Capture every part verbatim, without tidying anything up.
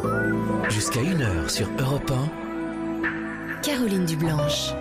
Jusqu'à une heure sur Europe un. Caroline Dublanche.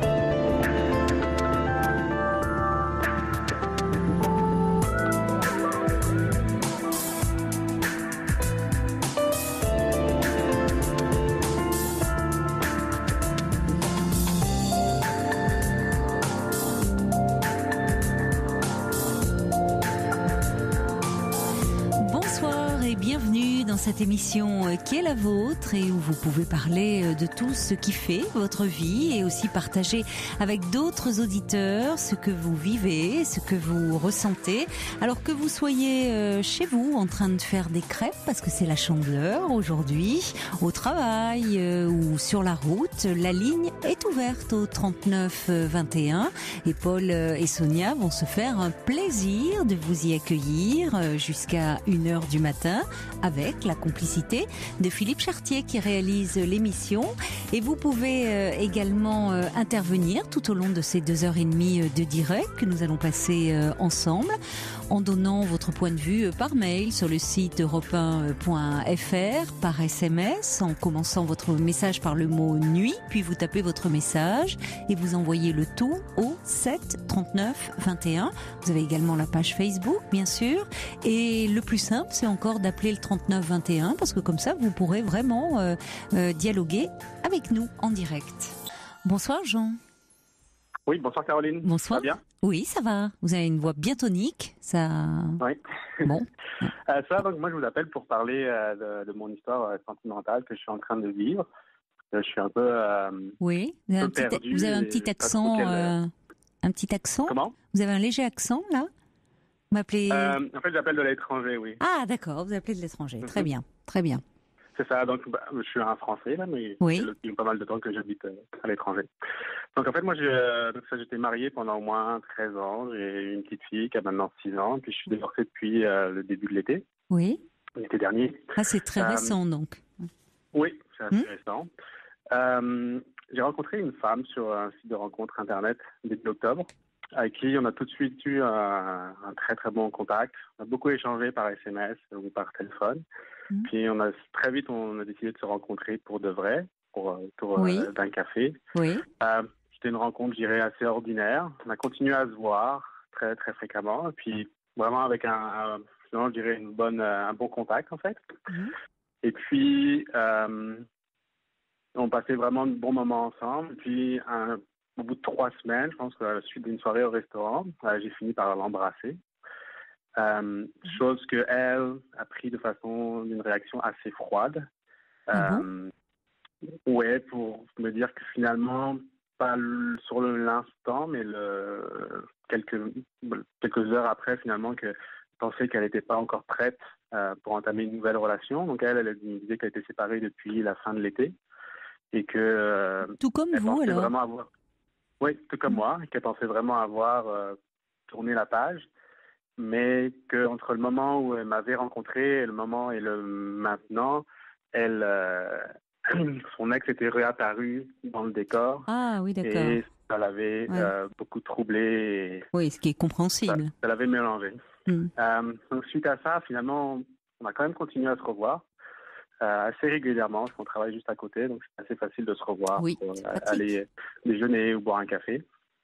Cette émission qui est la vôtre et où vous pouvez parler de tout ce qui fait votre vie et aussi partager avec d'autres auditeurs ce que vous vivez, ce que vous ressentez. Alors que vous soyez chez vous en train de faire des crêpes parce que c'est la chandeleur aujourd'hui, au travail ou sur la route, la ligne est ouverte au trente-neuf vingt et un et Paul et Sonia vont se faire un plaisir de vous y accueillir jusqu'à une heure du matin avec la complicité de Philippe Chartier qui réalise l'émission. Et vous pouvez euh, également euh, intervenir tout au long de ces deux heures et demie de direct que nous allons passer euh, ensemble en donnant votre point de vue euh, par mail sur le site europe un point f r, par S M S, en commençant votre message par le mot nuit, puis vous tapez votre message et vous envoyez le tout au sept trente-neuf vingt et un. Vous avez également la page Facebook, bien sûr. Et le plus simple, c'est encore d'appeler le trente-neuf vingt et un parce que comme ça, vous pourrez vraiment euh, euh, dialoguer avec nous en direct. Bonsoir Jean. Oui, bonsoir Caroline. Bonsoir. Ça va bien ? Oui, ça va. Vous avez une voix bien tonique. Ça. Oui. Bon. euh, ça, donc moi je vous appelle pour parler euh, de, de mon histoire euh, sentimentale que je suis en train de vivre. Euh, je suis un peu. Euh, oui. Vous avez un, petit, perdu vous avez un petit accent. Quel... Euh, un petit accent. Comment ? Vous avez un léger accent là ? Vous m'appelez. Euh, en fait, j'appelle de l'étranger, oui. Ah, d'accord. Vous appelez de l'étranger. Mm-hmm. Très bien, très bien. C'est ça, donc bah, je suis un Français, là, mais oui. il y a pas mal de temps que j'habite euh, à l'étranger. Donc en fait, moi, euh, donc, ça, j'étais marié pendant au moins treize ans, j'ai une petite fille qui a maintenant six ans, puis je suis divorcé depuis euh, le début de l'été. Oui. L'été dernier. Ah, c'est très euh, récent, donc. Oui, c'est assez mmh. récent. Euh, j'ai rencontré une femme sur un site de rencontre Internet début octobre, avec qui on a tout de suite eu un, un très très bon contact. On a beaucoup échangé par S M S ou par téléphone. Mmh. Puis on a très vite on a décidé de se rencontrer pour de vrai, pour autour oui. euh, d'un café. Oui. Euh, c'était une rencontre, je dirais, assez ordinaire. On a continué à se voir très très fréquemment, et puis vraiment avec un, un finalement, je dirais une bonne, un bon contact en fait. Mmh. Et puis euh, on passait vraiment de bons moments ensemble. Puis un, au bout de trois semaines, je pense qu'à la suite d'une soirée au restaurant, euh, j'ai fini par l'embrasser. Euh, chose que elle a pris de façon d'une réaction assez froide. Ah euh, bon ouais, pour me dire que finalement, pas le, sur le, l'instant, mais le, quelques quelques heures après, finalement, que pensait qu'elle n'était pas encore prête euh, pour entamer une nouvelle relation. Donc elle, elle me disait qu'elle était séparée depuis la fin de l'été et que euh, tout comme elle vous pensait alors. Vraiment avoir, oui, tout comme mmh. moi, et qu'elle pensait vraiment avoir euh, tourné la page. Mais qu'entre le moment où elle m'avait rencontré et le moment et le maintenant, elle, euh, son ex était réapparu dans le décor. Ah oui, d'accord. Et ça l'avait ouais. euh, beaucoup troublé. Et oui, ce qui est compréhensible. Ça, ça l'avait mélangé. Mm. Euh, donc suite à ça, finalement, on a quand même continué à se revoir euh, assez régulièrement, parce qu'on travaille juste à côté, donc c'est assez facile de se revoir oui, pour euh, aller déjeuner ou boire un café.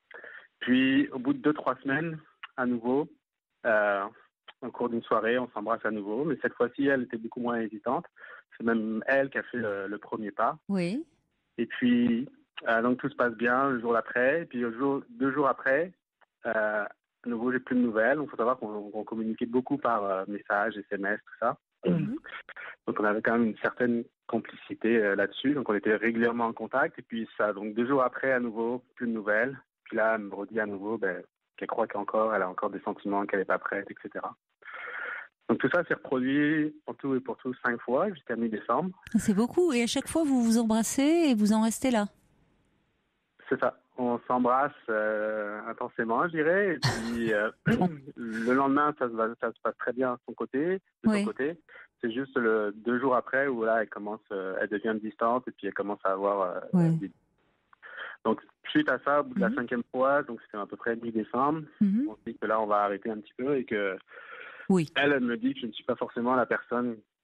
Puis, au bout de deux, trois semaines, à nouveau, Euh, au cours d'une soirée, on s'embrasse à nouveau, mais cette fois-ci, elle était beaucoup moins hésitante. C'est même elle qui a fait le, le premier pas. Oui. Et puis, euh, donc tout se passe bien le jour d'après. Et puis, le jour, deux jours après, euh, à nouveau, j'ai plus de nouvelles. Il faut savoir qu'on, qu'on communiquait beaucoup par euh, messages, S M S, tout ça. Mm-hmm. Donc, on avait quand même une certaine complicité euh, là-dessus. Donc, on était régulièrement en contact. Et puis, ça, donc deux jours après, à nouveau, plus de nouvelles. Puis là, elle me redit à nouveau, ben, qu'elle croit qu'encore, elle a encore des sentiments, qu'elle n'est pas prête, et cetera. Donc tout ça s'est reproduit pour tout et pour tout cinq fois jusqu'à mi-décembre. C'est beaucoup. Et à chaque fois, vous vous embrassez et vous en restez là. C'est ça. On s'embrasse euh, intensément, je dirais. Et puis euh, le lendemain, ça, ça se passe très bien de son côté. De oui. son côté. C'est juste le deux jours après où là, elle commence, euh, elle devient distante et puis elle commence à avoir euh, oui. des... Donc, suite à ça, au bout de la mmh. cinquième fois, donc c'était à peu près mi-décembre, mmh. on se dit que là, on va arrêter un petit peu et que oui. elle, elle me dit que je ne suis pas forcément la personne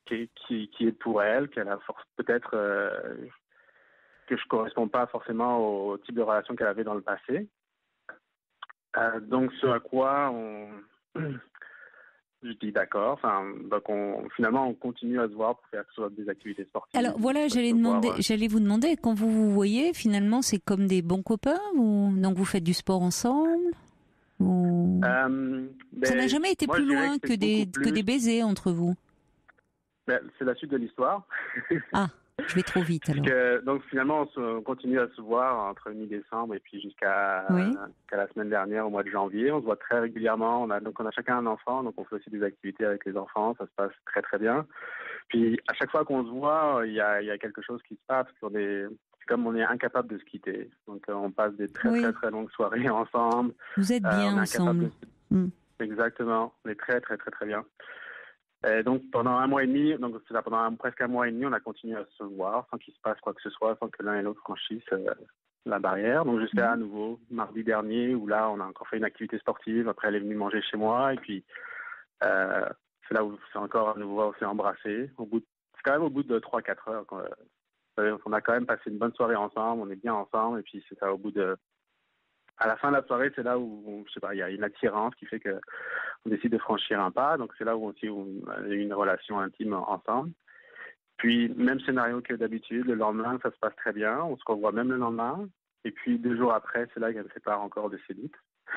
qui, qui, qui est pour elle, qu'elle a force, peut-être euh, que je ne correspond pas forcément au type de relation qu'elle avait dans le passé. Euh, donc, ce à quoi on... je dis d'accord. Enfin, donc on, finalement, on continue à se voir pour faire soit des activités sportives. Alors voilà, j'allais, demander, voir, ouais. j'allais vous demander, quand vous vous voyez, finalement, c'est comme des bons copains ou... Donc vous faites du sport ensemble ou... euh, ben, Ça n'a jamais été moi, plus je dirais loin que, que c'est des, beaucoup que plus... des baisers entre vous. Ben, c'est la suite de l'histoire. Ah, je vais trop vite alors. Que, donc finalement, on, se, on continue à se voir entre mi-décembre et puis jusqu'à, Oui. jusqu'à la semaine dernière, au mois de janvier. On se voit très régulièrement. On a, donc on a chacun un enfant, donc on fait aussi des activités avec les enfants. Ça se passe très très bien. Puis à chaque fois qu'on se voit, il y a, il y a quelque chose qui se passe. Sur des, c'est comme on est incapable de se quitter. Donc euh, on passe des très Oui. très très longues soirées ensemble. Vous êtes Euh, bien on est ensemble. incapable de... Mm. Exactement. On est très très très très bien. Et donc pendant un mois et demi, donc c'est ça, pendant un, presque un mois et demi, on a continué à se voir sans qu'il se passe quoi que ce soit, sans que l'un et l'autre franchissent euh, la barrière. Donc jusqu'à Mhm. à nouveau mardi dernier où là on a encore fait une activité sportive. Après elle est venue manger chez moi et puis euh, c'est là où c'est encore à nouveau on s'est embrassé. Au bout, de, c'est quand même au bout de trois quatre heures. Quoi. On a quand même passé une bonne soirée ensemble, on est bien ensemble et puis c'est ça au bout de à la fin de la soirée, c'est là où, je sais pas, il y a une attirance qui fait que on décide de franchir un pas. Donc, c'est là où aussi on a eu une relation intime ensemble. Puis, même scénario que d'habitude. Le lendemain, ça se passe très bien. On se revoit même le lendemain. Et puis, deux jours après, c'est là qu'elle me sépare encore de ses doutes.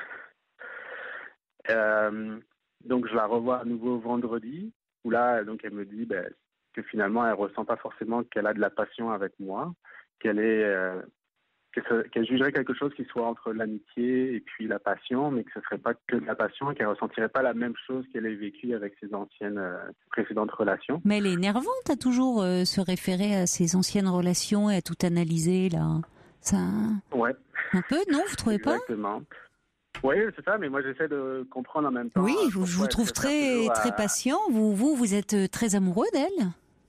Euh, donc, je la revois à nouveau vendredi, où là, donc, elle me dit ben, que finalement, elle ressent pas forcément qu'elle a de la passion avec moi, qu'elle est... Euh, qu'elle jugerait quelque chose qui soit entre l'amitié et puis la passion, mais que ce ne serait pas que de la passion et qu'elle ne ressentirait pas la même chose qu'elle ait vécue avec ses anciennes euh, précédentes relations. Mais elle est énervante à toujours euh, se référer à ses anciennes relations et à tout analyser, là. Ça... Ouais. Un peu, non, vous trouvez pas ? Exactement. Oui, c'est ça, mais moi j'essaie de comprendre en même temps. Oui, je vous trouve très, très à... patient. Vous, vous, vous êtes très amoureux d'elle ?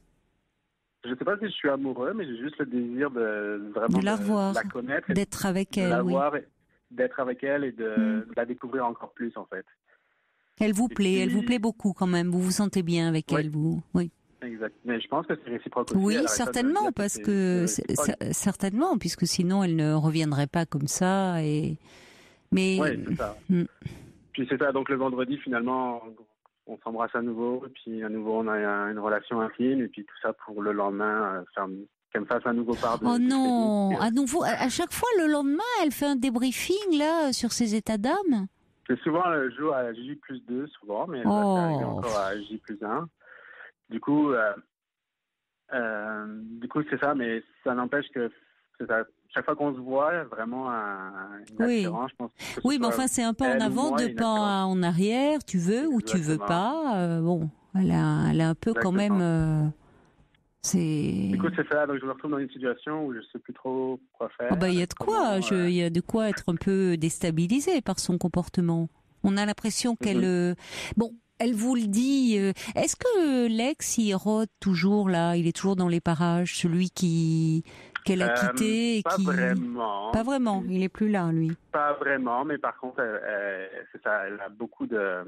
Je ne sais pas si je suis amoureux, mais j'ai juste le désir de vraiment de la revoir, de la connaître, d'être avec elle, de la oui. voir, d'être avec elle et de, mm. de la découvrir encore plus en fait. Elle vous et plaît, puis... elle vous plaît beaucoup quand même. Vous vous sentez bien avec oui. elle, vous, oui. Exact. Mais je pense que c'est réciproque aussi. Oui, certainement, parce que, c'est, c'est, certainement, puisque sinon elle ne reviendrait pas comme ça et. Mais. Oui, c'est ça. Mm. Puis c'est ça. Donc le vendredi, finalement. On s'embrasse à nouveau, et puis à nouveau on a une relation intime, et puis tout ça pour le lendemain, euh, qu'elle me fasse un nouveau part de... Oh non, de à nouveau, à chaque fois le lendemain, elle fait un débriefing là sur ses états d'âme. C'est souvent le jour à J plus deux, souvent, mais elle oh. va arriver encore à J plus un. Du coup, euh, euh, du coup c'est ça, mais ça n'empêche que c'est ça. Chaque fois qu'on se voit, il y a vraiment un, une oui. attirance, je pense. Oui, mais enfin, c'est un pas en avant, moi, deux pas en arrière, tu veux Exactement. Ou tu veux pas. Euh, bon, elle a, elle a un peu Exactement. quand même... Euh, c'est... Du coup, c'est ça, donc je me retrouve dans une situation où je ne sais plus trop quoi faire. Il oh bah, y a de quoi, il euh... y a de quoi être un peu déstabilisé par son comportement. On a l'impression qu'elle... Mm-hmm. Euh, bon, elle vous le dit. Euh, est-ce que l'ex, il rôde toujours là? Il est toujours dans les parages, celui qui... qu'elle a quitté euh, et pas qui... vraiment. Pas vraiment, il est plus là, lui. Pas vraiment, mais par contre, elle, elle, c'est ça, elle a beaucoup de...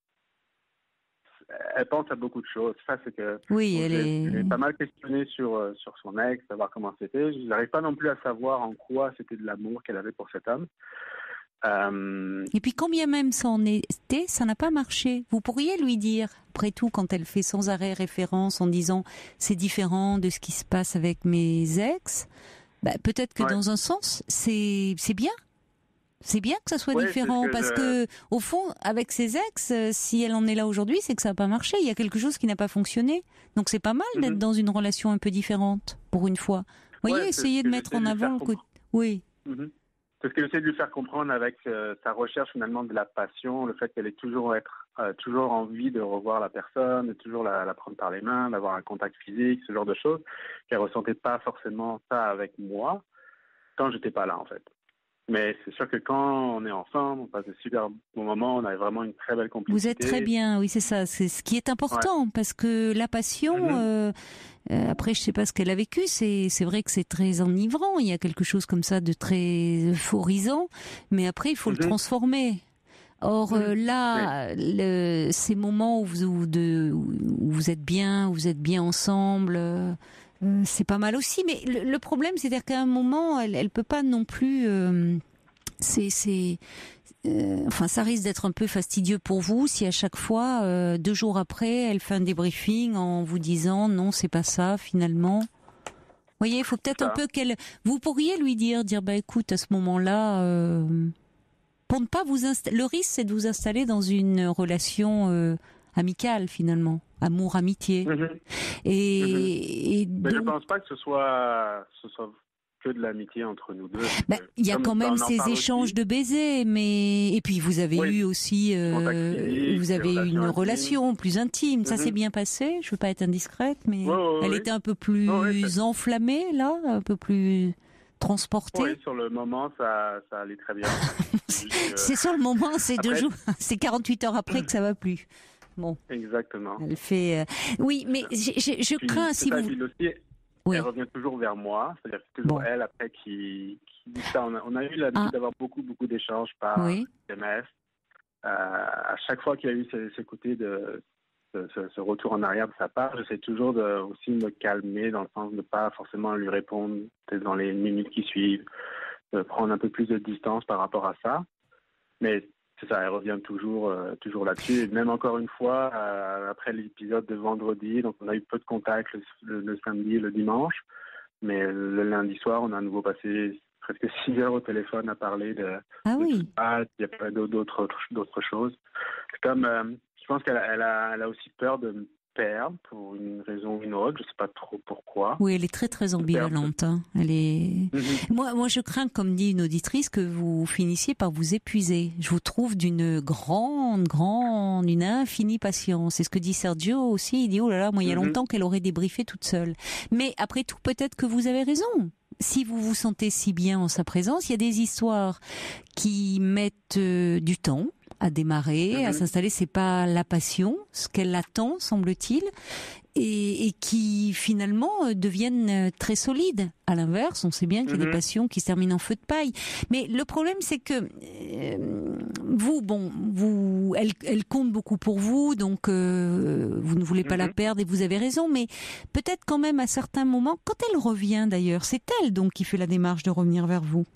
Elle pense à beaucoup de choses. Ça, c'est que... Oui, elle j'ai, est... j'ai pas mal questionné sur, sur son ex, savoir comment c'était. Je n'arrive pas non plus à savoir en quoi c'était de l'amour qu'elle avait pour cet homme. Euh... Et puis, quand bien même ça en était, ça n'a pas marché. Vous pourriez lui dire, après tout, quand elle fait sans arrêt référence en disant « c'est différent de ce qui se passe avec mes ex », bah, peut-être que ouais. dans un sens, c'est, c'est bien. C'est bien que ça soit ouais, différent, que parce je... que, au fond, avec ses ex, si elle en est là aujourd'hui, c'est que ça n'a pas marché. Il y a quelque chose qui n'a pas fonctionné. Donc, c'est pas mal mm-hmm. d'être dans une relation un peu différente, pour une fois. Vous voyez, ouais, essayez de mettre en avant le côté... Oui. Mm-hmm. C'est ce que j'essaie de lui faire comprendre avec euh, sa recherche finalement de la passion, le fait qu'elle ait toujours être, euh, toujours envie de revoir la personne, de toujours la, la prendre par les mains, d'avoir un contact physique, ce genre de choses, qu'elle ressentait pas forcément ça avec moi quand j'étais pas là en fait. Mais c'est sûr que quand on est ensemble, on passe de super bons moments, on a vraiment une très belle complicité. Vous êtes très bien, oui c'est ça, c'est ce qui est important ouais. parce que la passion. Mm-hmm. Euh, Euh, après, je sais pas ce qu'elle a vécu. C'est, c'est vrai que c'est très enivrant. Il y a quelque chose comme ça de très euphorisant. Mais après, il faut mm-hmm. le transformer. Or euh, là, le, ces moments où vous, où de, où vous êtes bien, où vous êtes bien ensemble, euh, c'est pas mal aussi. Mais le, le problème, c'est-à-dire qu'à un moment, elle, elle peut pas non plus. Euh, c'est, c'est, euh, enfin, ça risque d'être un peu fastidieux pour vous si à chaque fois, euh, deux jours après, elle fait un débriefing en vous disant non, c'est pas ça finalement. Vous voyez, il faut peut-être ça. un peu qu'elle. Vous pourriez lui dire, dire bah écoute, à ce moment-là. Euh, Pour ne pas vous installer, le risque c'est de vous installer dans une relation euh, amicale finalement, amour, amitié. Mmh. Et, mmh. et donc... Mais je pense pas que ce soit, ce soit que de l'amitié entre nous deux. Ben, il y a quand même ces échanges aussi. de baisers, mais et puis vous avez oui. eu aussi, euh, vous avez eu une intime. relation plus intime. Mmh. Ça s'est bien passé. Je veux pas être indiscrète, mais oui, oui, elle oui. était un peu plus oui, oui, enflammée là, un peu plus. Transporté. Oui, sur le moment, ça, ça allait très bien. c'est, c'est sur le moment, c'est après... deux jours, c'est quarante-huit heures après que ça va plus. Bon. Exactement. Elle fait. Euh... Oui, mais j'ai, j'ai, je Puis, crains si vous. Aussi, oui. Elle revient toujours vers moi, c'est-à-dire que c'est toujours bon. elle après qui, qui dit ça. On a, on a eu l'habitude ah. d'avoir beaucoup, beaucoup d'échanges par oui. S M S. Euh, à chaque fois qu'il y a eu ce, ce côté de. Ce, ce retour en arrière de sa part, j'essaie toujours de aussi me calmer dans le sens de ne pas forcément lui répondre dans les minutes qui suivent, de prendre un peu plus de distance par rapport à ça. Mais c'est ça, elle revient toujours, euh, toujours là-dessus. Et même encore une fois, euh, après l'épisode de vendredi, donc on a eu peu de contacts le, le, le samedi et le dimanche, mais le lundi soir, on a à nouveau passé presque six heures au téléphone à parler de, ah de oui. tout ça. Il y a plein d'autres, d'autres choses. C'est comme... Euh, Je pense qu'elle elle a, elle a aussi peur de me perdre pour une raison ou une autre. Je ne sais pas trop pourquoi. Oui, elle est très très ambivalente. Hein. Elle est. Mm-hmm. Moi, moi, je crains, comme dit une auditrice, que vous finissiez par vous épuiser. Je vous trouve d'une grande, grande, une infinie patience. C'est ce que dit Sergio aussi. Il dit oh là là, moi, il y a mm-hmm. longtemps qu'elle aurait débriefé toute seule. Mais après tout, peut-être que vous avez raison. Si vous vous sentez si bien en sa présence, il y a des histoires qui mettent euh, du temps à démarrer, mmh. à s'installer. C'est pas la passion, ce qu'elle attend, semble-t-il, et, et qui finalement euh, deviennent très solides. À l'inverse, on sait bien qu'il y a mmh. des passions qui se terminent en feu de paille. Mais le problème, c'est que euh, vous, bon, vous, elle, elle compte beaucoup pour vous, donc euh, vous ne voulez pas mmh. la perdre et vous avez raison. Mais peut-être quand même à certains moments, quand elle revient d'ailleurs, c'est elle donc qui fait la démarche de revenir vers vous.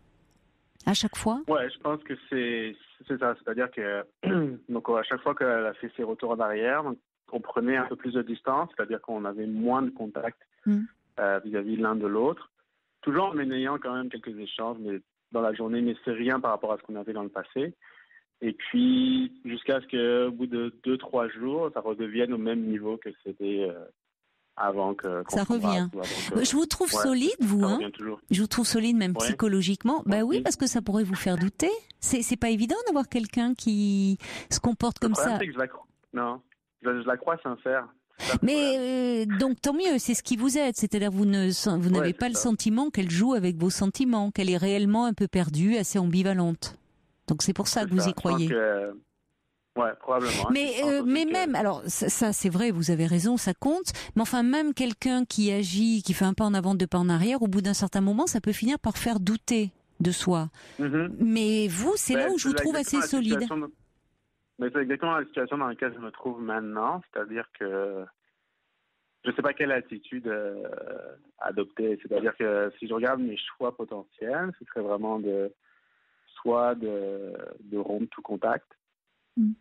À chaque fois. Ouais, je pense que c'est c'est ça, c'est-à-dire que donc à chaque fois qu'elle a fait ses retours en arrière, donc, on prenait un peu plus de distance, c'est-à-dire qu'on avait moins de contact mm. euh, vis-à-vis l'un de l'autre, toujours en ayant quand même quelques échanges, mais dans la journée, mais c'est rien par rapport à ce qu'on avait dans le passé. Et puis jusqu'à ce qu'au bout de deux trois jours, ça redevienne au même niveau que c'était. Euh, Avant que ça revient. Donc, euh, je vous trouve ouais, solide, vous, hein. Je vous trouve solide même ouais. psychologiquement. Bah oui, parce que ça pourrait vous faire douter. C'est c'est pas évident d'avoir quelqu'un qui se comporte comme ça. C'est que je la crois. Non, je, je la crois sincère. Mais euh, donc tant mieux, c'est ce qui vous aide. C'est-à-dire vous ne vous n'avez ouais, pas le sentiment qu'elle joue avec vos sentiments, qu'elle est réellement un peu perdue, assez ambivalente. Donc c'est pour ça c'est que vous ça. y croyez. Je pense que... Ouais, probablement. Mais euh, mais que... même, alors ça, ça c'est vrai, vous avez raison, ça compte. Mais enfin, même quelqu'un qui agit, qui fait un pas en avant, deux pas en arrière, au bout d'un certain moment, ça peut finir par faire douter de soi. Mm-hmm. Mais vous, c'est ben, là où je vous trouve assez solide. De... Mais c'est exactement la situation dans laquelle je me trouve maintenant, c'est-à-dire que je ne sais pas quelle attitude euh, adopter. C'est-à-dire que si je regarde mes choix potentiels, ce serait vraiment de soit de, de rompre tout contact. Mm.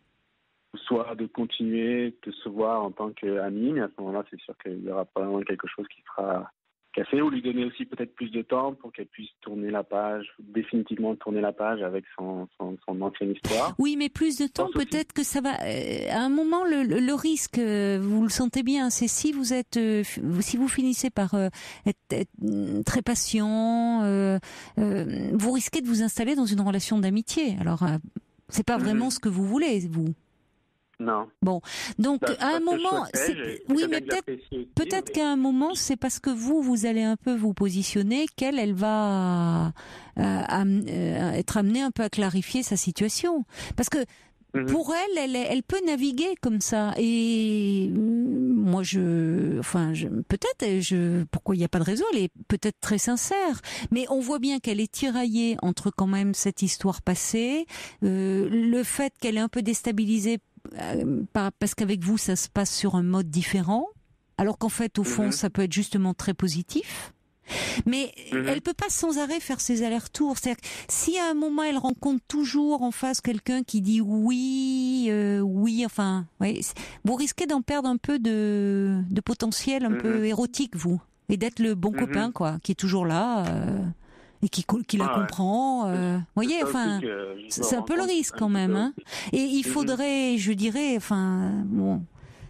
Soit de continuer de se voir en tant qu'ami, mais à ce moment-là, c'est sûr qu'il y aura probablement quelque chose qui sera cassé, ou lui donner aussi peut-être plus de temps pour qu'elle puisse tourner la page, définitivement tourner la page avec son, son, son ancienne histoire. Oui, mais plus de temps, peut-être que ça va... Euh, à un moment, le, le, le risque, euh, vous le sentez bien, c'est si vous êtes... Euh, si vous finissez par euh, être, être très patient, euh, euh, vous risquez de vous installer dans une relation d'amitié. Alors... Euh, c'est pas vraiment mmh. ce que vous voulez, vous. Non. Bon, donc bah, à un moment, c'est... oui, mais peut-être, peut-être mais... qu'à un moment, c'est parce que vous, vous allez un peu vous positionner qu'elle, elle va euh, am... euh, être amenée un peu à clarifier sa situation. Parce que Mmh. Pour elle, elle, elle peut naviguer comme ça. Et moi, je, enfin, je, peut-être, je, pourquoi il n'y a pas de réseau, elle est peut-être très sincère. Mais on voit bien qu'elle est tiraillée entre quand même cette histoire passée, euh, le fait qu'elle est un peu déstabilisée euh, parce qu'avec vous, ça se passe sur un mode différent, alors qu'en fait, au fond, mmh. ça peut être justement très positif. Mais mmh. elle peut pas sans arrêt faire ses allers-retours. C'est-à-dire que si à un moment elle rencontre toujours en face quelqu'un qui dit oui, euh, oui, enfin, ouais, vous risquez d'en perdre un peu de, de potentiel un mmh. peu érotique, vous, et d'être le bon mmh. copain, quoi, qui est toujours là euh, et qui, qui la ah, comprend. Euh, vous voyez, enfin, c'est un peu le risque quand même. Hein. Et il faudrait, je dirais, enfin, bon.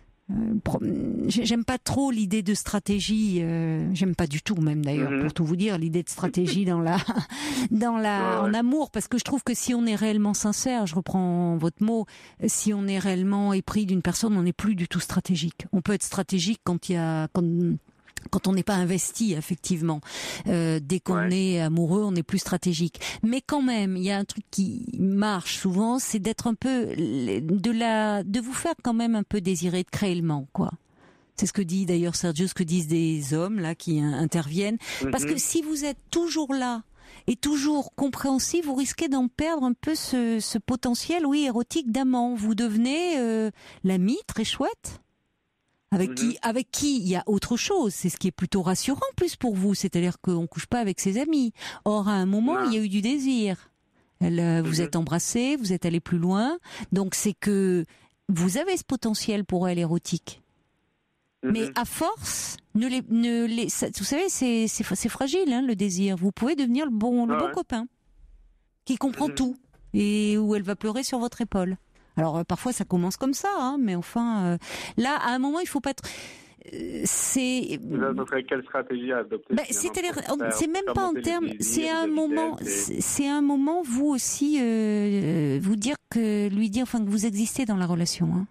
Euh, j'aime pas trop l'idée de stratégie, euh, j'aime pas du tout même d'ailleurs, mm-hmm. pour tout vous dire, l'idée de stratégie dans la, dans la, ouais, en ouais. amour, parce que je trouve que si on est réellement sincère, je reprends votre mot, si on est réellement épris d'une personne, on n'est plus du tout stratégique. On peut être stratégique quand il y a, quand, quand on n'est pas investi, effectivement. Euh, dès qu'on ouais. est amoureux, on est plus stratégique. Mais quand même, il y a un truc qui marche souvent, c'est d'être un peu, de la, de vous faire quand même un peu désirer, de créer le manque, quoi. C'est ce que dit d'ailleurs Sergio, ce que disent des hommes là qui interviennent. Mm-hmm. Parce que si vous êtes toujours là et toujours compréhensif, vous risquez d'en perdre un peu ce, ce potentiel, oui, érotique d'amant. Vous devenez euh, l'ami très chouette. Avec mmh. qui, avec qui il y a autre chose, c'est ce qui est plutôt rassurant plus pour vous, c'est-à-dire qu'on couche pas avec ses amis. Or à un moment, non. il y a eu du désir. Elle, euh, mmh. vous êtes embrassés, vous êtes allés plus loin, donc c'est que vous avez ce potentiel pour elle érotique. Mmh. Mais à force, ne les, ne les, ça, vous savez, c'est, c'est, c'est fragile hein, le désir. Vous pouvez devenir le bon, le ah bon ouais. copain qui comprend mmh. tout et où elle va pleurer sur votre épaule. Alors euh, parfois ça commence comme ça, hein, mais enfin euh, là à un moment il faut pas. Tr- euh, c'est. Là, ça serait quelle stratégie à adopter bah, c'est-à-dire, c'est même pas en termes. C'est un moment. C'est, c'est un moment vous aussi euh, vous dire que lui dire enfin que vous existez dans la relation. Hein.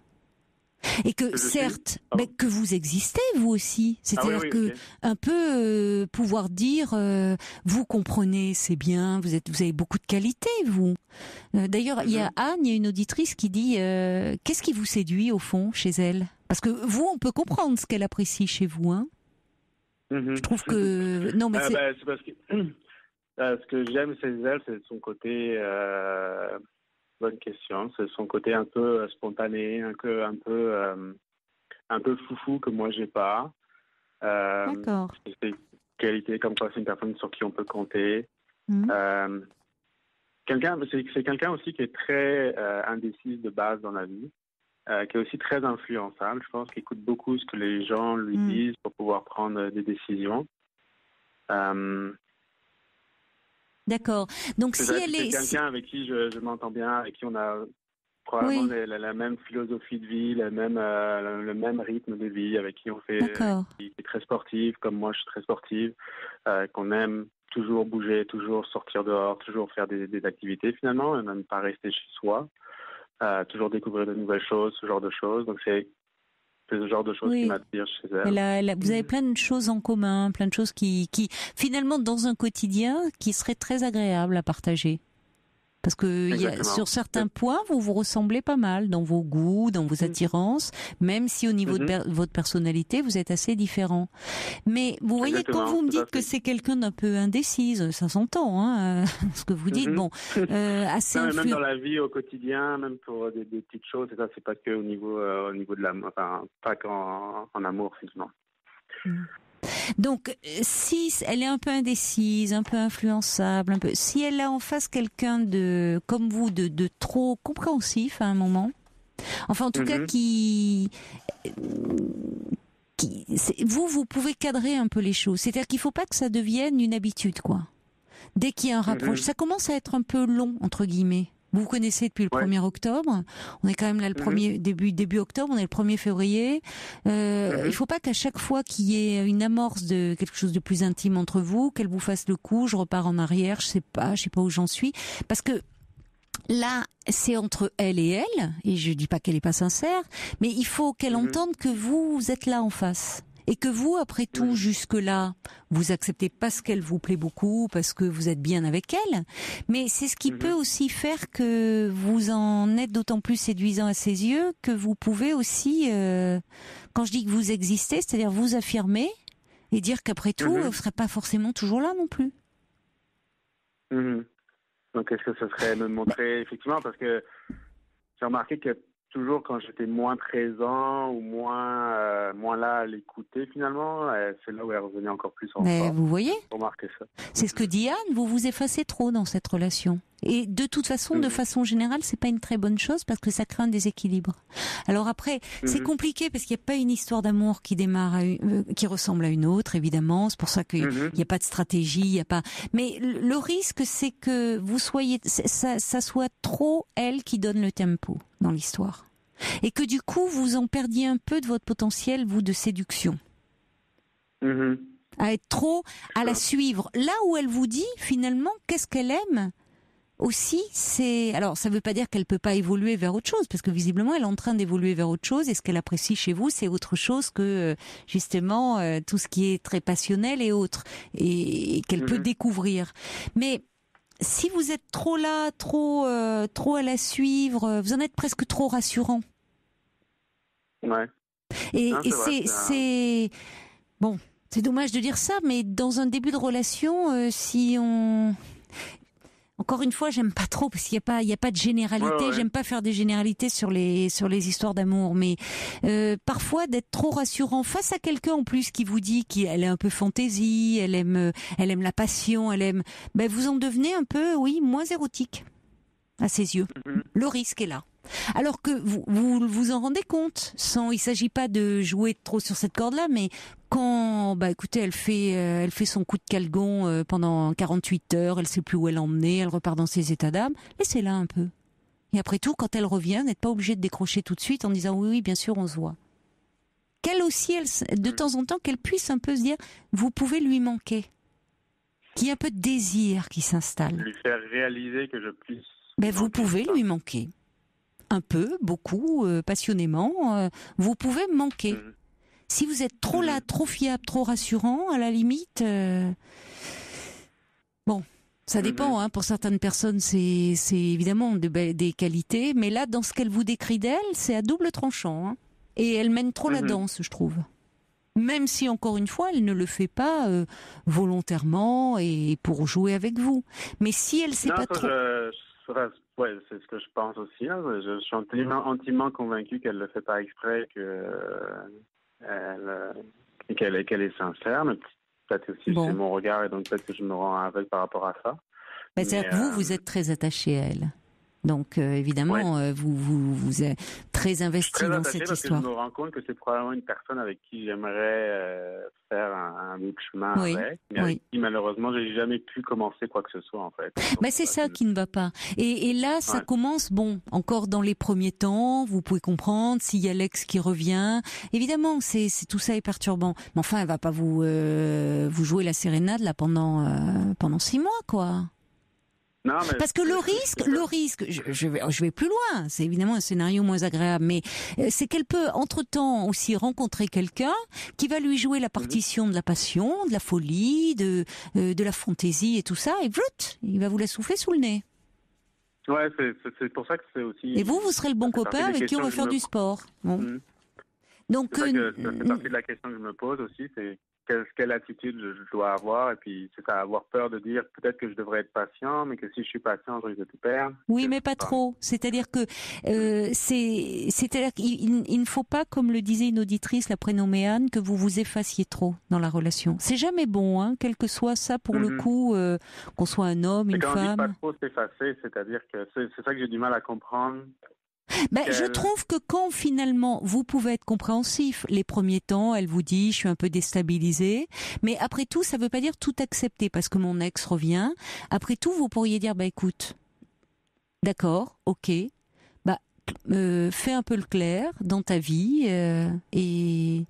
Et que, que certes, ah. mais que vous existez vous aussi, c'est-à-dire ah oui, oui, que okay. un peu euh, pouvoir dire, euh, vous comprenez, c'est bien, vous êtes, vous avez beaucoup de qualités vous. Euh, d'ailleurs, mm-hmm. il y a Anne, il y a une auditrice qui dit, euh, qu'est-ce qui vous séduit au fond chez elle ? Parce que vous, on peut comprendre ce qu'elle apprécie chez vous, hein. Mm-hmm. Je trouve que non, mais ah, c'est... Bah, c'est parce que euh, ce que j'aime chez elle, c'est son côté. Euh... Bonne question. C'est son côté un peu spontané, un peu, un peu, euh, un peu foufou que moi j'ai pas. Euh, D'accord. C'est des qualités comme quoi c'est une personne sur qui on peut compter. Mmh. Euh, quelqu'un, c'est, c'est quelqu'un aussi qui est très euh, indécise de base dans la vie, euh, qui est aussi très influençable. Je pense qu'il écoute beaucoup ce que les gens lui mmh. disent pour pouvoir prendre des décisions. Euh, D'accord. Donc c'est si ça, elle c'est est quelqu'un avec qui je, je m'entends bien, avec qui on a probablement oui. la, la même philosophie de vie, la même, euh, le, le même rythme de vie, avec qui on fait, D'accord. qui est très sportive, comme moi je suis très sportive, euh, qu'on aime toujours bouger, toujours sortir dehors, toujours faire des, des activités finalement, et même pas rester chez soi, euh, toujours découvrir de nouvelles choses, ce genre de choses. Donc c'est C'est ce genre de choses oui. qui m'attire chez elle. Elle a, elle a, vous avez plein de choses en commun, plein de choses qui, qui, finalement, dans un quotidien, qui seraient très agréables à partager. Parce que y a, sur certains points, vous vous ressemblez pas mal dans vos goûts, dans vos attirances, même si au niveau mm-hmm. de per- votre personnalité, vous êtes assez différents. Mais vous voyez, Exactement, quand vous me dites que c'est quelqu'un d'un peu indécise, ça s'entend, hein, ce que vous dites, mm-hmm. bon, euh, assez non, influ... Même dans la vie au quotidien, même pour des, des petites choses, et ça, c'est pas que au niveau, euh, au niveau de l'amour, enfin, pas qu'en en amour, finalement. Mm. Donc, si elle est un peu indécise, un peu influençable, un peu, si elle a en face quelqu'un de, comme vous, de, de trop compréhensif à un moment, enfin en tout mm-hmm. cas qui, qui vous, vous pouvez cadrer un peu les choses. C'est-à-dire qu'il ne faut pas que ça devienne une habitude, quoi. Dès qu'il y a un rapprochement, mm-hmm. ça commence à être un peu long, entre guillemets. Vous vous connaissez depuis le ouais. premier octobre. On est quand même là le premier, mmh. début, début octobre, on est le premier février. Euh, mmh. Il faut pas qu'à chaque fois qu'il y ait une amorce de quelque chose de plus intime entre vous, qu'elle vous fasse le coup, je repars en arrière, je sais pas, je sais pas où j'en suis. Parce que là, c'est entre elle et elle, et je dis pas qu'elle est pas sincère, mais il faut qu'elle mmh. entende que vous, vous êtes là en face. Et que vous, après tout, Mhm. jusque-là, vous acceptez parce qu'elle vous plaît beaucoup, parce que vous êtes bien avec elle, mais c'est ce qui Mhm. peut aussi faire que vous en êtes d'autant plus séduisant à ses yeux que vous pouvez aussi, euh, quand je dis que vous existez, c'est-à-dire vous affirmer et dire qu'après tout, Mhm. vous ne serez pas forcément toujours là non plus. Mhm. Donc, est-ce que ce serait me montrer, effectivement, parce que j'ai remarqué que toujours quand j'étais moins présent ou moins, euh, moins là à l'écouter, finalement, euh, c'est là où elle revenait encore plus en Mais force. vous voyez, J'ai remarqué ça. c'est ce que dit Anne, vous vous effacez trop dans cette relation. Et de toute façon, de Mhm. façon générale, c'est pas une très bonne chose parce que ça crée un déséquilibre. Alors après, c'est Mhm. compliqué parce qu'il n'y a pas une histoire d'amour qui démarre, à une- euh, qui ressemble à une autre, évidemment. C'est pour ça qu'il Mhm. n'y a pas de stratégie, il y a pas. Mais le le risque, c'est que vous soyez, c'est- ça, ça soit trop elle qui donne le tempo dans l'histoire, et que du coup, vous en perdiez un peu de votre potentiel, vous, de séduction. Mhm. À être trop à la Ça. suivre. Là où elle vous dit, finalement, qu'est-ce qu'elle aime aussi, c'est... Alors, ça ne veut pas dire qu'elle peut pas évoluer vers autre chose, parce que visiblement, elle est en train d'évoluer vers autre chose, et ce qu'elle apprécie chez vous, c'est autre chose que, euh, justement, euh, tout ce qui est très passionnel et autres, et, et qu'elle peut Mhm. découvrir. Mais si vous êtes trop là, trop, euh, trop à la suivre, euh, vous en êtes presque trop rassurant. Ouais. Et, Non, et c'est vrai, c'est... c'est un- c'est... Bon, c'est dommage de dire ça, mais dans un début de relation, euh, si on... Encore une fois, j'aime pas trop parce qu'il y a pas, il y a pas de généralité. Ouais, ouais. J'aime pas faire des généralités sur les sur les histoires d'amour, mais euh, parfois d'être trop rassurant face à quelqu'un en plus qui vous dit qu'elle est un peu fantaisie, elle aime, euh, elle aime la passion, elle aime. Ben vous en devenez un peu, oui, moins érotique à ses yeux. Mhm. Le risque est là. Alors que vous vous vous en rendez compte, sans, il s'agit pas de jouer trop sur cette corde-là, mais quand, bah écoutez, elle fait, euh, elle fait son coup de calgon euh, pendant quarante-huit heures, elle sait plus où elle emmener, elle repart dans ses états d'âme, laissez-la un peu. Et après tout, quand elle revient, vous n'êtes pas obligé de décrocher tout de suite en disant oui, oui, bien sûr, on se voit. Qu'elle aussi, elle, s- de Mhm. temps en temps, qu'elle puisse un peu se dire, vous pouvez lui manquer, qu'il y ait un peu de désir qui s'installe. Lui faire réaliser que je puisse. Ben vous manquer, pouvez ça. lui manquer. Un peu, beaucoup, euh, passionnément, euh, vous pouvez me manquer. Mhm. Si vous êtes trop là, Mhm. trop fiable, trop rassurant, à la limite, euh, bon, ça dépend. Mhm. Hein, pour certaines personnes, c'est c'est évidemment de be- des qualités, mais là, dans ce qu'elle vous décrit d'elle, c'est à double tranchant. Hein, et elle mène trop la Mhm. danse, je trouve. Même si, encore une fois, elle ne le fait pas euh, volontairement et pour jouer avec vous. Mais si elle sait Non, pas ça, trop... je, je serais- ouais, c'est ce que je pense aussi. Hein. Je, je suis intimement, intimement convaincu qu'elle le fait pas exprès, que euh, elle, euh, et qu'elle qu'elle est sincère. Mais peut-être aussi Bon. c'est mon regard et donc peut-être que je me rends aveugle par rapport à ça. Ben, c'est-à-dire que vous, euh, vous êtes très attaché à elle. Donc, euh, évidemment, euh, vous, vous, vous êtes très Je suis investi très dans attaché cette parce histoire. que je me rends compte que c'est probablement une personne avec qui j'aimerais euh, faire un, un bout de chemin Oui, avec, mais oui. avec qui malheureusement j'ai jamais pu commencer quoi que ce soit en fait. Donc, Ben, c'est ça qui ne va pas. Et, et là, ça Ouais. commence, bon, encore dans les premiers temps, vous pouvez comprendre s'il y a l'ex qui revient. Évidemment, c'est, c'est tout ça est perturbant. Mais enfin, elle va pas vous euh, vous jouer la sérénade là pendant euh, pendant six mois, quoi. Non, mais Parce que le risque, le risque, je, je vais, je vais plus loin. C'est évidemment un scénario moins agréable, mais euh, c'est qu'elle peut entre-temps aussi rencontrer quelqu'un qui va lui jouer la partition de la passion, de la folie, de euh, de la fantaisie et tout ça, et vlout, il va vous la souffler sous le nez. Ouais, c'est, c'est, c'est pour ça que c'est aussi. Et vous, vous serez le bon ça fait copain partie des avec qui on questions va que je faire me- du sport. Bon. Mhm. Donc, C'est ça, que, euh, ça fait partie de la question que je me pose aussi, c'est quelle, quelle attitude je, je dois avoir, et puis c'est ça, avoir peur de dire peut-être que je devrais être patient, mais que si je suis patient, je risque de tout perdre. oui, Que- mais pas enfin, trop. C'est-à-dire que euh, c'est, c'est-à-dire qu'il il, il ne faut pas, comme le disait une auditrice, la prénommée Anne, que vous vous effaciez trop dans la relation. C'est jamais bon, hein, quel que soit ça pour le Mhm. coup, euh, qu'on soit un homme, Mais une quand on dit pas femme. trop s'effacer, c'est-à-dire que c'est, c'est ça que j'ai du mal à comprendre. Ben, je Quelle- trouve que quand finalement vous pouvez être compréhensif, les premiers temps, elle vous dit je suis un peu déstabilisée, mais après tout, ça veut pas dire tout accepter parce que mon ex revient. Après tout, vous pourriez dire bah écoute, d'accord, ok, bah euh, fais un peu le clair dans ta vie euh, et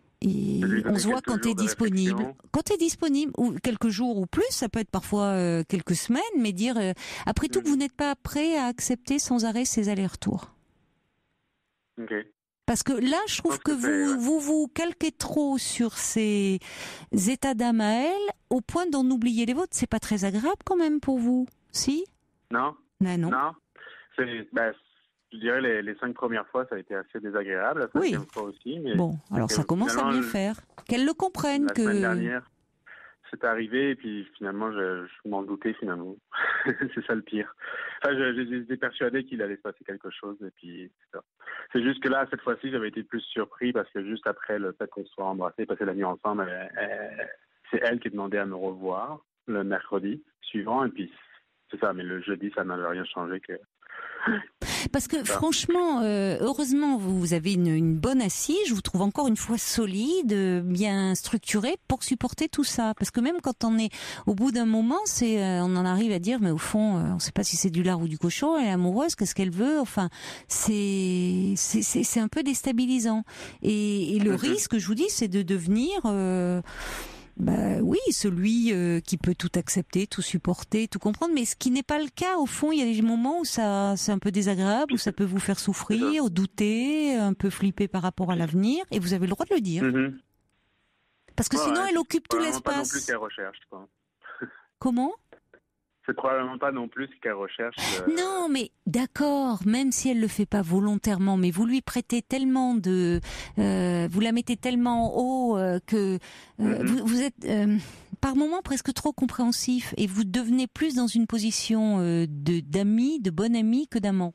et Je lui donner on se voit quelques quand tu es jours de disponible. réflexion. Quand tu es disponible, ou quelques jours ou plus, ça peut être parfois euh, quelques semaines, mais dire, euh, après tout, Mhm. que vous n'êtes pas prêt à accepter sans arrêt ces allers-retours. Ok. Parce que là, je trouve Je pense que que c'est- vous, ouais. vous vous calquez trop sur ces états d'âme à elle, au point d'en oublier les vôtres. C'est pas très agréable quand même pour vous, si? Non, Ben non. non. C'est, ben, je dirais les, les cinq premières fois, ça a été assez désagréable. La Oui. cinquième fois aussi. Mais Bon, alors ça commence à finalement, bien faire. Qu'elle le comprenne La semaine que. dernière, c'est arrivé et puis finalement, je, je m'en doutais finalement. C'est ça le pire. Enfin, je- je- j'étais persuadé qu'il allait se passer quelque chose et puis c'est ça. C'est juste que là, cette fois-ci, j'avais été plus surpris parce que juste après le fait qu'on se soit embrassés, passer la nuit ensemble, elle- elle- c'est elle qui demandait à me revoir le mercredi suivant et puis c'est ça. Mais le jeudi, ça n'avait rien changé que. Parce que Ça. franchement, euh, heureusement, vous, vous avez une, une bonne assise. Je vous trouve encore une fois solide, euh, bien structurée pour supporter tout ça. Parce que même quand on est au bout d'un moment, c'est, euh, on en arrive à dire, mais au fond, euh, on ne sait pas si c'est du lard ou du cochon. Elle est amoureuse, qu'est-ce qu'elle veut? Enfin, c'est, c'est, c'est, c'est un peu déstabilisant. Et, et le Mhm. risque, je vous dis, c'est de devenir. Euh, Bah oui, celui euh, qui peut tout accepter, tout supporter, tout comprendre, mais ce qui n'est pas le cas au fond. Il y a des moments où ça, c'est un peu désagréable, où ça peut vous faire souffrir, douter, un peu flipper par rapport à l'avenir, et vous avez le droit de le dire, Mhm. parce que Ouais, sinon ouais, elle occupe c'est tout probablement pas non plus ce l'espace. qu'elle recherche, quoi. Comment? C'est probablement pas non plus ce qu'elle recherche. euh, Non, mais d'accord, même si elle le fait pas volontairement, mais vous lui prêtez tellement de, euh, vous la mettez tellement haut euh, que euh, Mhm. vous, vous êtes euh, par moments presque trop compréhensif et vous devenez plus dans une position euh, de d'ami, de bon ami que d'amant.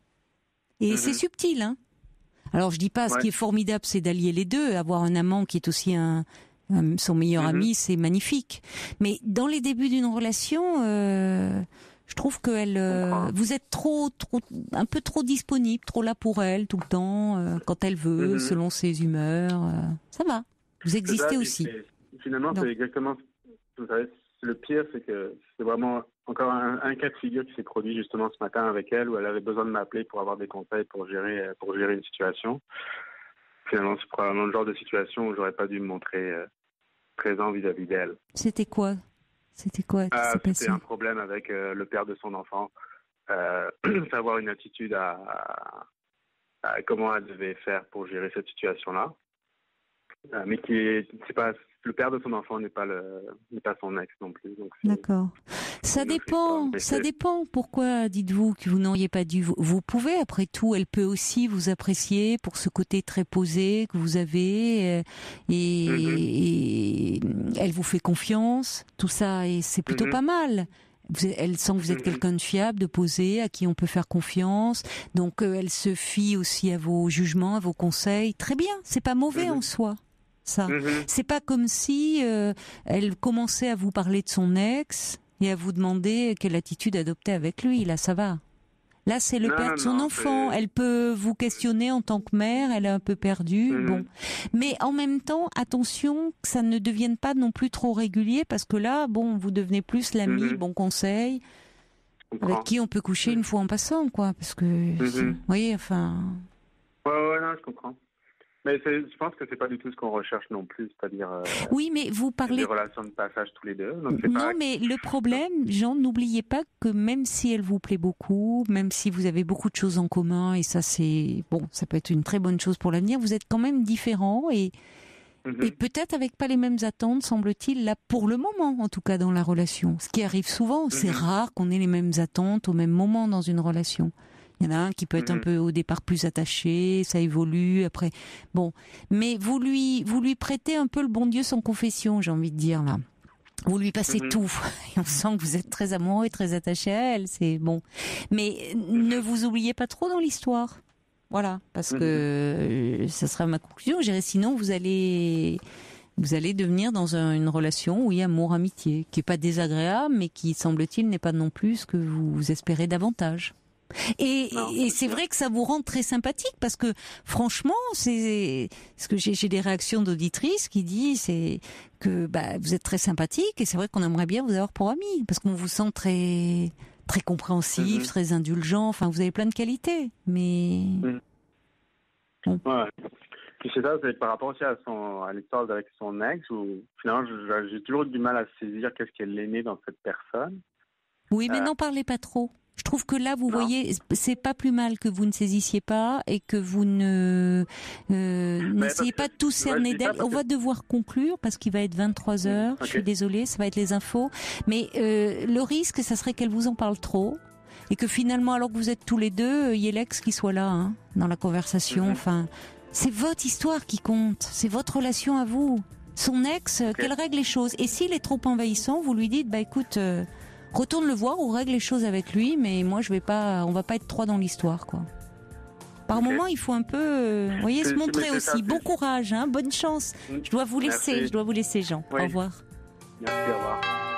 Et Mhm. c'est subtil, hein. Alors je dis pas, ce Ouais. qui est formidable, c'est d'allier les deux, avoir un amant qui est aussi un, un- son meilleur Mhm. ami, c'est magnifique. Mais dans les débuts d'une relation, euh, je trouve que elle, euh, comprends. vous êtes trop, trop, un peu trop disponible, trop là pour elle tout le temps, euh, quand elle veut, Mhm. selon ses humeurs. euh, ça va. Vous C'est ça, existez puis aussi. c'est- Finalement, Donc. c'est exactement. Vous savez, c'est le pire, c'est que c'est vraiment encore un, un cas de figure qui s'est produit justement ce matin avec elle, où elle avait besoin de m'appeler pour avoir des conseils pour gérer, pour gérer une situation. Finalement, c'est probablement le genre de situation où j'aurais pas dû me montrer euh, présent vis-à-vis d'elle. C'était quoi? C'était quoi qui Ah, s'est c'était passé? un problème avec euh, le père de son enfant, euh, savoir une attitude à, à- à comment elle devait faire pour gérer cette situation-là. Euh, mais qui est, c'est pas le père de son enfant n'est pas le n'est pas son ex non plus. Donc c'est, D'accord. Ça c'est une autre histoire. dépend, Mais ça c'est- dépend. Pourquoi dites-vous que vous n'auriez pas dû? Vous, vous pouvez, après tout, elle peut aussi vous apprécier pour ce côté très posé que vous avez, euh, et, Mhm. et elle vous fait confiance, tout ça, et c'est plutôt Mhm. pas mal. Vous êtes- Elle sent que vous êtes Mhm. quelqu'un de fiable, de posé, à qui on peut faire confiance. Donc euh, elle se fie aussi à vos jugements, à vos conseils. Très bien, c'est pas mauvais Mhm. en soi, ça. Mhm. C'est pas comme si euh, elle commençait à vous parler de son ex et à vous demander quelle attitude adopter avec lui. Là, ça va. Là, c'est le Non, père non, de son non, enfant. c'est- Elle peut vous questionner en tant que mère. Elle est un peu perdue. Mhm. Bon, mais en même temps, attention que ça ne devienne pas non plus trop régulier, parce que là, bon, vous devenez plus l'ami, Mhm. bon conseil, Je avec comprends. qui on peut coucher une fois en passant, quoi. Parce que, Mhm. vous voyez, enfin. Ouais, ouais, non, je comprends. Mais c'est, je pense que c'est pas du tout ce qu'on recherche non plus, c'est-à-dire euh, Oui, mais vous des parlez. relations de passage tous les deux. Donc c'est Non, pas. mais le problème, Jean, n'oubliez pas que même si elle vous plaît beaucoup, même si vous avez beaucoup de choses en commun, et ça c'est bon, ça peut être une très bonne chose pour l'avenir, vous êtes quand même différents et, Mhm. et peut-être avec pas les mêmes attentes, semble-t-il, là pour le moment, en tout cas dans la relation. Ce qui arrive souvent, c'est Mhm. rare qu'on ait les mêmes attentes au même moment dans une relation. Il y en a un qui peut être un Mhm. peu au départ plus attaché, ça évolue après. Bon, mais vous lui vous lui prêtez un peu le bon Dieu sans confession, j'ai envie de dire là. Vous lui passez Mhm. tout. Et on sent que vous êtes très amoureux et très attaché à elle. C'est bon. Mais ne vous oubliez pas trop dans l'histoire. Voilà. Parce Mhm. que euh, ça sera ma conclusion. Je dirais, sinon, vous allez, vous allez devenir dans un- une relation, oui, amour-amitié, qui est pas désagréable, mais qui, semble-t-il, n'est pas non plus ce que vous espérez davantage. Et, Non, et c'est c'est sûr. vrai que ça vous rend très sympathique parce que franchement, c'est ce que j'ai, j'ai des réactions d'auditrices qui disent c'est que bah, vous êtes très sympathique et c'est vrai qu'on aimerait bien vous avoir pour ami parce qu'on vous sent très très compréhensif, Mhm. très indulgent. Enfin, vous avez plein de qualités, mais Ouais. Puis c'est ça, c'est par rapport aussi à son à l'histoire avec son ex où finalement je- j'ai toujours du mal à saisir qu'est-ce qu'elle est née dans cette personne. oui, mais Euh. n'en parlez pas trop. Je trouve que là, vous Non. voyez, c'est pas plus mal que vous ne saisissiez pas et que vous ne euh, n'essayez pas de tout cerner ouais, d'elle. On que... va devoir conclure parce qu'il va être vingt-trois heures. Mmh, okay. Je suis désolée, ça va être les infos. Mais euh, le risque, ça serait qu'elle vous en parle trop et que finalement, alors que vous êtes tous les deux, il y ait l'ex qui soit là hein, dans la conversation. Mmh. Enfin, c'est votre histoire qui compte, c'est votre relation à vous. Son ex, okay. qu'elle règle les choses. Et s'il est trop envahissant, vous lui dites, bah écoute. Euh, Retourne le voir ou règle les choses avec lui, mais moi je vais pas, on va pas être trois dans l'histoire, quoi. Par okay. moment, il faut un peu, euh, vous voyez, se montrer aussi. Ça, bon courage, hein, bonne chance. Je dois vous laisser, Merci. je dois vous laisser, Jean. Oui. Au revoir. Merci, au revoir.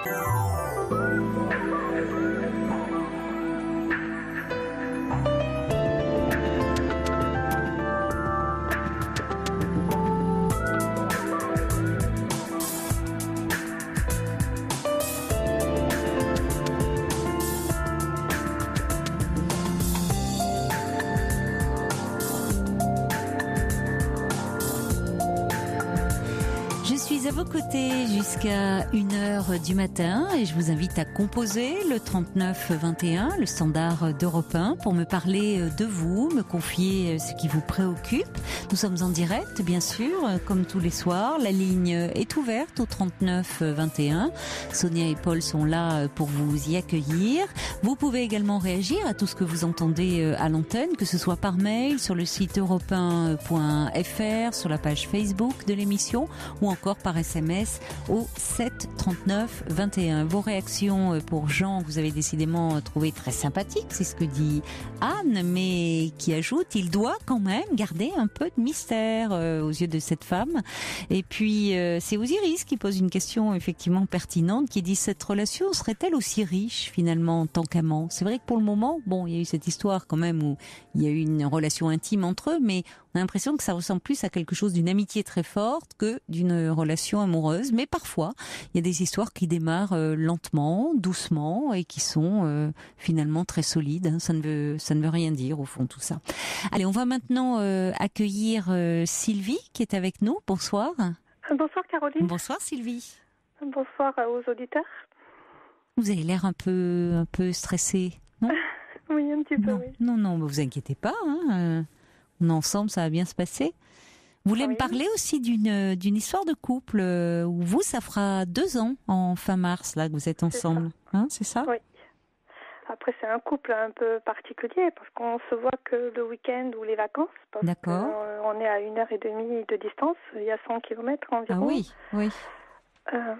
À vos côtés jusqu'à une heure du matin et je vous invite à composer le trente-neuf vingt et un, le standard d'Europe un, pour me parler de vous, me confier ce qui vous préoccupe. Nous sommes en direct, bien sûr, comme tous les soirs. La ligne est ouverte au trente-neuf vingt et un. Sonia et Paul sont là pour vous y accueillir. Vous pouvez également réagir à tout ce que vous entendez à l'antenne, que ce soit par mail, sur le site europe un point f r, sur la page Facebook de l'émission ou encore par S M S au sept trente-neuf vingt et un. Vos réactions pour Jean, que vous avez décidément trouvé très sympathique, c'est ce que dit Anne, mais qui ajoute, il doit quand même garder un peu de mystère euh, aux yeux de cette femme. Et puis, euh, c'est Osiris qui pose une question effectivement pertinente, qui dit, cette relation serait-elle aussi riche finalement tant qu'amant? C'est vrai que pour le moment, bon, il y a eu cette histoire quand même où il y a eu une relation intime entre eux, mais on a l'impression que ça ressemble plus à quelque chose d'une amitié très forte que d'une relation amoureuse. Mais parfois, il y a des histoires qui démarrent euh, lentement, doucement et qui sont euh, finalement très solides. Hein. Ça ne veut, ça ne veut rien dire au fond tout ça. Allez, on va maintenant euh, accueillir euh, Sylvie qui est avec nous. Bonsoir. Bonsoir Caroline. Bonsoir Sylvie. Bonsoir aux auditeurs. Vous avez l'air un peu, un peu stressée, non? Oui, un petit peu, non, oui. Non, non, vous inquiétez pas. Hein. Euh, on est ensemble, ça va bien se passer. Vous voulez oui. me parler aussi d'une d'une histoire de couple euh, où vous, ça fera deux ans en fin mars là que vous êtes ensemble, c'est ça, hein, c'est ça? Oui. Après, c'est un couple un peu particulier parce qu'on se voit que le week-end ou les vacances. Parce D'accord. qu'on est à une heure et demie de distance, il y a cent kilomètres environ. Ah oui, oui. Euh,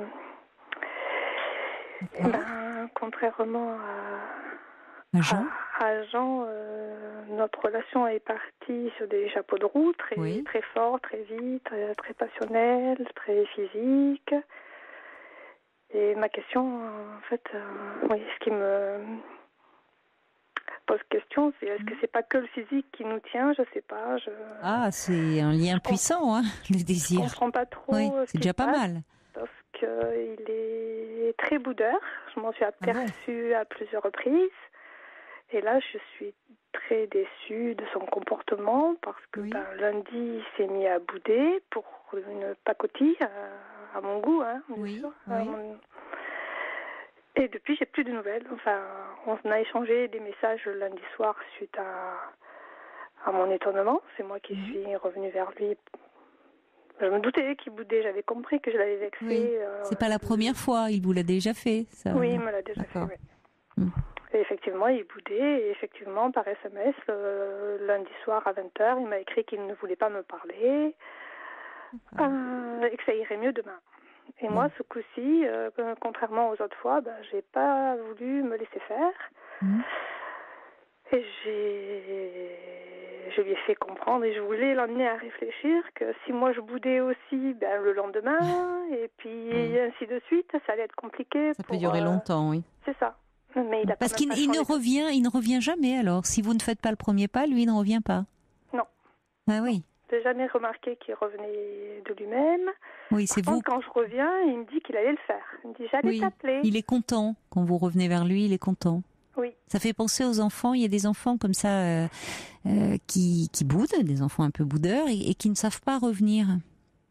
ben, contrairement à, Jean, à, à Jean euh, notre relation est partie sur des chapeaux de roue très, oui. très fort, très vite, très, très passionnel, très physique. Et ma question, en fait, euh, oui, ce qui me pose question, c'est est-ce que c'est pas que le physique qui nous tient? Je sais pas. Je... Ah, c'est un lien je puissant, hein, le désir. Je comprends pas trop. Oui, ce c'est déjà pas passe, mal. Parce qu'il est très boudeur. Je m'en suis aperçue ah ouais. à plusieurs reprises. Et là, je suis très déçue de son comportement parce que oui. ben, lundi, il s'est mis à bouder pour une pacotille à, à mon goût, hein, bien oui, sûr. Oui. Mon... Et depuis, j'ai plus de nouvelles. Enfin, on a échangé des messages le lundi soir suite à, à mon étonnement. C'est moi qui mmh. suis revenue vers lui. Je me doutais qu'il boudait. J'avais compris que je l'avais vexé. Oui. Euh, c'est pas la première fois. Il vous l'a déjà fait, ça. Oui, il me l'a déjà D'accord. fait, oui. Mmh. Et effectivement, il boudait. Et effectivement, par S M S, le lundi soir à vingt heures, il m'a écrit qu'il ne voulait pas me parler euh, et que ça irait mieux demain. Et mmh. moi, ce coup-ci, euh, contrairement aux autres fois, ben, j'ai pas voulu me laisser faire. Mmh. Et j'ai... je lui ai fait comprendre et je voulais l'emmener à réfléchir que si moi je boudais aussi ben, le lendemain, et puis mmh. ainsi de suite, ça allait être compliqué. Ça pour, peut durer euh... longtemps, oui. C'est ça. Mais il a Parce qu'il il ne revient, il ne revient jamais alors. Si vous ne faites pas le premier pas, lui il ne revient pas. Non. Ah oui. Je n'ai jamais remarqué qu'il revenait de lui-même. Oui, c'est Par vous. contre, quand je reviens, il me dit qu'il allait le faire. Il me dit j'allais oui. t'appeler. Il est content quand vous revenez vers lui. Il est content. Oui. Ça fait penser aux enfants. Il y a des enfants comme ça euh, euh, qui, qui boudent, des enfants un peu boudeurs et, et qui ne savent pas revenir.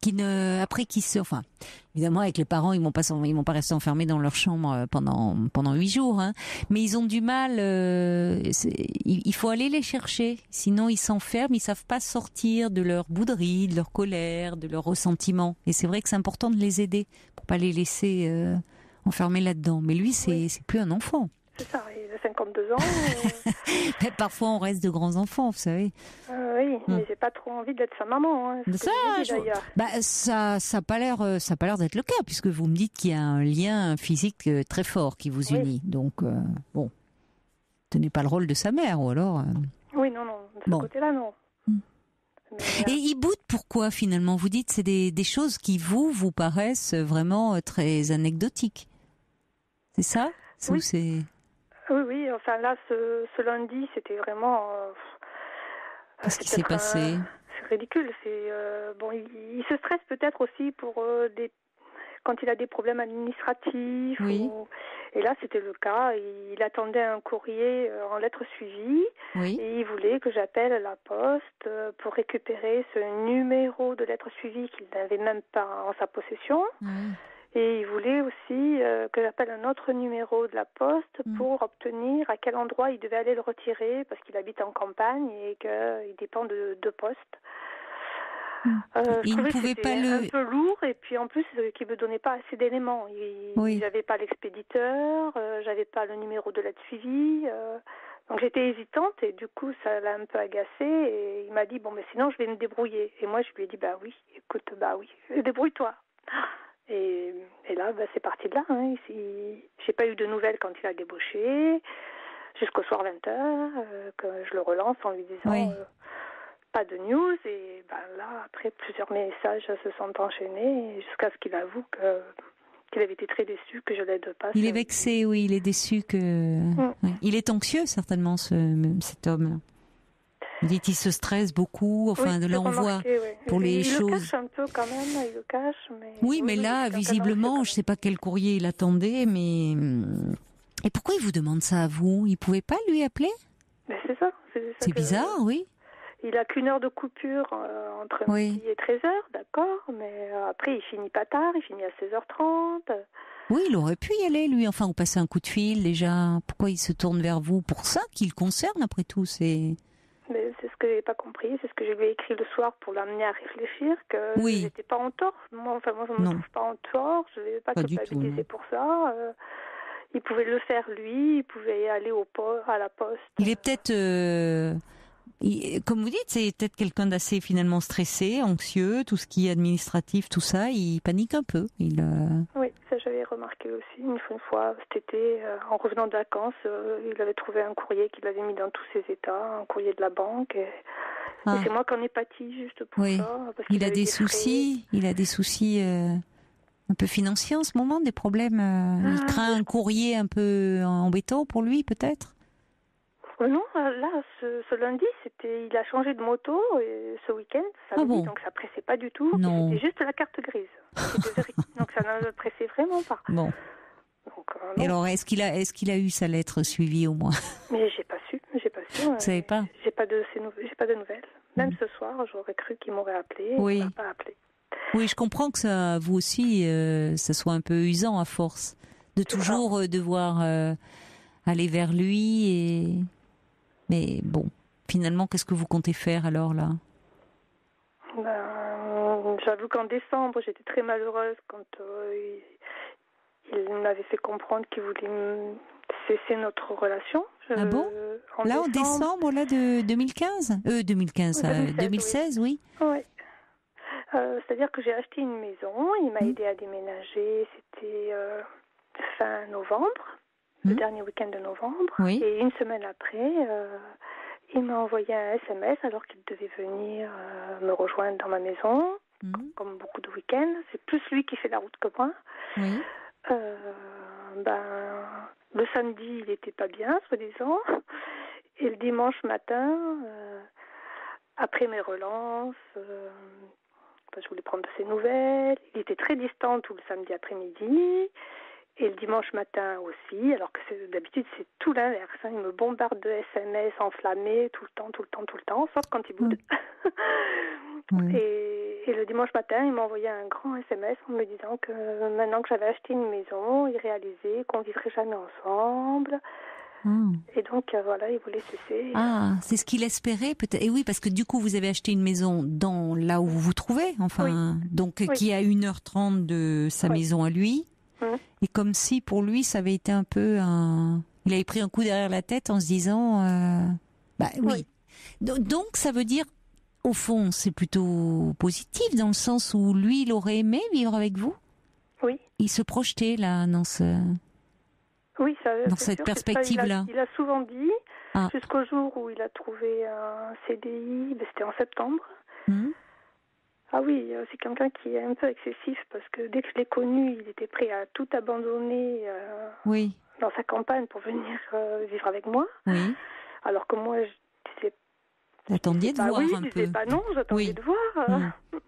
qui ne, après qui se, enfin, évidemment avec les parents, ils vont pas, ils vont pas rester enfermés dans leur chambre pendant pendant huit jours, hein. Mais ils ont du mal. Euh, il faut aller les chercher, sinon ils s'enferment, ils savent pas sortir de leur bouderie, de leur colère, de leur ressentiment. Et c'est vrai que c'est important de les aider pour pas les laisser euh, enfermés là-dedans. Mais lui, c'est oui. c'est plus un enfant. C'est ça, il a cinquante-deux ans. Euh... mais parfois, on reste de grands enfants, vous savez. Euh, oui, hum. mais j'ai pas trop envie d'être sa maman. Hein, ça, dit, je... bah, ça, ça a pas l'air, ça a pas l'air d'être le cas, puisque vous me dites qu'il y a un lien physique très fort qui vous unit. Oui. Donc, euh, bon, tenez pas le rôle de sa mère, ou alors. Euh... Oui, non, non, de ce bon. côté-là, non. Hum. Mais, euh... Et il boude pourquoi finalement? Vous dites c'est des, des choses qui vous vous paraissent vraiment très anecdotiques. C'est ça? Oui. Ou c'est... Oui, oui, enfin là, ce, ce lundi, c'était vraiment... Euh, Qu'est-ce qui s'est passé? euh, C'est ridicule. C'est, euh, bon, il, il se stresse peut-être aussi pour euh, des, quand il a des problèmes administratifs. Oui. Ou, et là, c'était le cas. Il, il attendait un courrier en lettres suivies. Oui. Et il voulait que j'appelle la poste pour récupérer ce numéro de lettres suivies qu'il n'avait même pas en sa possession. Oui. Et il voulait aussi euh, que j'appelle un autre numéro de la poste mmh. pour obtenir à quel endroit il devait aller le retirer, parce qu'il habite en campagne et qu'il dépend de deux postes. Mmh. Euh, je il trouvais ne pouvait que pas c'était le... un peu lourd, et puis en plus, euh, qu'il ne me donnait pas assez d'éléments. Il oui. n'avait pas l'expéditeur, euh, j'avais pas le numéro de lettre suivie. Euh, donc j'étais hésitante, et du coup, ça l'a un peu agacé, et il m'a dit, bon, mais sinon, je vais me débrouiller. Et moi, je lui ai dit, bah oui, écoute, bah oui, débrouille-toi. Et, et là, bah, c'est parti de là. Hein. Il, j'ai pas eu de nouvelles quand il a débauché, jusqu'au soir vingt heures, euh, que je le relance en lui disant oui. euh, pas de news. Et bah, là, après, plusieurs messages se sont enchaînés jusqu'à ce qu'il avoue que, qu'il avait été très déçu que je l'aide pas. Il est vexé, oui, il est déçu que... Mmh. Oui. Il est anxieux, certainement, ce, cet homme-là. Vous dites qu'il se stresse beaucoup, enfin, oui, de là on voit oui. pour il, les il choses. Il le cache un peu quand même, il le cache. Mais... Oui, mais oui, là, oui, visiblement, je ne sais pas quel courrier il attendait, mais... Et pourquoi il vous demande ça à vous? Il ne pouvait pas lui appeler? Mais c'est ça. C'est, ça c'est bizarre, je... oui. Il a qu'une heure de coupure euh, entre oui. midi et treize heures, d'accord, mais euh, après il finit pas tard, il finit à seize heures trente. Oui, il aurait pu y aller, lui, enfin, ou passer un coup de fil, déjà. Pourquoi il se tourne vers vous? Pour ça qui le concerne, après tout, c'est... Mais c'est ce que j'ai pas compris, c'est ce que je lui ai écrit le soir pour l'amener à réfléchir, que oui. j'étais pas en tort. Moi, enfin, moi je me non. trouve pas en tort, je vais pas, pas culpabiliser pour ça. Euh, il pouvait le faire lui, il pouvait aller au po- à la poste. Il est peut-être, euh, il, comme vous dites, c'est peut-être quelqu'un d'assez finalement stressé, anxieux, tout ce qui est administratif, tout ça, il panique un peu. Il, euh... Oui, ça j'avais remarqué aussi. Une fois, une fois cet été, euh, en revenant de vacances, euh, il avait trouvé un courrier qu'il avait mis dans tous ses états, un courrier de la banque. Et, ah. et c'est moi qui en ai pâti juste pour oui. ça. Parce il a des, des soucis, il a des soucis euh, un peu financiers en ce moment, des problèmes. Euh, ah, il craint un courrier un peu embêtant pour lui, peut-être. Non, là, ce, ce lundi, c'était, il a changé de moto et ce week-end, samedi, ah bon donc ça pressait pas du tout. Non. C'était juste la carte grise. Donc ça ne pressait vraiment pas. Bon. Donc, euh, et alors, est-ce qu'il a, est-ce qu'il a eu sa lettre suivie au moins? Mais j'ai pas su, j'ai pas su. Vous savez pas? J'ai pas de, ces nou- j'ai pas de nouvelles. Même mmh. ce soir, j'aurais cru qu'il m'aurait appelé. Oui. Il m'a pas appelé. Oui, je comprends que ça, vous aussi, euh, ça soit un peu usant à force de C'est toujours euh, devoir euh, aller vers lui et. Mais bon, finalement, qu'est-ce que vous comptez faire alors là? Ben, j'avoue qu'en décembre, j'étais très malheureuse quand euh, il, il m'avait fait comprendre qu'il voulait cesser notre relation. Je, ah bon en Là, décembre, en décembre là, de deux mille quinze Euh, deux mille quinze, deux mille seize, deux mille seize oui. Oui. oui. Euh, c'est-à-dire que j'ai acheté une maison, il m'a mmh. aidé à déménager, c'était euh, fin novembre. Le mmh. dernier week-end de novembre. Oui. Et une semaine après, euh, il m'a envoyé un S M S alors qu'il devait venir euh, me rejoindre dans ma maison, mmh. comme beaucoup de week-ends. C'est plus lui qui fait la route que moi. Oui. Euh, ben, le samedi, il n'était pas bien, soi-disant. Et le dimanche matin, euh, après mes relances, euh, ben, je voulais prendre de ses nouvelles. Il était très distant tout le samedi après-midi. Et le dimanche matin aussi, alors que c'est, d'habitude c'est tout l'inverse. Hein. Il me bombarde de S M S enflammés tout le temps, tout le temps, tout le temps, sauf quand il boude. Mmh. Et et le dimanche matin, il m'a envoyé un grand S M S en me disant que maintenant que j'avais acheté une maison, il réalisait qu'on ne vivrait jamais ensemble. Mmh. Et donc, euh, voilà, il voulait cesser. Ah, c'est ce qu'il espérait peut-être. Et oui, parce que du coup, vous avez acheté une maison dans là où vous vous trouvez, enfin, oui. donc oui. qui est à une heure trente de sa oui. maison à lui. Mmh. Et comme si, pour lui, ça avait été un peu un... Il avait pris un coup derrière la tête en se disant... Euh... Bah oui. oui. Donc, ça veut dire, au fond, c'est plutôt positif, dans le sens où lui, il aurait aimé vivre avec vous. Oui. Il se projetait, là, dans ce... Oui, ça, dans cette sûr, perspective-là. Il, il a souvent dit, ah. jusqu'au jour où il a trouvé un C D I, ben c'était en septembre. Mmh. Ah oui, c'est quelqu'un qui est un peu excessif, parce que dès que je l'ai connu, il était prêt à tout abandonner euh, oui. dans sa campagne pour venir euh, vivre avec moi. Oui. Alors que moi, je disais... Vous attendiez de voir oui, un peu. Je disais pas non, j'attendais oui. de voir. Mmh.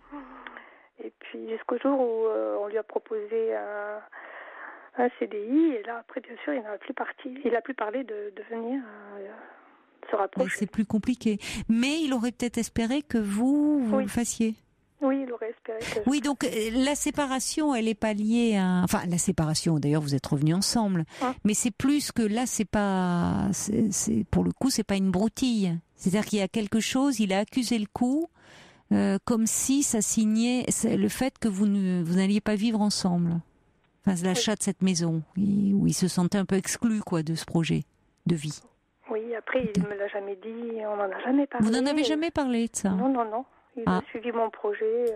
Et puis jusqu'au jour où euh, on lui a proposé un... un C D I, et là, après, bien sûr, il n'a plus parti. Il n'a plus parlé de, de venir euh, se rapprocher. Mais c'est plus compliqué. Mais il aurait peut-être espéré que vous, vous oui. le fassiez. Oui, il aurait espéré que... Oui, donc la séparation, elle n'est pas liée à... Enfin, la séparation, d'ailleurs, vous êtes revenus ensemble. Hein? Mais c'est plus que là, c'est pas... C'est, c'est, pour le coup, c'est pas une broutille. C'est-à-dire qu'il y a quelque chose, il a accusé le coup, euh, comme si ça signait le fait que vous, ne, vous n'alliez pas vivre ensemble. Enfin, l'achat oui. de cette maison, où il se sentait un peu exclu, quoi, de ce projet de vie. Oui, après, il ne me l'a jamais dit, on n'en a jamais parlé. Vous n'en avez jamais parlé de ça? Non, non, non. Il ah. a suivi mon projet.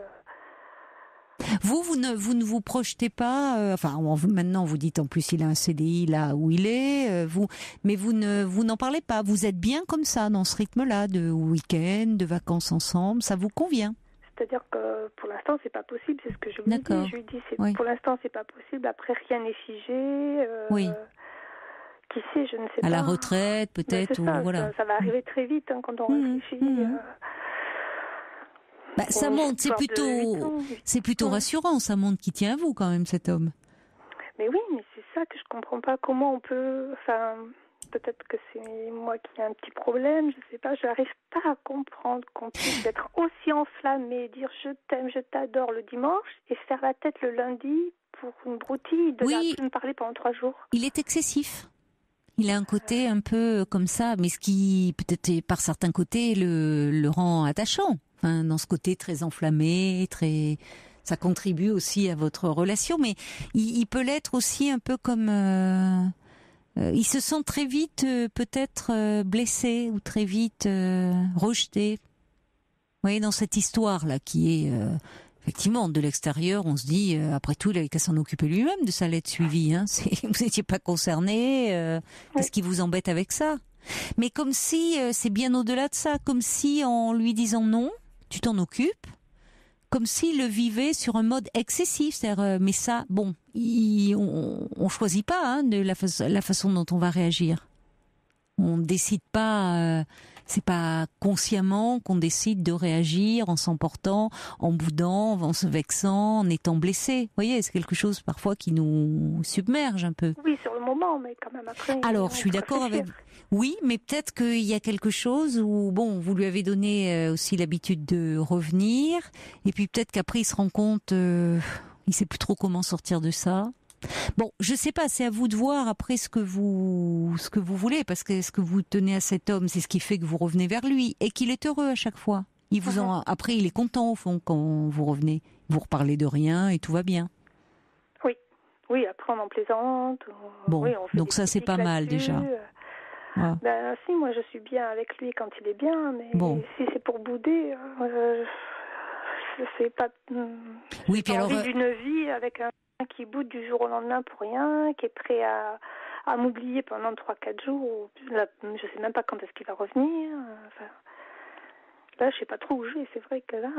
Vous, vous ne vous, ne vous projetez pas, euh, enfin, on, maintenant, vous dites en plus, il a un C D I là où il est, euh, vous, mais vous, ne, vous n'en parlez pas. Vous êtes bien comme ça, dans ce rythme-là, de week-end, de vacances ensemble, ça vous convient? C'est-à-dire que pour l'instant, c'est pas possible, c'est ce que je lui dis. Je lui dis, c'est, oui. pour l'instant, c'est pas possible. Après, rien n'est figé. Euh, oui. Qui sait, je ne sais à pas. À la retraite, peut-être, ou ça, voilà. Ça, ça va arriver très vite hein, quand on mmh, réfléchit. Mmh. Euh, bah, ça montre, c'est plutôt, c'est plutôt mmh. rassurant. Ça montre qu'il tient à vous quand même, cet homme. Mais oui, mais c'est ça que je comprends pas. Comment on peut, enfin. Peut-être que c'est moi qui ai un petit problème, je sais pas, je n'arrive pas à comprendre qu'on puisse être aussi enflammé, dire je t'aime, je t'adore le dimanche et faire la tête le lundi pour une broutille, de oui, là, me parler pendant trois jours. Il est excessif. Il a un côté un peu comme ça, mais ce qui peut-être par certains côtés le, le rend attachant. Enfin, dans ce côté très enflammé, très, ça contribue aussi à votre relation, mais il, il peut l'être aussi un peu comme. Euh... Euh, il se sent très vite euh, peut-être euh, blessé ou très vite euh, rejeté. Vous voyez, dans cette histoire-là qui est euh, effectivement de l'extérieur, on se dit euh, après tout, il avait qu'à s'en occuper lui-même de sa lettre suivie. Hein. C'est, vous n'étiez pas concerné. Euh, qu'est-ce oui. qui vous embête avec ça? Mais comme si euh, c'est bien au-delà de ça, comme si en lui disant non, tu t'en occupes. Comme s'il le vivait sur un mode excessif, c'est-à-dire, euh, mais ça, bon, il, on, on choisit pas hein, de la, fa- la façon dont on va réagir. On décide pas, euh, c'est pas consciemment qu'on décide de réagir en s'emportant, en boudant, en se vexant, en étant blessé. Vous voyez, c'est quelque chose parfois qui nous submerge un peu. Oui, sur le moment, mais quand même après. Alors, je suis d'accord avec. Oui, mais peut-être qu'il y a quelque chose où, bon, vous lui avez donné aussi l'habitude de revenir, et puis peut-être qu'après il se rend compte, euh, il sait plus trop comment sortir de ça. Bon, je sais pas, c'est à vous de voir après ce que vous, ce que vous voulez, parce que ce que vous tenez à cet homme, c'est ce qui fait que vous revenez vers lui, et qu'il est heureux à chaque fois. Il vous en, après, il est content au fond quand vous revenez. Vous reparlez de rien et tout va bien. Oui, oui. Après on en plaisante. On... Bon, oui, on fait donc ça c'est pas mal déjà. Ah. Ben si, moi je suis bien avec lui quand il est bien, mais bon. Si c'est pour bouder, euh, c'est pas. Oui, puis alors. Envie d'une vie avec un qui boude du jour au lendemain pour rien, qui est prêt à, à m'oublier pendant trois quatre jours. Là, je sais même pas quand est-ce qu'il va revenir. Enfin, là, je sais pas trop où je vais. C'est vrai que là.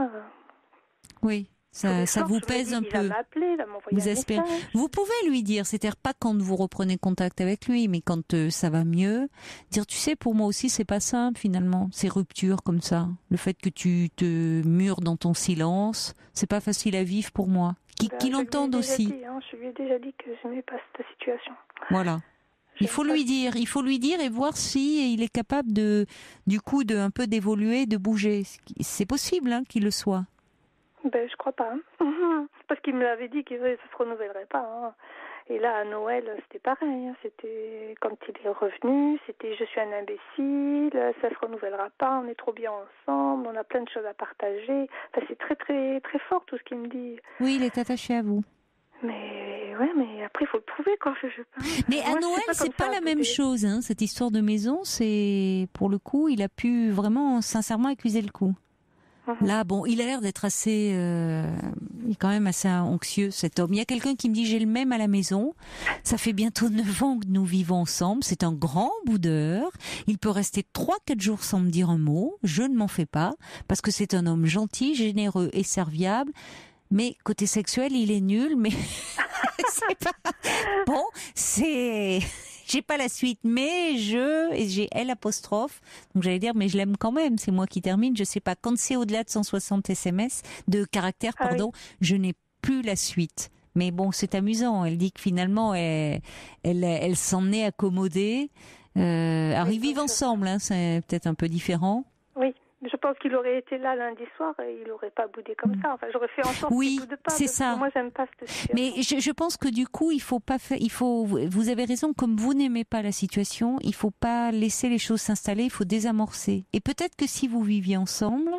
Oui. Ça, ça vous pèse un peu. Il va m'appeler, il va m'envoyer vous un espérez. message. Vous pouvez lui dire, c'est-à-dire pas quand vous reprenez contact avec lui, mais quand euh, ça va mieux, dire tu sais, pour moi aussi c'est pas simple finalement, ces ruptures comme ça, le fait que tu te mures dans ton silence, c'est pas facile à vivre pour moi. Qui, ben, qui l'entende aussi. Dit, hein, je lui ai déjà dit que je n'aimais pas cette situation. Voilà. Il faut lui dire, il faut lui dire et voir si il est capable de, du coup, de un peu d'évoluer, de bouger. C'est possible hein, qu'il le soit. Ben, je crois pas. Hein. Parce qu'il me l'avait dit que ça se renouvellerait pas. Hein. Et là, à Noël, c'était pareil. Hein. C'était quand il est revenu, c'était je suis un imbécile, ça se renouvellera pas, on est trop bien ensemble, on a plein de choses à partager. Enfin, c'est très très très fort tout ce qu'il me dit. Oui, il est attaché à vous. Mais ouais, mais après il faut le prouver quoi. Je sais pas. Mais à Moi, Noël, pas c'est pas ça, la même côté. chose. Hein. Cette histoire de maison, c'est pour le coup, il a pu vraiment sincèrement accuser le coup. Là, bon, il a l'air d'être assez, euh, il est quand même assez anxieux, cet homme. Il y a quelqu'un qui me dit, j'ai le même à la maison. Ça fait bientôt neuf ans que nous vivons ensemble. C'est un grand boudeur. Il peut rester trois, quatre jours sans me dire un mot. Je ne m'en fais pas. Parce que c'est un homme gentil, généreux et serviable. Mais côté sexuel, il est nul, mais c'est pas, bon, c'est, j'ai pas la suite, mais je, et j'ai L apostrophe, donc j'allais dire, mais je l'aime quand même, c'est moi qui termine, je sais pas, quand c'est au-delà de cent soixante S M S, de caractères, Ah pardon, oui. je n'ai plus la suite. Mais bon, c'est amusant, elle dit que finalement, elle, elle, elle s'en est accommodée, euh, alors Oui, ils vivent donc, ensemble, hein, c'est peut-être un peu différent. Oui. Je pense qu'il aurait été là lundi soir et il n'aurait pas boudé comme ça. Enfin, j'aurais fait en sorte Oui, qu'il boude pas. c'est parce ça. que moi, j'aime pas cette situation. Mais je, je pense que du coup, il faut pas faire, il faut, vous avez raison, comme vous n'aimez pas la situation, il faut pas laisser les choses s'installer, il faut désamorcer. Et peut-être que si vous viviez ensemble,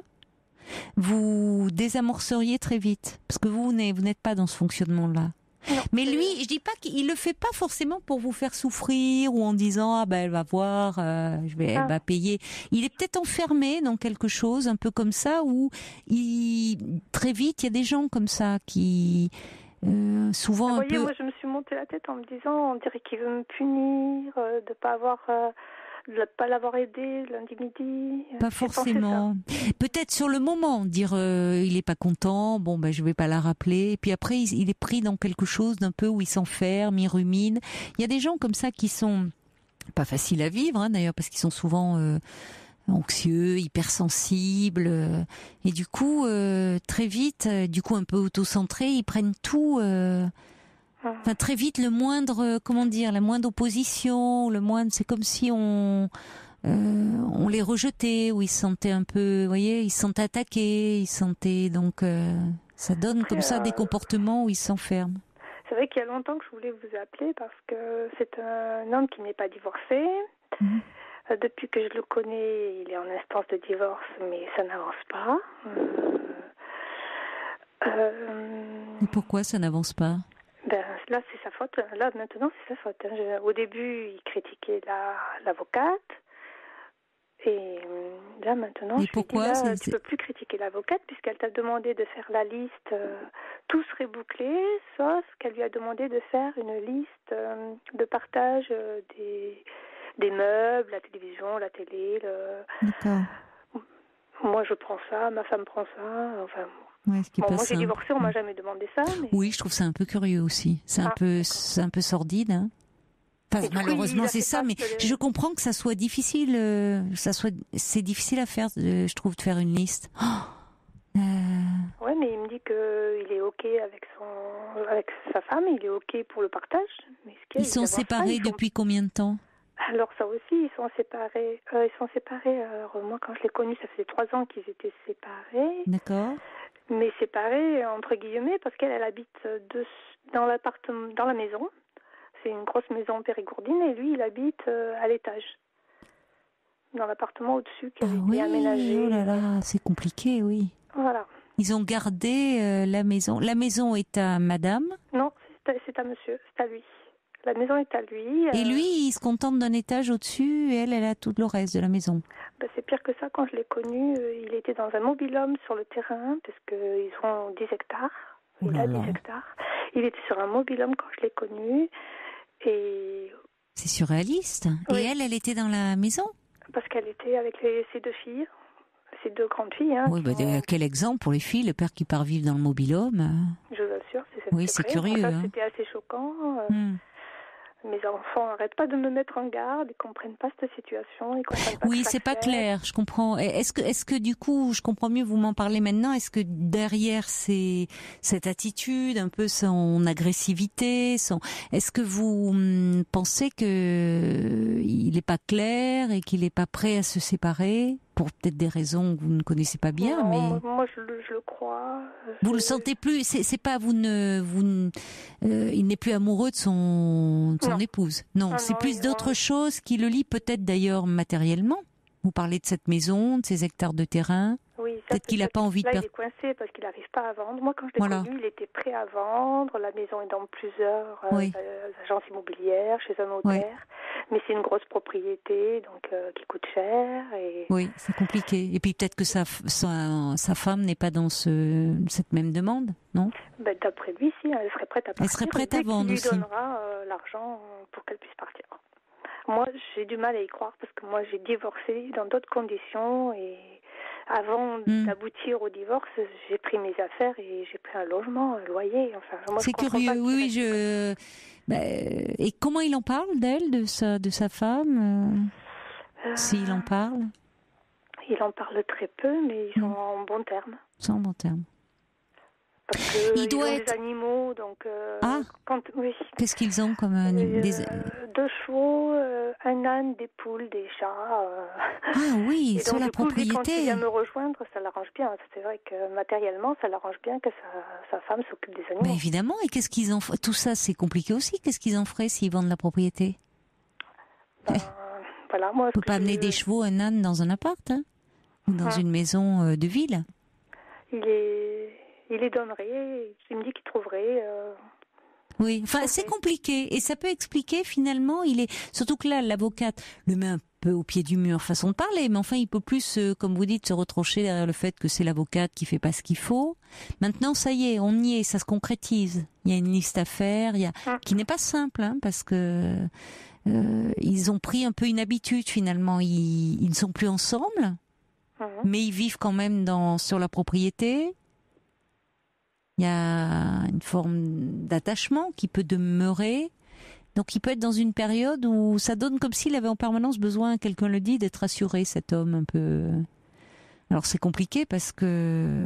vous désamorceriez très vite. Parce que vous, vous n'êtes pas dans ce fonctionnement-là. Non, Mais c'est- lui, je dis pas qu'il le fait pas forcément pour vous faire souffrir ou en disant ah ben elle va voir, euh, je vais, elle Ah. va payer. Il est peut-être enfermé dans quelque chose un peu comme ça où il très vite il y a des gens comme ça qui euh, souvent Vous un voyez, peu. moi, je me suis monté la tête en me disant, on dirait qu'il veut me punir, euh, de pas avoir, euh, de pas l'avoir aidé lundi midi. Pas J'ai pensé forcément. Peut-être sur le moment, dire euh, il est pas content, bon ben je vais pas la rappeler. Et puis après il, il est pris dans quelque chose d'un peu où il s'enferme, il rumine. Il y a des gens comme ça qui sont pas faciles à vivre hein, d'ailleurs parce qu'ils sont souvent euh, anxieux, hypersensibles euh, et du coup euh, très vite, euh, du coup un peu autocentrés, ils prennent tout. Euh, ça. Enfin très vite le moindre, euh, comment dire, la moindre opposition, le moindre, c'est comme si on euh, on les rejetait, ou ils se sentaient un peu, vous voyez, ils se sentaient attaqués, ils se sentaient donc euh, ça donne Après, comme ça euh, des comportements où ils s'enferment. C'est vrai qu'il y a longtemps que je voulais vous appeler parce que c'est un homme qui n'est pas divorcé. Mhm. Euh, Depuis que je le connais, il est en instance de divorce, mais ça n'avance pas. Euh, euh, Et pourquoi ça n'avance pas? Ben, là, c'est sa faute. Là, maintenant, c'est sa faute. hein. Je- au début, il critiquait la, l'avocate. Et euh, là, maintenant, Et je pourquoi lui dis, c'est- là, tu c'est- peux plus critiquer l'avocate puisqu'elle t'a demandé de faire la liste. euh, tout serait bouclé, sauf qu'elle lui a demandé de faire une liste euh, de partage euh, des, des meubles, la télévision, la télé. Le... D'accord. Moi, je prends ça, ma femme prend ça. Enfin, Ouais, ce qui est bon, pas moi, j'ai simple. divorcé, on m'a jamais demandé ça. Mais... Oui, je trouve ça un peu curieux aussi. C'est un Ah, peu, d'accord. c'est un peu sordide. Hein. Enfin, Et du coup, malheureusement, il a c'est fait ça, face mais de- je comprends que ça soit difficile. euh, ça soit, c'est difficile à faire. euh, je trouve de faire une liste. Oh, euh, Ouais, mais il me dit que il est ok avec son, avec sa femme, il est ok pour le partage. Mais ce qu'il y a, ils sont évidemment, ça, séparés ils sont- depuis combien de temps? Alors ça aussi, ils sont séparés. Euh, ils sont séparés. Alors moi, quand je l'ai connu, ça faisait trois ans qu'ils étaient séparés. D'accord. Mais séparés entre guillemets parce qu'elle, elle habite de, dans l'appartement, dans la maison. C'est une grosse maison périgourdine et lui, il habite euh, à l'étage, dans l'appartement au-dessus qui Ah avait oui, été aménagé. oh là là, c'est compliqué, oui. Voilà. Ils ont gardé euh, la maison. La maison est à madame. Non, c'est à, c'est à monsieur, c'est à lui. La maison est à lui. Et euh, lui, il se contente d'un étage au-dessus et elle, elle a tout le reste de la maison. Ben, c'est pire que ça. Quand je l'ai connu, euh, il était dans un mobil-home sur le terrain, parce qu'ils ont dix hectares. Oh Il là a là. dix hectares. Il était sur un mobil-home quand je l'ai connu. Et C'est surréaliste. Et Oui. elle, elle était dans la maison. parce qu'elle était avec les, ses deux filles, ses deux grandes filles. Hein, Oui, bah, qui ont- de- quel exemple pour les filles, le père qui part vivre dans le mobil-home. je vous assure, c'est Oui, c'est vrai. curieux, Ça, hein. c'était assez choquant. Euh, Hmm. Mes enfants n'arrêtent pas de me mettre en garde. Ils comprennent pas cette situation. Ils comprennent pas. Oui, que ça c'est pas fait. clair, je comprends. Et Est-ce que, est-ce que du coup, je comprends mieux, vous m'en parlez maintenant, est-ce que derrière c'est cette attitude, un peu son agressivité, son, est-ce que vous hum, pensez que il est pas clair et qu'il est pas prêt à se séparer? pour peut-être des raisons que vous ne connaissez pas bien, non, mais moi, moi je, le, je le crois. vous je... le sentez plus. C'est, c'est pas vous ne vous. Ne, euh, il n'est plus amoureux de son de son non. épouse. Non, ah, c'est non, plus d'autres non. choses qui le lient peut-être d'ailleurs matériellement. Vous parlez de cette maison, de ces hectares de terrain. Oui, ça, Peut-être qu'il n'a pas envie de là, perdre. il est coincé parce qu'il n'arrive pas à vendre. Moi, quand je l'ai Voilà. connu, il était prêt à vendre. La maison est dans plusieurs euh, Oui. euh, agences immobilières, chez un notaire. Oui. Mais c'est une grosse propriété, donc euh, qui coûte cher. Et... Oui, c'est compliqué. Et puis peut-être que sa, sa, sa femme n'est pas dans ce, cette même demande, non ? Ben, d'après lui, si, elle serait prête à partir. Elle serait prête à vendre aussi. Il lui donnera euh, l'argent pour qu'elle puisse partir. Moi, j'ai du mal à y croire parce que moi, j'ai divorcé dans d'autres conditions et avant mm. d'aboutir au divorce, j'ai pris mes affaires et j'ai pris un logement, un loyer. Enfin, moi, c'est je curieux, pas oui, oui. Je... Bah, et comment il en parle d'elle, de sa, de sa femme euh, S'il en parle Il en parle très peu, mais ils sont mm. en bons termes. Ils sont en bons termes. Parce que il ils doit ont être... des animaux, donc... Euh, ah quand, oui. Qu'est-ce qu'ils ont comme animaux euh, des... Deux chevaux, euh, un âne, des poules, des chats. Euh... Ah oui, et sur donc, la du coup, propriété. Lui, quand il vient me rejoindre, ça l'arrange bien. C'est vrai que matériellement, ça l'arrange bien que sa, sa femme s'occupe des animaux. Mais évidemment, et qu'est-ce qu'ils en feraient ? Tout ça, c'est compliqué aussi. Qu'est-ce qu'ils en feraient s'ils vendent la propriété ? Ben, voilà, moi, On ne peut pas je... amener des chevaux, un âne dans un appart, hein, ou dans hum. une maison euh, de ville. Il est... Il les donnerait, il me dit qu'il trouverait... Euh... Oui, enfin, c'est compliqué. Et ça peut expliquer, finalement, il est... Surtout que là, l'avocate le met un peu au pied du mur, façon de parler, mais enfin, il peut plus, euh, comme vous dites, se retrancher derrière le fait que c'est l'avocate qui fait pas ce qu'il faut. Maintenant, ça y est, on y est, ça se concrétise. Il y a une liste à faire, il y a... Hum. qui n'est pas simple, hein, parce que euh, ils ont pris un peu une habitude, finalement. Ils, ils ne sont plus ensemble, hum. mais ils vivent quand même dans... sur la propriété. Il y a une forme d'attachement qui peut demeurer. Donc il peut être dans une période où ça donne comme s'il avait en permanence besoin, quelqu'un le dit, d'être assuré, cet homme un peu. Alors c'est compliqué parce que...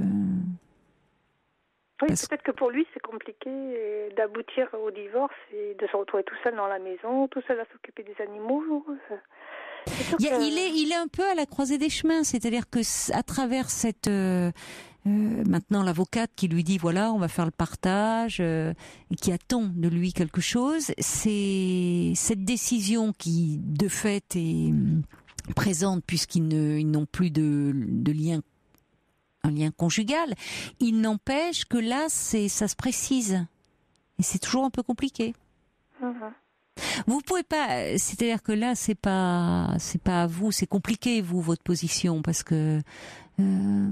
Oui, parce... peut-être que pour lui c'est compliqué d'aboutir au divorce et de se retrouver tout seul dans la maison, tout seul à s'occuper des animaux. Il, y a, que... il, est, il est un peu à la croisée des chemins, c'est-à-dire que à travers cette... Euh, Euh, maintenant l'avocate qui lui dit voilà on va faire le partage euh, et qui attend de lui quelque chose, c'est cette décision qui de fait est présente puisqu'ils ne, ils n'ont plus de, de lien, un lien conjugal. Il n'empêche que là c'est ça se précise et c'est toujours un peu compliqué. Mm-hmm. Vous pouvez pas, c'est-à-dire que là c'est pas c'est pas à vous, c'est compliqué vous votre position parce que euh,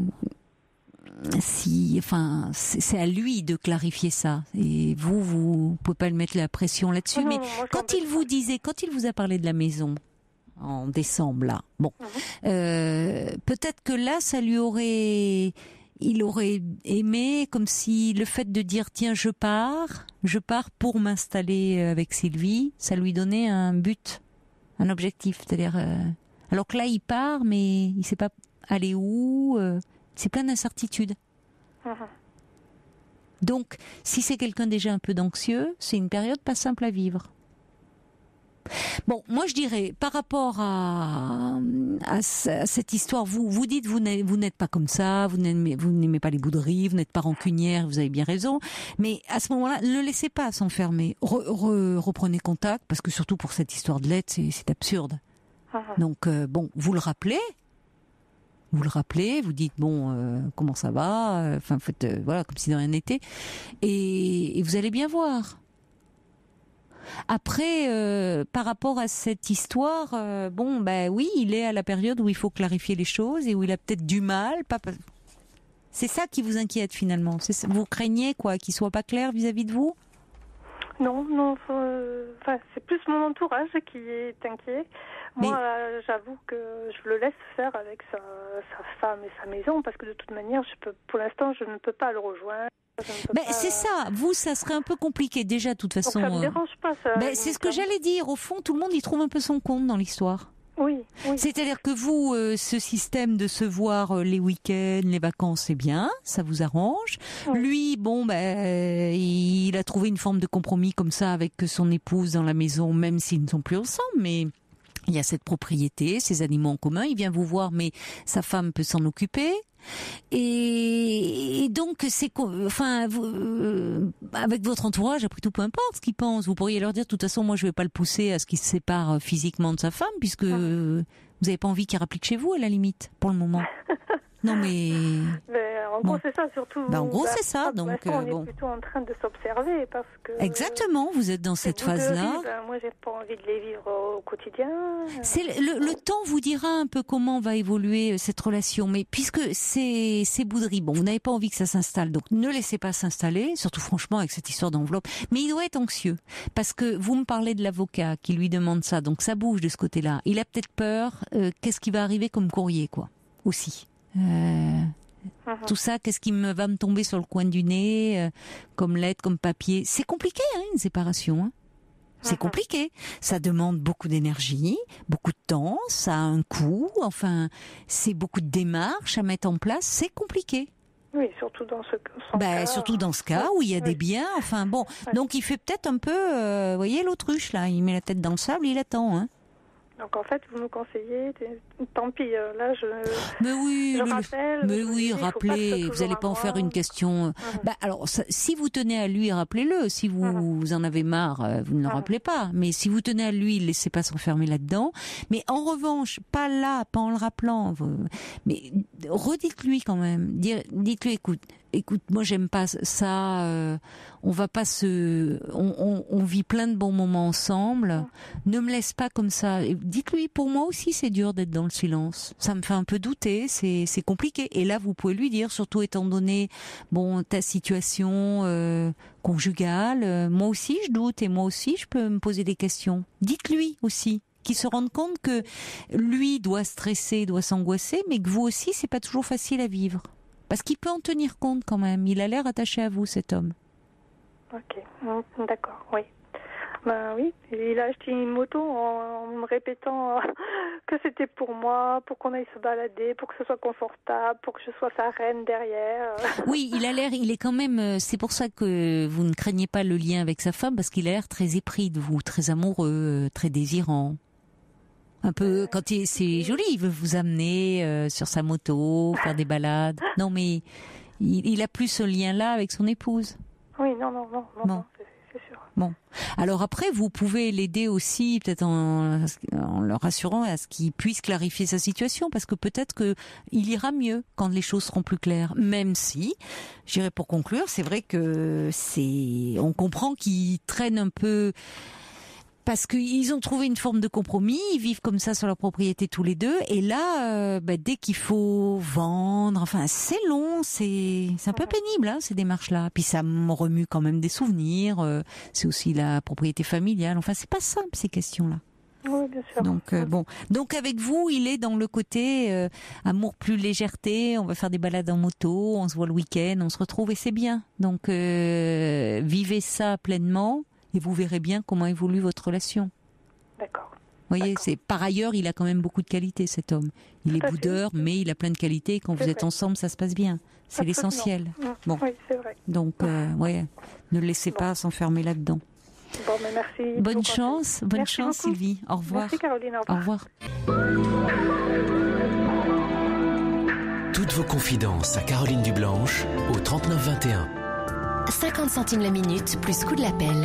si, enfin, c'est, c'est à lui de clarifier ça. Et vous, vous pouvez pas le mettre la pression là-dessus. Non, mais moi, quand il vous disait, quand il vous a parlé de la maison en décembre, là, bon, mm-hmm. euh, peut-être que là, ça lui aurait, il aurait aimé, comme si le fait de dire tiens, je pars, je pars pour m'installer avec Sylvie, ça lui donnait un but, un objectif. C'est-à-dire, euh, alors que là, il part, mais il sait pas aller où. Euh, C'est plein d'incertitudes. Mmh. Donc, si c'est quelqu'un déjà un peu d'anxieux, c'est une période pas simple à vivre. Bon, moi je dirais, par rapport à, à, à cette histoire, vous vous dites vous n'êtes, vous n'êtes pas comme ça, vous n'aimez, vous n'aimez pas les bouderies, vous n'êtes pas rancunière, vous avez bien raison, mais à ce moment-là, ne laissez pas s'enfermer. Re, re, reprenez contact, parce que surtout pour cette histoire de lettre, c'est, c'est absurde. Mmh. Donc, euh, bon, vous le rappelez, Vous le rappelez, vous dites bon, euh, comment ça va, enfin euh, faites euh, voilà comme si de rien n'était, et, et vous allez bien voir. Après, euh, par rapport à cette histoire, euh, bon ben oui, il est à la période où il faut clarifier les choses et où il a peut-être du mal. Pas, pas... C'est ça qui vous inquiète finalement. C'est ça, vous craignez quoi, qu'il soit pas clair vis-à-vis de vous? Non, non, euh, enfin, c'est plus mon entourage qui est inquiet. Moi, Mais... euh, j'avoue que je le laisse faire avec sa, sa femme et sa maison, parce que de toute manière, je peux, pour l'instant, je ne peux pas le rejoindre. Ben, pas... C'est ça, vous, ça serait un peu compliqué déjà, de toute façon. Donc ça me dérange pas, ça. Ben, c'est ce que j'allais dire, au fond, tout le monde y trouve un peu son compte dans l'histoire. Oui, oui. C'est-à-dire que vous, euh, ce système de se voir euh, les week-ends, les vacances, c'est bien, ça vous arrange. Oui. Lui, bon, ben, il a trouvé une forme de compromis comme ça avec son épouse dans la maison, même s'ils ne sont plus ensemble, mais Il y a cette propriété, ces animaux en commun. Il vient vous voir, mais sa femme peut s'en occuper. Et, et donc, c'est, enfin, vous, euh, avec votre entourage, après tout, peu importe ce qu'ils pensent, vous pourriez leur dire, de toute façon, moi, je vais pas le pousser à ce qu'il se sépare physiquement de sa femme, puisque euh, vous n'avez pas envie qu'il rapplique chez vous, à la limite, pour le moment. Non, mais... mais en gros, bon. c'est ça, surtout. Ben, en gros, bah, c'est ça. Donc, on euh, est bon. plutôt en train de s'observer parce que. Exactement, vous êtes dans cette phase-là. Ben, moi, j'ai pas envie de les vivre au quotidien. C'est le, le, le temps vous dira un peu comment va évoluer cette relation, mais puisque c'est c'est bouderie, bon, vous n'avez pas envie que ça s'installe, donc ne laissez pas s'installer, surtout franchement avec cette histoire d'enveloppe. Mais il doit être anxieux parce que vous me parlez de l'avocat qui lui demande ça, donc ça bouge de ce côté-là. Il a peut-être peur. Euh, qu'est-ce qui va arriver comme courrier, quoi, aussi. Euh... Uh-huh. Tout ça, qu'est-ce qui me va me tomber sur le coin du nez, euh, comme lettre, comme papier. C'est compliqué, hein, une séparation. Hein. C'est uh-huh. compliqué. Ça demande beaucoup d'énergie, beaucoup de temps, ça a un coût. Enfin, c'est beaucoup de démarches à mettre en place. C'est compliqué. Oui, surtout dans ce, ce bah, cas. Surtout dans ce cas où il y a oui. des biens. Enfin bon, oui. donc il fait peut-être un peu, euh, vous voyez l'autruche là, il met la tête dans le sable, il attend. Hein. Donc en fait, vous nous conseillez, tant pis, là je, mais oui, je mais rappelle. Mais oui, rappelez, vous n'allez pas en faire une question. Mmh. Bah, alors, ça, si vous tenez à lui, rappelez-le. Si vous, mmh. vous en avez marre, vous ne le mmh. rappelez pas. Mais si vous tenez à lui, laissez pas s'enfermer là-dedans. Mais en revanche, pas là, pas en le rappelant. Mais redites-lui quand même. Dites-lui, écoute, écoute, moi j'aime pas ça. Euh, on va pas se, on, on, on vit plein de bons moments ensemble. Mmh. Ne me laisse pas comme ça. Dites-lui, pour moi aussi c'est dur d'être dans le silence. Ça me fait un peu douter. C'est, c'est compliqué. Et là, vous pouvez lui dire, surtout étant donné, bon, ta situation euh, conjugale. Euh, moi aussi je doute et moi aussi je peux me poser des questions. Dites-lui aussi. Qu'il se rende compte que lui doit stresser, doit s'angoisser, mais que vous aussi c'est pas toujours facile à vivre. Parce qu'il peut en tenir compte quand même. Il a l'air attaché à vous, cet homme. Ok, d'accord, oui. Ben oui, il a acheté une moto en, en me répétant que c'était pour moi, pour qu'on aille se balader, pour que ce soit confortable, pour que je sois sa reine derrière. Oui, il a l'air, il est quand même, c'est pour ça que vous ne craignez pas le lien avec sa femme, parce qu'il a l'air très épris de vous, très amoureux, très désirant. Un peu, quand il, c'est joli, il veut vous amener euh, sur sa moto, faire des balades. Non, mais il, il a plus ce lien-là avec son épouse. Oui, non, non, non, non, bon. non c'est, c'est sûr. Bon. Alors après, vous pouvez l'aider aussi, peut-être en, en le rassurant à ce qu'il puisse clarifier sa situation, parce que peut-être que il ira mieux quand les choses seront plus claires. Même si, je dirais pour conclure, c'est vrai que c'est, on comprend qu'il traîne un peu. Parce qu'ils ont trouvé une forme de compromis, ils vivent comme ça sur leur propriété tous les deux, et là, euh, bah, dès qu'il faut vendre, enfin c'est long, c'est c'est un peu pénible, hein, ces démarches-là. Puis ça me remue quand même des souvenirs. Euh, c'est aussi la propriété familiale. Enfin, c'est pas simple ces questions-là. Oui, bien sûr. Donc euh, bon, donc avec vous, il est dans le côté euh, amour plus légèreté. On va faire des balades en moto, on se voit le week-end, on se retrouve et c'est bien. Donc euh, vivez ça pleinement. Et vous verrez bien comment évolue votre relation. D'accord. Vous voyez, D'accord. c'est par ailleurs, il a quand même beaucoup de qualités, cet homme. Il Tout est boudeur, mais il a plein de qualités. Et quand c'est vous êtes vrai. ensemble, ça se passe bien. C'est Absolument. l'essentiel. Bon. Oui, c'est vrai. Donc, euh, ouais, ne le laissez bon. pas s'enfermer là-dedans. Bon, mais merci. Bonne chance, bonne merci chance, beaucoup. Sylvie. Au revoir. Merci, Caroline. Au revoir. Au revoir. Toutes vos confidences à Caroline Dublanche au trente-neuf vingt et un. cinquante centimes la minute plus coût de l'appel.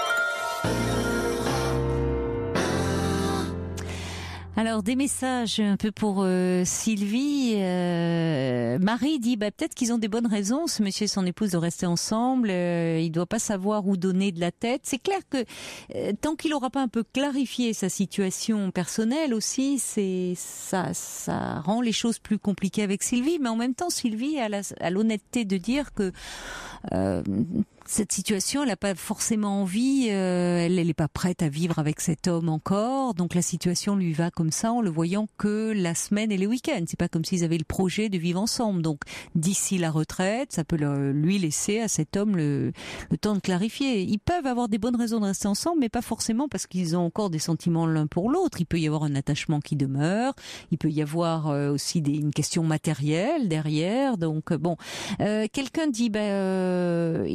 Alors des messages un peu pour euh, Sylvie. Euh, Marie dit bah, peut-être qu'ils ont des bonnes raisons, ce monsieur et son épouse, de rester ensemble. Euh, il doit pas savoir où donner de la tête. C'est clair que euh, tant qu'il aura pas un peu clarifié sa situation personnelle aussi, c'est ça, ça rend les choses plus compliquées avec Sylvie. Mais en même temps, Sylvie a, la, a l'honnêteté de dire que euh, cette situation, elle n'a pas forcément envie, euh, elle n'est pas prête à vivre avec cet homme encore, donc la situation lui va comme ça en le voyant que la semaine et les week-ends. C'est pas comme s'ils avaient le projet de vivre ensemble. Donc d'ici la retraite, ça peut le, lui laisser à cet homme le, le temps de clarifier. Ils peuvent avoir des bonnes raisons de rester ensemble, mais pas forcément parce qu'ils ont encore des sentiments l'un pour l'autre. Il peut y avoir un attachement qui demeure, il peut y avoir euh, aussi des, une question matérielle derrière. Donc bon, euh, quelqu'un dit, ben, euh,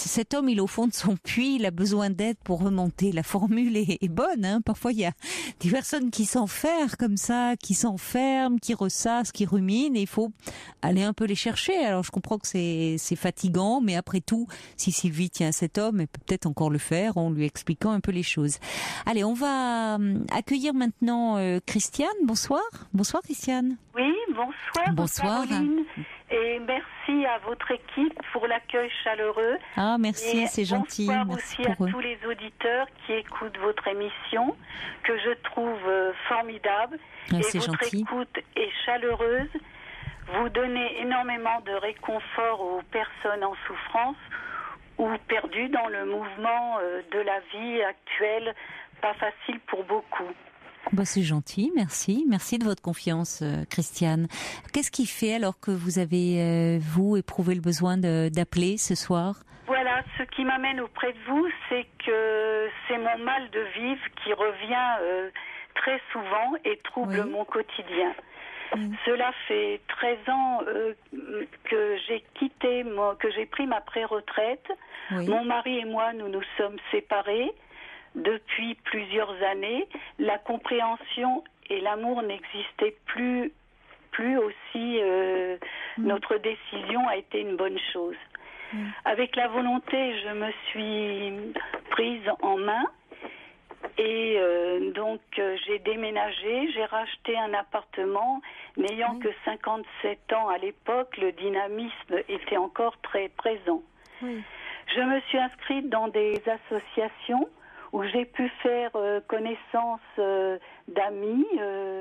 cet homme, il est au fond de son puits, il a besoin d'aide pour remonter. La formule est, est bonne, hein. Parfois, il y a des personnes qui s'enferment comme ça, qui s'enferment, qui ressassent, qui ruminent, et il faut aller un peu les chercher. Alors, je comprends que c'est, c'est fatigant, mais après tout, si Sylvie tient à cet homme, elle peut peut-être encore le faire en lui expliquant un peu les choses. Allez, on va accueillir maintenant euh, Christiane. Bonsoir. Bonsoir, Christiane. Oui, bonsoir. Bonsoir. Caroline. Et merci à votre équipe pour l'accueil chaleureux. Ah, merci, et c'est gentil. Bonsoir merci aussi à pour eux. tous les auditeurs qui écoutent votre émission, que je trouve euh, formidable. Ah, et c'est votre gentil. écoute est chaleureuse. Vous donnez énormément de réconfort aux personnes en souffrance ou perdues dans le mouvement euh, de la vie actuelle, pas facile pour beaucoup. Bah, c'est gentil, merci. Merci de votre confiance, euh, Christiane. Qu'est-ce qui fait alors que vous avez, euh, vous, éprouvé le besoin de, d'appeler ce soir ? Voilà, ce qui m'amène auprès de vous, c'est que c'est mon mal de vivre qui revient euh, très souvent et trouble Oui. mon quotidien. Oui. Cela fait treize ans euh, que j'ai quitté, mon, que j'ai pris ma pré-retraite. Oui. Mon mari et moi, nous nous sommes séparés. Depuis plusieurs années, la compréhension et l'amour n'existaient plus, plus aussi. Euh, mmh. Notre décision a été une bonne chose. Mmh. Avec la volonté, je me suis prise en main et euh, donc euh, j'ai déménagé, j'ai racheté un appartement. N'ayant mmh. que cinquante-sept ans à l'époque, le dynamisme était encore très présent. Mmh. Je me suis inscrite dans des associations où j'ai pu faire euh, connaissance euh, d'amis, euh,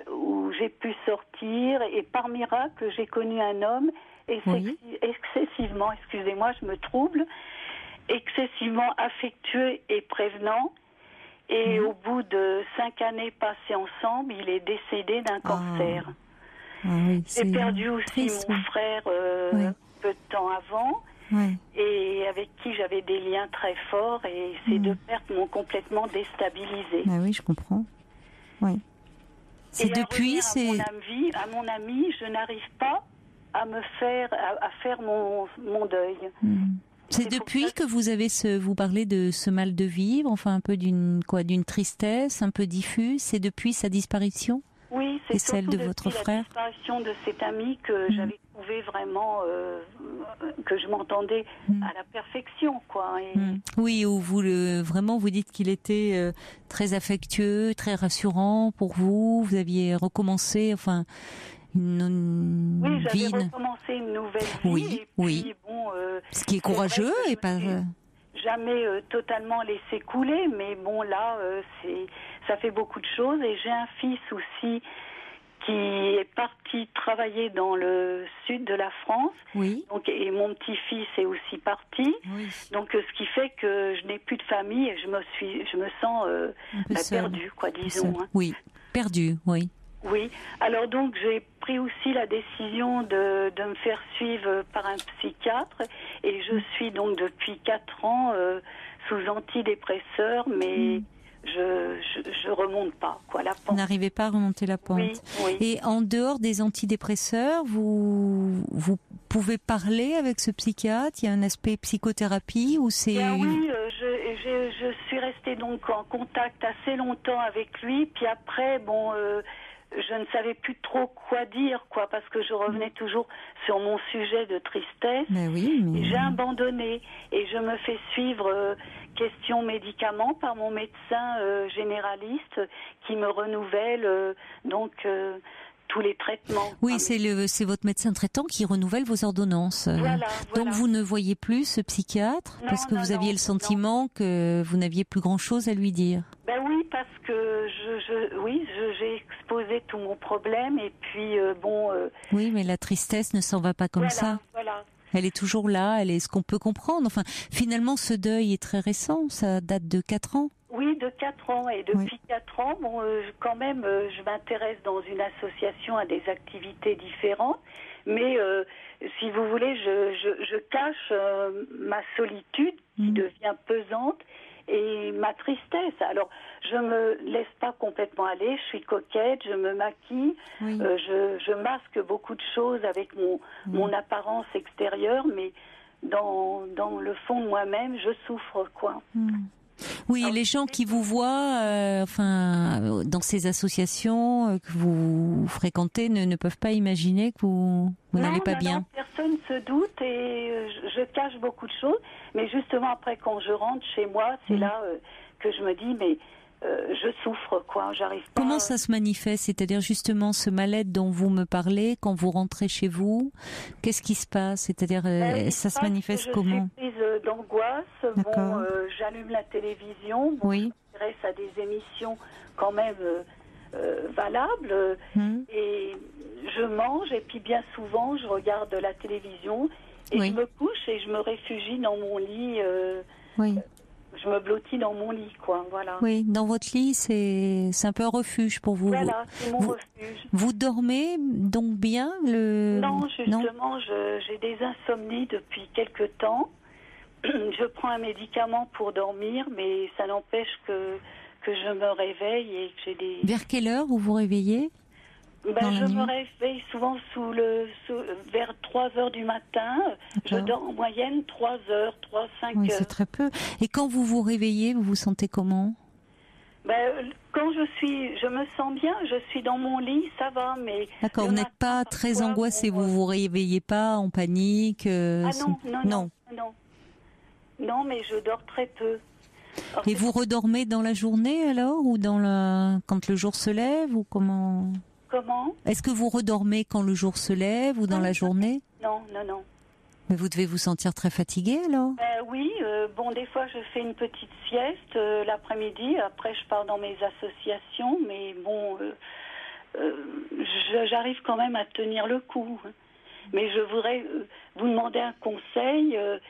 où j'ai pu sortir, et par miracle, j'ai connu un homme excessi- oui. excessivement, excusez-moi, je me trouble, excessivement affectueux et prévenant, et mmh. au bout de cinq années passées ensemble, il est décédé d'un oh. cancer. Ah oui, j'ai perdu aussi triste, mon oui. frère euh, oui. peu de temps avant, Ouais. et avec qui j'avais des liens très forts, et ces mmh. deux pertes m'ont complètement déstabilisée. Ah oui, je comprends. Oui. C'est et depuis, à c'est... Mon ami, à mon ami, je n'arrive pas à me faire, à, à faire mon, mon deuil. Mmh. C'est, c'est depuis que... que vous avez ce, vous parlez de ce mal de vivre, enfin un peu d'une quoi, d'une tristesse un peu diffuse. C'est depuis sa disparition. Oui, c'est et celle de depuis votre la frère. disparition de cet ami que mmh. j'avais trouvé vraiment euh, que je m'entendais mmh. à la perfection, quoi. Et... Mmh. Oui, où vous le vraiment vous dites qu'il était euh, très affectueux, très rassurant pour vous. Vous aviez recommencé, enfin une, une oui, j'avais vie. recommencé une nouvelle vie. Oui, et puis, oui. Bon, euh, ce qui est courageux et pas. Jamais euh, totalement laissé couler, mais bon là, euh, c'est ça fait beaucoup de choses, et j'ai un fils aussi qui est parti travailler dans le sud de la France. Oui. Donc, et mon petit-fils est aussi parti. Oui. Donc, euh, ce qui fait que je n'ai plus de famille et je me suis, je me sens euh, bah, perdue, quoi, disons. Hein. Oui, perdue, oui. Oui. Alors donc, j'ai pris aussi la décision de, de me faire suivre par un psychiatre, et je suis donc depuis quatre ans euh, sous antidépresseurs, mais... Mm. Je, je je remonte pas quoi la pente. Vous n'arrivez pas à remonter la pente. Oui, oui. Et en dehors des antidépresseurs, vous vous pouvez parler avec ce psychiatre? Il y a un aspect psychothérapie ou c'est Bien oui, euh, je, je je suis restée donc en contact assez longtemps avec lui. Puis après, bon, euh, je ne savais plus trop quoi dire, quoi, parce que je revenais toujours sur mon sujet de tristesse. Mais oui, mais... Et j'ai abandonné et je me fais suivre. Euh, question médicaments par mon médecin euh, généraliste qui me renouvelle euh, donc euh, tous les traitements. Oui, ah, c'est le c'est votre médecin traitant qui renouvelle vos ordonnances. Voilà, donc voilà. vous ne voyez plus ce psychiatre non, parce que non, vous aviez non, le sentiment non. que vous n'aviez plus grand-chose à lui dire. Ben oui, parce que je, je oui, je, j'ai exposé tout mon problème, et puis euh, bon. Euh, oui, mais la tristesse ne s'en va pas comme voilà, ça. Voilà. Elle est toujours là, elle est ce qu'on peut comprendre. Enfin, finalement, ce deuil est très récent, ça date de quatre ans. Oui, de quatre ans. Et depuis oui. quatre ans, bon, euh, quand même, euh, je m'intéresse dans une association à des activités différentes. Mais euh, si vous voulez, je, je, je cache euh, ma solitude qui mmh. devient pesante et ma tristesse. Alors, je me laisse pas complètement aller, je suis coquette, je me maquille, oui. euh, je, je masque beaucoup de choses avec mon, mmh. mon apparence extérieure, mais dans, dans le fond de moi-même, je souffre, quoi. Mmh. Oui, alors, les gens qui vous voient, euh, enfin, dans ces associations euh, que vous fréquentez, ne, ne peuvent pas imaginer que vous, vous non, n'allez pas non, bien. Non, personne se doute et euh, je, je cache beaucoup de choses. Mais justement, après, quand je rentre chez moi, c'est mmh. là euh, que je me dis, mais euh, je souffre, quoi. J'arrive pas. Comment ça se manifeste? C'est-à-dire justement ce mal-être dont vous me parlez quand vous rentrez chez vous. Qu'est-ce qui se passe? C'est-à-dire, euh, ça se manifeste je comment? Je suis prise d'angoisse. Bon, euh, j'allume la télévision. Bon, oui. Je m'intéresse à des émissions quand même euh, euh, valables. Mmh. Et je mange et puis bien souvent, je regarde la télévision et oui. je me couche et je me réfugie dans mon lit. Euh, oui. Je me blottis dans mon lit, quoi, voilà. Oui, dans votre lit, c'est c'est un peu un refuge pour vous. Voilà, c'est mon vous, refuge. Vous dormez donc bien le... Non, justement, je, j'ai des insomnies depuis quelque temps. Je prends un médicament pour dormir, mais ça n'empêche que, que je me réveille et que j'ai des... Vers quelle heure vous vous réveillez? Ben, je me réveille souvent sous le, sous, vers trois heures du matin. Je dors en moyenne trois heures, trois, cinq oui, heures. C'est très peu. Et quand vous vous réveillez, vous vous sentez comment? Ben, quand je suis, je me sens bien, je suis dans mon lit, ça va, mais... D'accord, vous n'êtes pas très angoissée, vous vous réveillez pas en panique euh, Ah non, non, non, non, non. Non, mais je dors très peu. Alors, et vous redormez dans la journée alors, ou dans la... quand le jour se lève, ou comment? Comment? Est-ce que vous redormez quand le jour se lève ou dans non, la journée? Non, non, non. Mais vous devez vous sentir très fatiguée alors? Ben oui, euh, bon, des fois je fais une petite sieste euh, l'après-midi, après je pars dans mes associations, mais bon, euh, euh, je, j'arrive quand même à tenir le coup. Mais je voudrais euh, vous demander un conseil. Euh,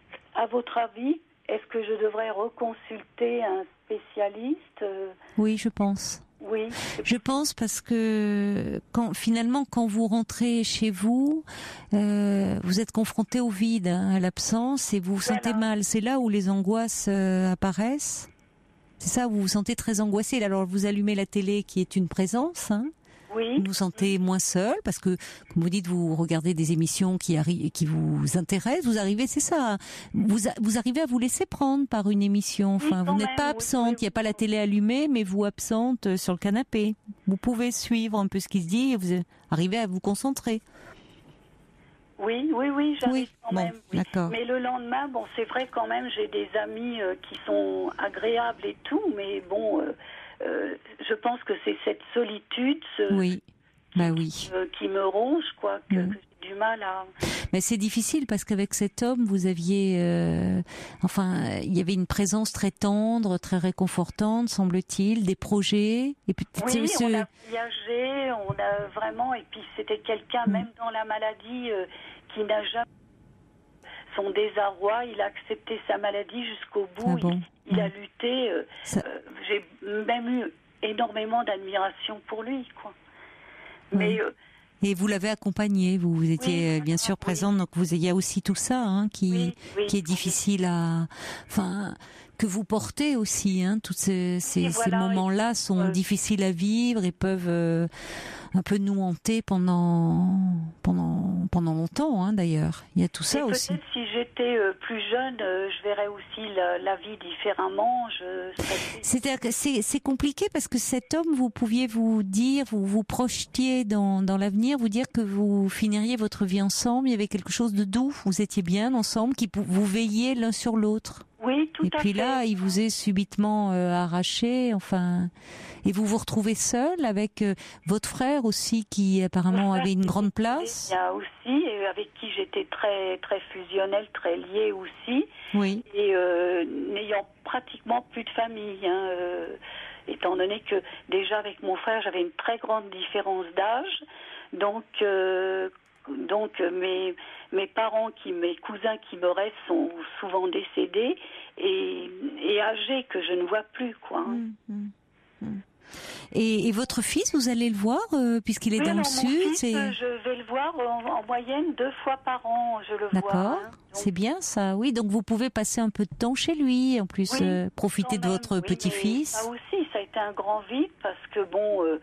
à votre avis, est-ce que je devrais reconsulter un spécialiste? euh... Oui, je pense. Oui. Je pense parce que quand, finalement, quand vous rentrez chez vous, euh, vous êtes confronté au vide, hein, à l'absence, et vous vous voilà. sentez mal. C'est là où les angoisses euh, apparaissent. C'est ça, vous vous sentez très angoissé. Alors vous allumez la télé, qui est une présence. Hein. Oui. Vous vous sentez moins seul parce que, comme vous dites, vous regardez des émissions qui arrivent, qui vous intéressent. Vous arrivez, c'est ça. Vous, vous arrivez à vous laisser prendre par une émission. Enfin, oui, vous n'êtes pas absente. Oui, oui, il n'y a pas la télé allumée, mais vous absente sur le canapé. Vous pouvez suivre un peu ce qui se dit et vous arrivez à vous concentrer. Oui, oui, oui, j'arrive oui, quand bon, même. Oui. Mais le lendemain, bon, c'est vrai quand même, j'ai des amis euh, qui sont agréables et tout, mais bon. Euh, Euh, je pense que c'est cette solitude ce, oui. Bah oui. euh, qui me ronge, quoi, que, mmh. que j'ai du mal à... Mais c'est difficile parce qu'avec cet homme, vous aviez... Euh, enfin, il y avait une présence très tendre, très réconfortante, semble-t-il, des projets. Et puis, oui, ce... on a voyagé, on a vraiment... Et puis c'était quelqu'un, mmh. même dans la maladie, euh, qui n'a jamais... Son désarroi, il a accepté sa maladie jusqu'au bout. Ah bon. Il, il a lutté. Euh, Ça... euh, j'ai même eu énormément d'admiration pour lui, quoi. Mais oui. euh, et vous l'avez accompagné, vous, vous étiez oui, bien sûr oui. présente, donc vous il y a aussi tout ça hein, qui oui, oui, qui est difficile à, enfin que vous portez aussi, hein. Tous ces ces, voilà, ces moments-là sont euh... difficiles à vivre et peuvent euh, un peu nous hanter pendant pendant pendant longtemps, hein, d'ailleurs. Il y a tout ça et aussi. Peut-être si j'étais euh, plus jeune, euh, je verrais aussi la, la vie différemment. Je... C'est-à-dire que c'est c'est compliqué parce que cet homme, vous pouviez vous dire, vous vous projetiez dans dans l'avenir, vous dire que vous finiriez votre vie ensemble. Il y avait quelque chose de doux. Vous étiez bien ensemble, qui vous veilliez l'un sur l'autre. Oui, tout à fait. Et puis là, il vous est subitement euh, arraché, enfin, et vous vous retrouvez seul avec euh, votre frère aussi, qui apparemment avait une grande place. Il y a aussi, et avec qui j'étais très très fusionnelle, très liée aussi. Oui. Et euh, n'ayant pratiquement plus de famille, hein, euh, étant donné que déjà avec mon frère, j'avais une très grande différence d'âge, donc. Euh, Donc mes mes parents, qui mes cousins qui me restent sont souvent décédés et, et âgés que je ne vois plus, quoi. Mmh, mmh, mmh. Et, et votre fils, vous allez le voir euh, puisqu'il est oui, dans non, le mon sud. Fils, c'est... Je vais le voir en, en moyenne deux fois par an, je le D'accord, vois. D'accord, hein, c'est bien ça. Oui, donc vous pouvez passer un peu de temps chez lui, en plus oui, euh, profiter de même, votre oui, petit-fils. Ça aussi, ça a été un grand vide parce que bon. Euh,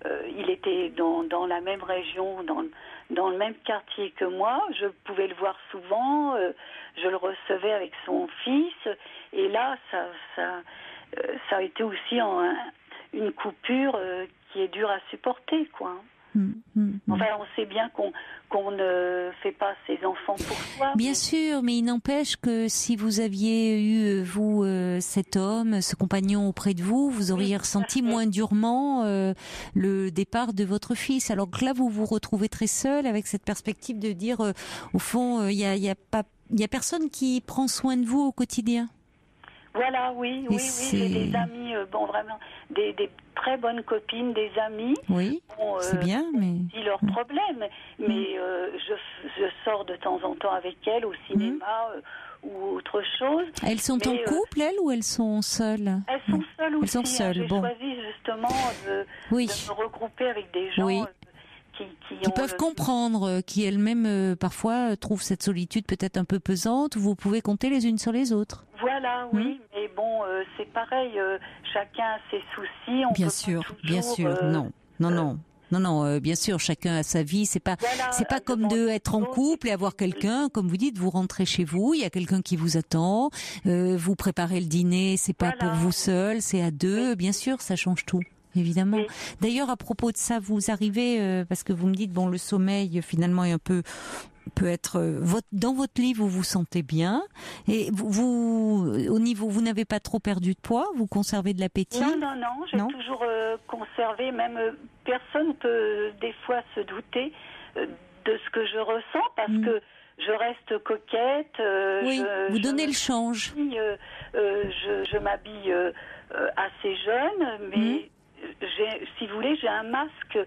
euh, il était dans, dans la même région, dans, dans le même quartier que moi. Je pouvais le voir souvent, euh, je le recevais avec son fils. Et là, ça, ça, euh, ça a été aussi en, un, une coupure euh, qui est dure à supporter, quoi. Mmh, mmh, enfin, on sait bien qu'on qu'on ne fait pas ses enfants pour soi. Bien mais... sûr, mais il n'empêche que si vous aviez eu, vous, euh, cet homme, ce compagnon auprès de vous, vous auriez oui, ressenti moins durement euh, le départ de votre fils. Alors que là, vous vous retrouvez très seul avec cette perspective de dire, euh, au fond, il euh, y a, y a pas, il y a personne qui prend soin de vous au quotidien. Voilà, oui, oui, oui, j'ai des amis, euh, bon, vraiment, des, des très bonnes copines, des amis. Oui, bon, euh, c'est bien, mais... C'est leurs mmh. problèmes, mais mmh. euh, je, je sors de temps en temps avec elles au cinéma mmh. euh, ou autre chose. Elles sont mais, en couple, euh, elles, ou elles sont seules? Elles sont seules elles aussi. Sont seules, hein, j'ai bon. choisi justement de, oui. de me regrouper avec des gens... Oui. Euh, Qui, qui, qui peuvent le... comprendre, qui elles-mêmes euh, parfois trouvent cette solitude peut-être un peu pesante, où vous pouvez compter les unes sur les autres. Voilà, oui, mmh. mais bon, euh, c'est pareil, euh, chacun a ses soucis. On bien peut sûr, toujours, bien sûr, euh, non, non, non. Euh, Non, non, euh, bien sûr, chacun a sa vie. C'est pas, voilà, c'est pas comme de être en couple et avoir quelqu'un, comme vous dites, vous rentrez chez vous, il y a quelqu'un qui vous attend, euh, vous préparez le dîner, c'est pas voilà. pour vous seul, c'est à deux. Oui. Bien sûr, ça change tout. Évidemment. Oui. D'ailleurs, à propos de ça, vous arrivez, euh, parce que vous me dites, bon, le sommeil, finalement, est un peu, peut être, euh, votre, dans votre lit, vous vous sentez bien, et vous, vous au niveau, vous n'avez pas trop perdu de poids, vous conservez de l'appétit? Non, non, non, j'ai non toujours euh, conservé, même, euh, personne peut, des fois, se douter euh, de ce que je ressens, parce mmh. que je reste coquette. Euh, oui, je, vous je donnez le change. Euh, euh, je, je m'habille euh, euh, assez jeune, mais... Mmh. J'ai, si vous voulez, j'ai un masque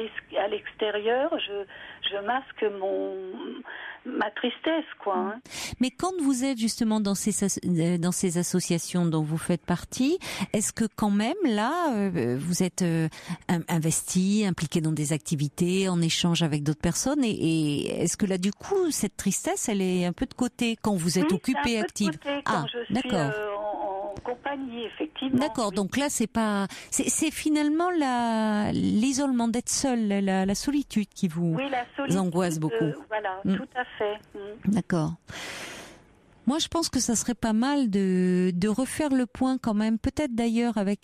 à l'extérieur, je, je masque mon, ma tristesse, quoi. Hein. Mais quand vous êtes justement dans ces, dans ces associations dont vous faites partie, est-ce que quand même, là, euh, vous êtes euh, investi, impliqué dans des activités, en échange avec d'autres personnes, et, et est-ce que là, du coup, cette tristesse, elle est un peu de côté quand vous êtes oui, occupé, active? Ah, d'accord. Euh, compagnie, effectivement. D'accord, oui. donc là c'est pas, c'est, c'est finalement la, l'isolement d'être seul, la, la solitude qui vous oui, la solitude, angoisse beaucoup. Euh, voilà, mmh. tout à fait. Mmh. D'accord. Moi, je pense que ça serait pas mal de, de refaire le point quand même, peut-être d'ailleurs avec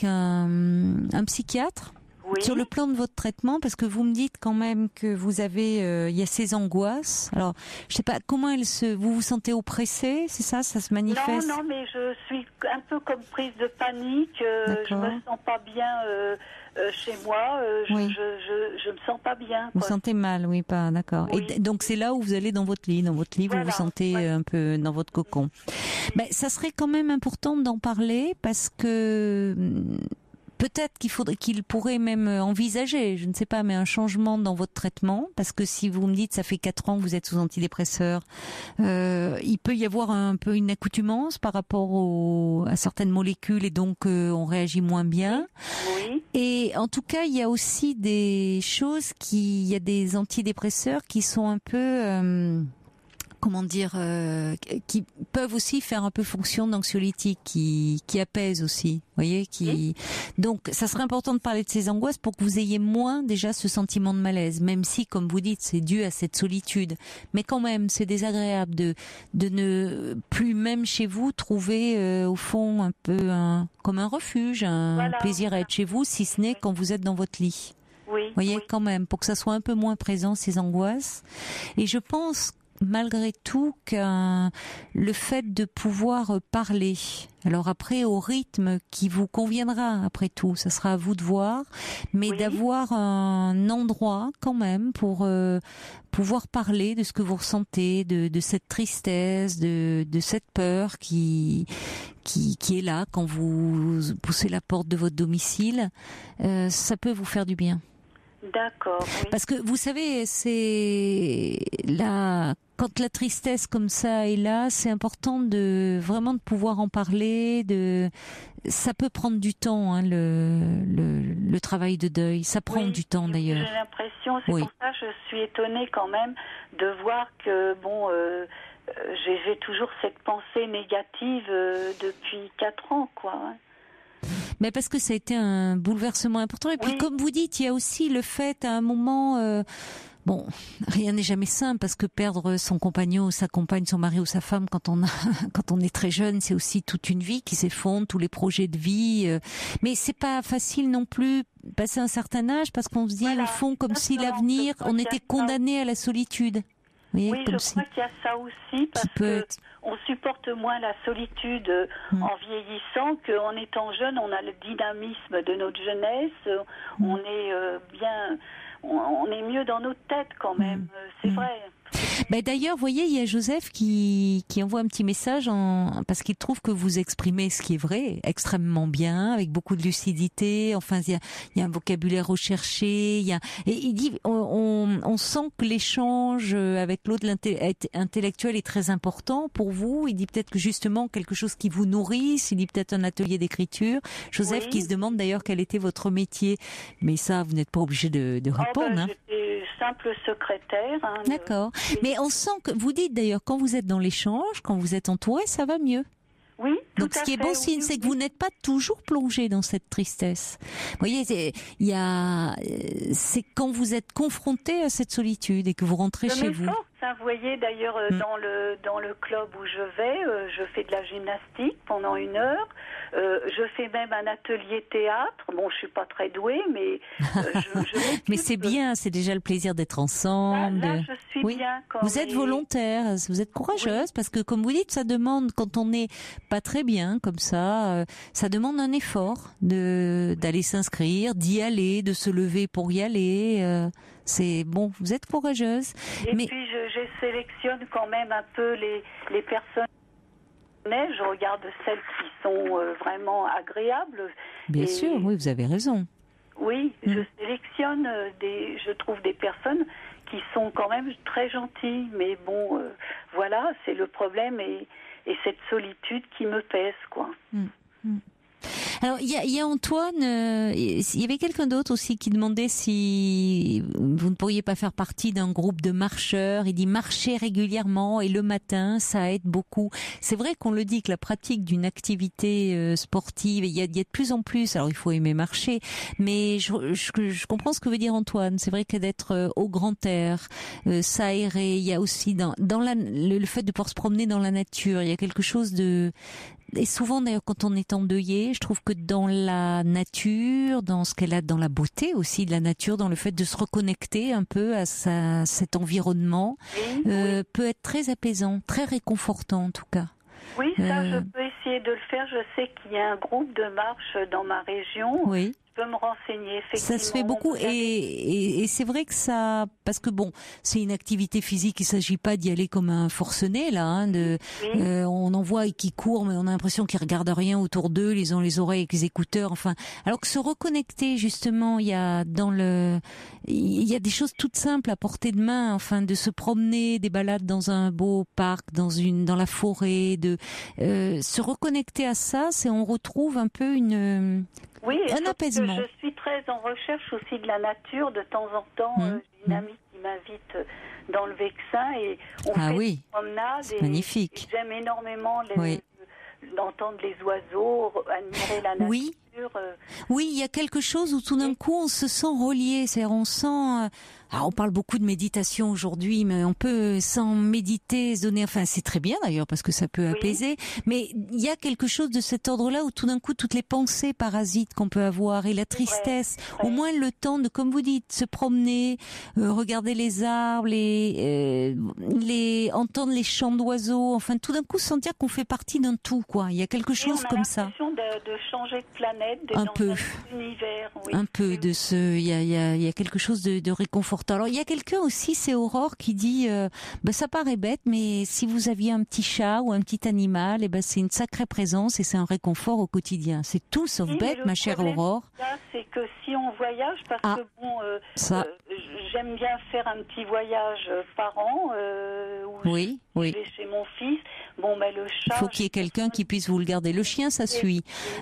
un, un psychiatre. Oui. Sur le plan de votre traitement, parce que vous me dites quand même que vous avez, euh, il y a ces angoisses. Alors, je sais pas comment elles se, vous vous sentez oppressé, c'est ça, ça se manifeste? Non, non, mais je suis un peu comme prise de panique. Euh, je me sens pas bien euh, euh, chez moi. Euh, je, oui. je, je, je me sens pas bien. Vous quoi. sentez mal, oui, pas, d'accord. Oui. Et donc c'est là où vous allez dans votre lit, dans votre lit, voilà. Vous vous sentez ouais. un peu dans votre cocon. Oui. Ben, ça serait quand même important d'en parler parce que. Peut-être qu'il faudrait, qu'il pourrait même envisager, je ne sais pas, mais un changement dans votre traitement, parce que si vous me dites ça fait quatre ans que vous êtes sous antidépresseurs, euh, il peut y avoir un peu une accoutumance par rapport au, à certaines molécules et donc euh, on réagit moins bien. Oui. Et en tout cas, il y a aussi des choses qui, il y a des antidépresseurs qui sont un peu euh, comment dire, euh, qui peuvent aussi faire un peu fonction d'anxiolytique, qui, qui apaise aussi, voyez, qui. Oui. Donc, ça serait important de parler de ces angoisses pour que vous ayez moins déjà ce sentiment de malaise, même si, comme vous dites, c'est dû à cette solitude. Mais quand même, c'est désagréable de de ne plus même chez vous trouver euh, au fond un peu un comme un refuge, un voilà, plaisir voilà. à être chez vous, si ce n'est quand vous êtes dans votre lit. Oui. Vous voyez, oui. quand même, pour que ça soit un peu moins présent ces angoisses. Et je pense malgré tout que le fait de pouvoir parler, alors après au rythme qui vous conviendra après tout, ça sera à vous de voir, mais oui. d'avoir un endroit quand même pour euh, pouvoir parler de ce que vous ressentez, de, de cette tristesse, de, de cette peur qui, qui, qui est là quand vous poussez la porte de votre domicile, euh, ça peut vous faire du bien. D'accord. Oui. Parce que vous savez, c'est la quand la tristesse comme ça est là, c'est important de vraiment de pouvoir en parler. De ça peut prendre du temps, hein, le, le le travail de deuil. Ça prend oui, du temps d'ailleurs. J'ai l'impression, c'est oui. pour ça que je suis étonnée quand même de voir que bon, euh, j'ai, j'ai toujours cette pensée négative euh, depuis quatre ans, quoi. Mais parce que ça a été un bouleversement important. Et puis, oui. comme vous dites, il y a aussi le fait, à un moment... Euh, Bon, rien n'est jamais simple parce que perdre son compagnon, sa compagne, son mari ou sa femme quand on a, quand on est très jeune, c'est aussi toute une vie qui s'effondre, tous les projets de vie. Mais c'est pas facile non plus passer un certain âge parce qu'on se dit voilà, au fond comme si l'avenir, on était condamné à la solitude. Voyez, oui, je si... crois qu'il y a ça aussi parce que être... on supporte moins la solitude mmh. en vieillissant qu'en étant jeune. On a le dynamisme de notre jeunesse, mmh. on est euh, bien. On est mieux dans notre tête quand même, mmh. c'est mmh. vrai. Ben d'ailleurs, vous voyez, il y a Joseph qui, qui envoie un petit message en, parce qu'il trouve que vous exprimez ce qui est vrai extrêmement bien, avec beaucoup de lucidité. Enfin, il y a, il y a un vocabulaire recherché. Il y a, et il dit, on, on, on sent que l'échange avec l'autre intellectuel est très important pour vous. Il dit peut-être que justement quelque chose qui vous nourrisse. Il dit peut-être un atelier d'écriture. Joseph oui. qui se demande d'ailleurs quel était votre métier. Mais ça, vous n'êtes pas obligé de, de répondre. Oh ben, hein. J'étais simple secrétaire. Hein, D'accord. De... Mais on sent que vous dites d'ailleurs quand vous êtes dans l'échange, quand vous êtes entouré, ça va mieux. Oui. Donc ce qui est bon signe, oui, c'est que vous n'êtes pas toujours plongé dans cette tristesse. Vous voyez, il y a, c'est quand vous êtes confronté à cette solitude et que vous rentrez je chez vous. Force, hein, vous voyez d'ailleurs euh, mm. dans le dans le club où je vais, euh, je fais de la gymnastique pendant une heure. Euh, je fais même un atelier théâtre. Bon, je suis pas très douée, mais euh, je, je mais c'est bien, c'est déjà le plaisir d'être ensemble. Là, là je suis oui. bien. Quand vous êtes volontaire, vous êtes courageuse, oui. parce que comme vous dites, ça demande quand on n'est pas très bien comme ça, euh, ça demande un effort de d'aller s'inscrire, d'y aller, de se lever pour y aller. Euh, c'est bon, vous êtes courageuse. Et mais... puis je, je sélectionne quand même un peu les les personnes. Je regarde celles qui sont euh, vraiment agréables. Bien et... sûr, oui, vous avez raison. Oui, mmh. je sélectionne euh, des, je trouve des personnes qui sont quand même très gentilles, mais bon, euh, voilà, c'est le problème et, et cette solitude qui me pèse, quoi. Mmh. Mmh. Alors, il y a, y a Antoine, euh, il y avait quelqu'un d'autre aussi qui demandait si vous ne pourriez pas faire partie d'un groupe de marcheurs. Il dit marcher régulièrement et le matin, ça aide beaucoup. C'est vrai qu'on le dit que la pratique d'une activité euh, sportive, il y a, il y a de plus en plus, alors il faut aimer marcher, mais je, je, je comprends ce que veut dire Antoine. C'est vrai que d'être euh, au grand air, euh, s'aérer, il y a aussi dans, dans la, le, le fait de pouvoir se promener dans la nature, il y a quelque chose de... Et souvent d'ailleurs quand on est endeuillé, je trouve que dans la nature, dans ce qu'elle a, dans la beauté aussi de la nature, dans le fait de se reconnecter un peu à sa, cet environnement, oui, euh, oui. peut être très apaisant, très réconfortant en tout cas. Oui, ça euh... je peux essayer de le faire. Je sais qu'il y a un groupe de marche dans ma région. Oui. Je peux me renseigner, effectivement. Ça se fait beaucoup et, et, et c'est vrai que ça, parce que bon, c'est une activité physique, il s'agit pas d'y aller comme un forcené là, hein, de, oui. euh, on en voit qui courent mais on a l'impression qu'ils regardent rien autour d'eux, ils ont les oreilles avec les écouteurs, enfin, alors que se reconnecter justement, il y a dans le, il y a des choses toutes simples à portée de main, enfin, de se promener, des balades dans un beau parc, dans une, dans la forêt, de euh, se reconnecter à ça, c'est on retrouve un peu une Oui, un apaisement. Je suis très en recherche aussi de la nature. De temps en temps, mmh. euh, j'ai une amie qui m'invite dans le Vexin et on ah fait oui. des promenades. C'est et, magnifique. Et j'aime énormément les, oui. d'entendre les oiseaux, admirer la nature. Oui. Oui, il y a quelque chose où tout d'un coup on se sent relié, c'est-à-dire on sent. Alors on parle beaucoup de méditation aujourd'hui, mais on peut sans méditer, se donner. Enfin, c'est très bien d'ailleurs parce que ça peut apaiser. Oui. Mais il y a quelque chose de cet ordre-là où tout d'un coup toutes les pensées parasites qu'on peut avoir et la tristesse, ouais, au moins le temps de, comme vous dites, se promener, euh, regarder les arbres, les, euh, les entendre les chants d'oiseaux. Enfin, tout d'un coup sentir qu'on fait partie d'un tout, quoi. Il y a quelque chose comme ça. On a l'impression de, de changer de planète, d'être un dans peu. un univers. Oui. Un peu de ce, il y a, il y a, il y a quelque chose de, de réconfortant. Alors il y a quelqu'un aussi, c'est Aurore qui dit, euh, ben ça paraît bête, mais si vous aviez un petit chat ou un petit animal, et ben c'est une sacrée présence et c'est un réconfort au quotidien. C'est tout sauf oui, bête, ma chère Aurore. Là, c'est que si on voyage, parce ah, que bon, euh, ça. Euh, j'aime bien faire un petit voyage par an. Euh, où oui, je, oui. Je vais chez mon fils. Bon, ben le chat. Il faut qu'il y ait quelqu'un qui puisse vous le garder. Le chien, ça suit.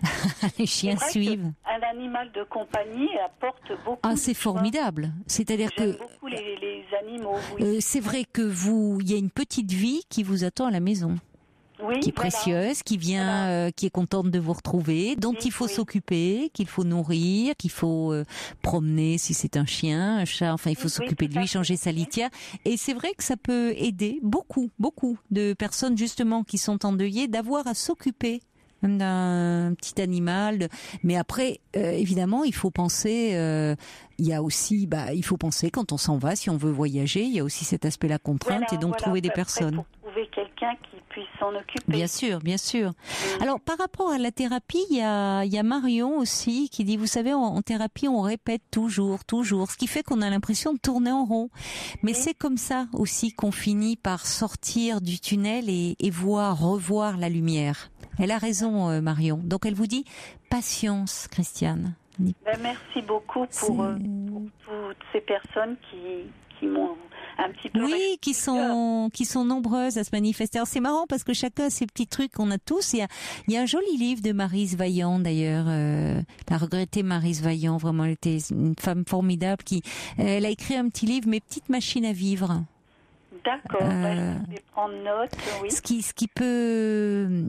Les chiens suivent. Un animal de compagnie apporte beaucoup. Ah, c'est formidable. C'est-à-dire J'aime que. beaucoup les, les animaux. Oui. Euh, c'est vrai que vous, il y a une petite vie qui vous attend à la maison. oui, qui est voilà. précieuse, qui vient, voilà. euh, qui est contente de vous retrouver, dont oui, il faut oui. s'occuper, qu'il faut nourrir, qu'il faut euh, promener si c'est un chien, un chat, enfin il faut oui, s'occuper oui, de lui, changer sa litière. Et c'est vrai que ça peut aider beaucoup, beaucoup de personnes justement qui sont endeuillées d'avoir à s'occuper d'un petit animal, mais après euh, évidemment il faut penser euh, il y a aussi bah il faut penser quand on s'en va, si on veut voyager, il y a aussi cet aspect la contrainte voilà, et donc voilà, trouver des après, personnes pour trouver quelqu'un qui puisse s'en occuper. Bien sûr, bien sûr. Mmh. Alors par rapport à la thérapie, il y a il y a Marion aussi qui dit, vous savez, en, en thérapie on répète toujours, toujours, ce qui fait qu'on a l'impression de tourner en rond. Mais mmh. c'est comme ça aussi qu'on finit par sortir du tunnel et, et voir, revoir la lumière. Elle a raison, euh, Marion. Donc elle vous dit patience, Christiane. Ben, merci beaucoup pour, euh, pour toutes ces personnes qui, qui m'ont un petit peu... Oui, qui sont, qui sont nombreuses à se manifester. Alors c'est marrant parce que chacun a ses petits trucs qu'on a tous. Il y a, il y a un joli livre de Maryse Vaillant d'ailleurs, euh, la regrettée Maryse Vaillant. Vraiment, elle était une femme formidable qui, elle a écrit un petit livre, Mes petites machines à vivre. D'accord, euh, ben, je vais prendre note, oui. Ce qui, ce qui peut...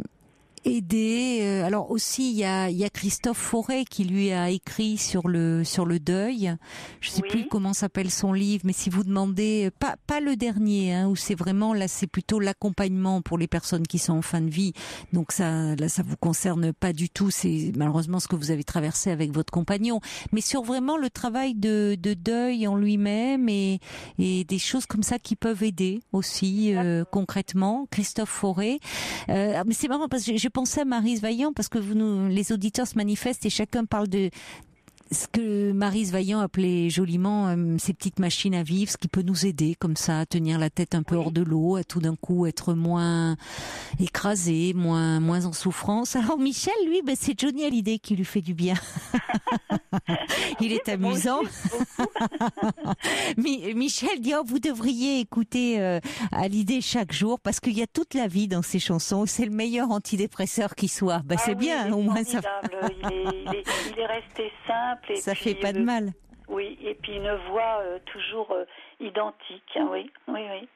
aider. Alors aussi il y a il y a Christophe Fauré qui lui a écrit sur le sur le deuil. Je sais oui. plus comment s'appelle son livre, mais si vous demandez pas pas le dernier hein, où c'est vraiment là c'est plutôt l'accompagnement pour les personnes qui sont en fin de vie. Donc ça là ça vous concerne pas du tout, c'est malheureusement ce que vous avez traversé avec votre compagnon, mais sur vraiment le travail de de deuil en lui-même et et des choses comme ça qui peuvent aider aussi euh, concrètement. Christophe Fauré. Euh, mais c'est marrant parce que j'ai pensé à Maryse Vaillant parce que vous nous, les auditeurs se manifestent et chacun parle de ce que Maryse Vaillant appelait joliment euh, ces petites machines à vivre, ce qui peut nous aider comme ça à tenir la tête un peu oui. hors de l'eau, à tout d'un coup être moins écrasé, moins moins en souffrance. Alors Michel, lui, ben, c'est Johnny Hallyday qui lui fait du bien. Il est amusant. Michel dit oh, vous devriez écouter euh, Hallyday chaque jour parce qu'il y a toute la vie dans ses chansons. C'est le meilleur antidépresseur qui soit. Ben, ah c'est oui, bien, au moins ça. Il est, il, est, il est resté simple. Et ça puis, fait pas euh, de mal. Oui, et puis une voix euh, toujours euh, identique. Hein, oui, oui, oui.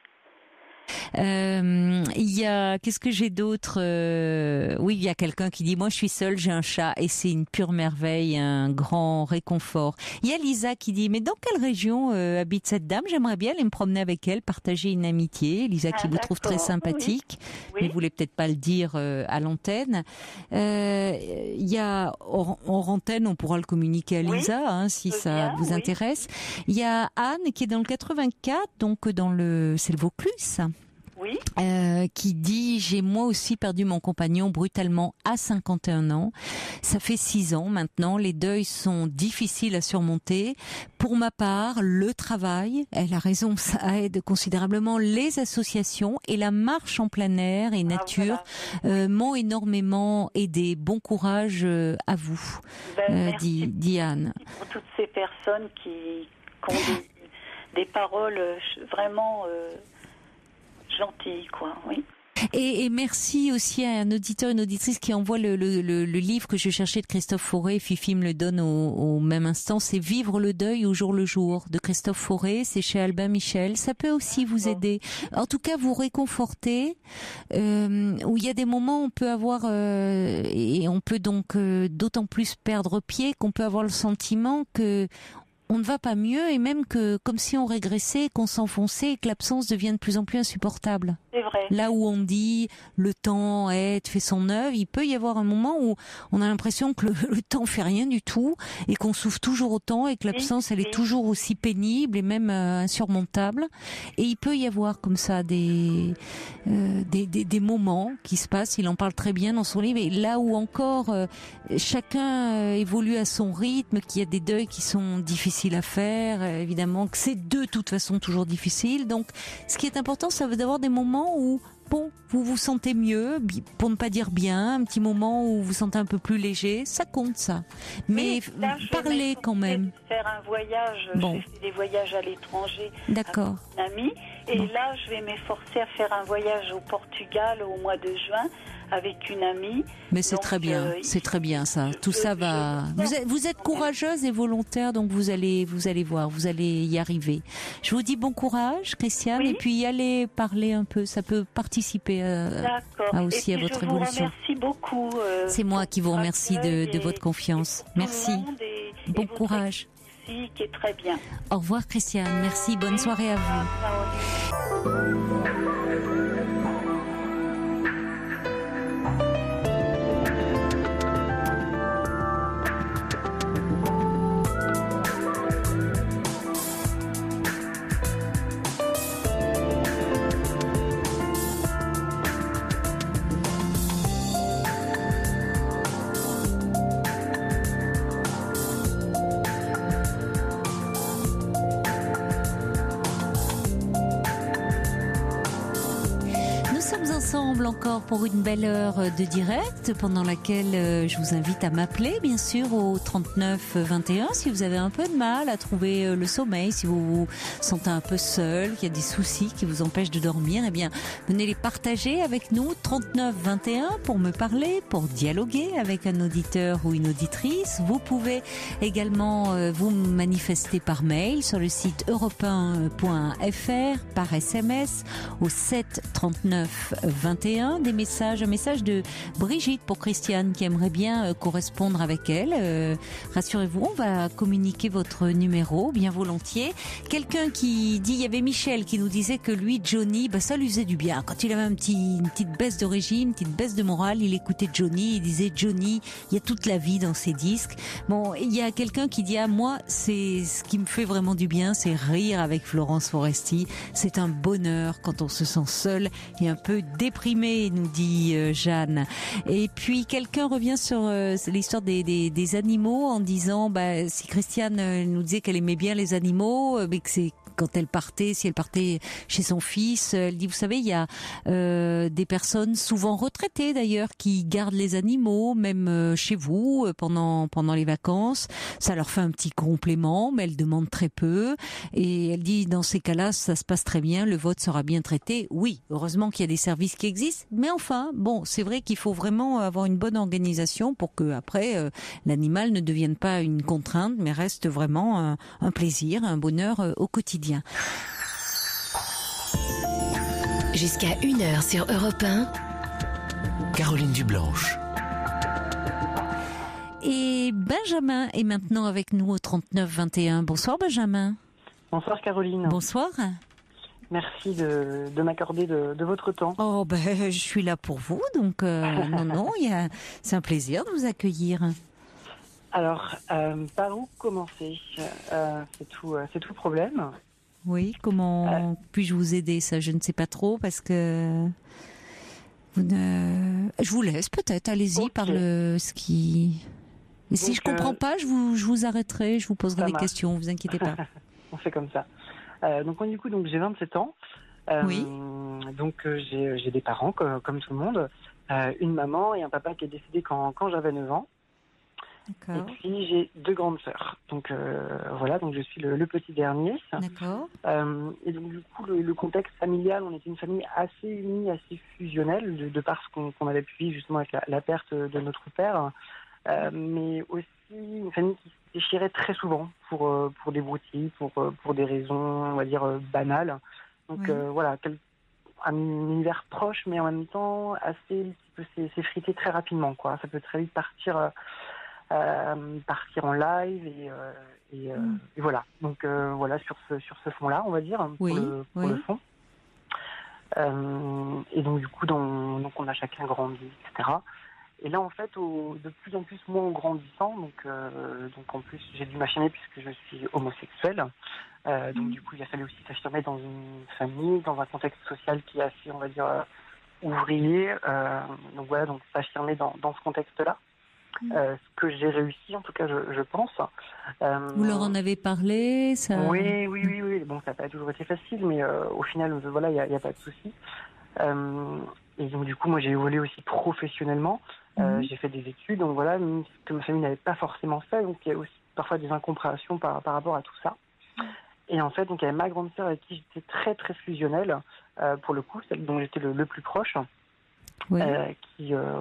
Euh, il y a, qu'est-ce que j'ai d'autre euh, Oui, il y a quelqu'un qui dit, moi je suis seule, j'ai un chat et c'est une pure merveille, un grand réconfort. Il y a Lisa qui dit, mais dans quelle région euh, habite cette dame? J'aimerais bien aller me promener avec elle, partager une amitié. Lisa qui ah, vous trouve très sympathique, oui. Oui. mais vous voulez peut-être pas le dire euh, à l'antenne. Euh, il y a hors, hors antenne, on pourra le communiquer à Lisa oui. hein, si ça bien, vous oui. intéresse. Il y a Anne qui est dans le quatre-vingt-quatre, donc dans le, c'est le Vaucluse. Oui. Euh, qui dit j'ai moi aussi perdu mon compagnon brutalement à cinquante et un ans. Ça fait six ans maintenant. Les deuils sont difficiles à surmonter. Pour ma part, le travail, elle a raison, ça aide considérablement. Les associations et la marche en plein air et nature ah, voilà. euh, m'ont énormément aidé. Bon courage euh, à vous, ben, euh, dit, dit Anne. Pour toutes ces personnes qui, qui ont des, des paroles vraiment. Euh, gentil, quoi, oui. Et, et merci aussi à un auditeur, une auditrice qui envoie le, le, le, le livre que je cherchais de Christophe Fauré. Fifi me le donne au, au même instant. C'est Vivre le deuil au jour le jour de Christophe Fauré. C'est chez Albin Michel. Ça peut aussi vous aider. En tout cas, vous réconforter. Euh, où il y a des moments où on peut avoir euh, et on peut donc euh, d'autant plus perdre pied qu'on peut avoir le sentiment que on ne va pas mieux et même que comme si on régressait, qu'on s'enfonçait et que l'absence devient de plus en plus insupportable. C'est vrai. Là où on dit le temps est fait son œuvre, il peut y avoir un moment où on a l'impression que le, le temps fait rien du tout et qu'on souffre toujours autant et que l'absence elle est toujours aussi pénible et même euh, insurmontable. Et il peut y avoir comme ça des, euh, des, des des moments qui se passent. Il en parle très bien dans son livre. Et là où encore euh, chacun euh, évolue à son rythme, qu'il y a des deuils qui sont difficiles à faire, évidemment que c'est de toute façon toujours difficile. Donc ce qui est important, ça veut d'avoir des moments où bon, vous vous sentez mieux, pour ne pas dire bien, un petit moment où vous vous sentez un peu plus léger, ça compte ça. Mais oui, là, parlez quand même. Faire un voyage, bon. J'ai fait des voyages à l'étranger. D'accord. Avec une amie, Et là, je vais m'efforcer à faire un voyage au Portugal au mois de juin avec une amie. Mais c'est donc, très bien, euh, c'est très bien ça. Tout je, ça va. Je... Vous êtes, vous êtes courageuse et volontaire, donc vous allez, vous allez voir, vous allez y arriver. Je vous dis bon courage, Christiane, oui. et puis allez parler un peu. Ça peut participer à, à aussi et à puis votre je évolution. Vous remercie beaucoup. Euh, c'est moi qui vous remercie de, de votre confiance. Merci. Et, bon et courage. Qui est très bien. Au revoir, Christiane. Merci. Bonne soirée à vous. Ensemble encore pour une belle heure de direct pendant laquelle je vous invite à m'appeler bien sûr au trente-neuf vingt et un si vous avez un peu de mal à trouver le sommeil, si vous vous sentez un peu seul, qu'il y a des soucis qui vous empêchent de dormir, eh bien venez les partager avec nous trente-neuf vingt et un pour me parler, pour dialoguer avec un auditeur ou une auditrice. Vous pouvez également vous manifester par mail sur le site europe un point f r, par S M S au sept trente-neuf vingt et un, des messages, un message de Brigitte pour Christiane qui aimerait bien euh, correspondre avec elle. Euh, rassurez-vous, on va communiquer votre numéro bien volontiers. Quelqu'un qui dit, il y avait Michel qui nous disait que lui, Johnny, bah, ça lui faisait du bien. Quand il avait un petit, une petite baisse de régime, une petite baisse de morale, il écoutait Johnny, il disait Johnny, il y a toute la vie dans ses disques. Bon, il y a quelqu'un qui dit, ah, moi, c'est ce qui me fait vraiment du bien, c'est rire avec Florence Foresti. C'est un bonheur quand on se sent seul et un peu déprimé, nous dit euh, Jeanne. Et puis quelqu'un revient sur euh, l'histoire des, des, des animaux en disant, bah, si Christiane euh, nous disait qu'elle aimait bien les animaux, euh, mais que c'est quand elle partait, si elle partait chez son fils, elle dit, vous savez, il y a euh, des personnes souvent retraitées d'ailleurs qui gardent les animaux, même euh, chez vous, euh, pendant pendant les vacances. Ça leur fait un petit complément, mais elles demandent très peu. Et elle dit, dans ces cas-là, ça se passe très bien, le vote sera bien traité. Oui, heureusement qu'il y a des services qui existent, mais enfin, bon, c'est vrai qu'il faut vraiment avoir une bonne organisation pour que après euh, l'animal ne devienne pas une contrainte, mais reste vraiment un, un plaisir, un bonheur euh, au quotidien. Jusqu'à une heure sur Europe un. Caroline Dublanche. Et Benjamin est maintenant avec nous au trente-neuf vingt et un. Bonsoir Benjamin. Bonsoir Caroline. Bonsoir. Merci de, de m'accorder de, de votre temps. Oh ben je suis là pour vous, donc euh, non non, y a, c'est un plaisir de vous accueillir. Alors, euh, par où commencer euh, C'est tout, euh, c'est tout le problème. Oui, comment euh, puis-je vous aider? Ça, je ne sais pas trop parce que vous ne... je vous laisse peut-être. Allez-y, okay. Par le ce qui. Et donc, si je comprends euh, pas, je vous je vous arrêterai, je vous poserai des marche. questions. Vous inquiétez pas. On fait comme ça. Euh, donc moi du coup donc j'ai vingt-sept ans. Euh, oui. Donc euh, j'ai j'ai des parents comme, comme tout le monde, euh, une maman et un papa qui est décédé quand quand j'avais neuf ans. D'accord. Et puis j'ai deux grandes sœurs. Donc euh, voilà, donc je suis le, le petit dernier. D'accord. Euh, et donc du coup le, le contexte familial, on était une famille assez unie, assez fusionnelle, de, de par ce qu'on, qu'on avait pu vivre justement avec la, la perte de notre père, euh, mais aussi une famille qui se déchirait très souvent pour euh, pour des broutilles, pour pour des raisons on va dire banales. Donc oui. euh, voilà, quel, un univers proche, mais en même temps assez qui peut s'effriter très rapidement quoi. Ça peut très vite partir. Euh, Euh, partir en live et, euh, et, euh, mm. et voilà. Donc euh, voilà sur ce sur ce fond-là, on va dire oui, pour, le, pour oui. le fond. Euh, et donc du coup, dans, donc on a chacun grandi, et cetera. Et là, en fait, au, de plus en plus, moi, en grandissant, donc euh, donc en plus, j'ai dû m'affirmer puisque je suis homosexuel. Euh, donc mm. du coup, il a fallu aussi s'affirmer dans une famille, dans un contexte social qui est assez, on va dire, euh, ouvrier. Euh, donc voilà, donc s'affirmer dans dans ce contexte-là. Euh, ce que j'ai réussi, en tout cas, je, je pense. Euh, Vous leur en avez parlé ça... Oui, oui, oui, oui. Bon, ça n'a pas toujours été facile, mais euh, au final, voilà, il n'y a, y a pas de souci. Euh, et donc, du coup, moi, j'ai évolué aussi professionnellement. Euh, mmh. J'ai fait des études, donc voilà, même ce que ma famille n'avait pas forcément fait. Donc, il y a aussi parfois des incompréhensions par, par rapport à tout ça. et en fait, donc il y avait ma grande sœur avec qui j'étais très très fusionnelle, euh, pour le coup, celle dont j'étais le, le plus proche, Oui. euh, qui, euh,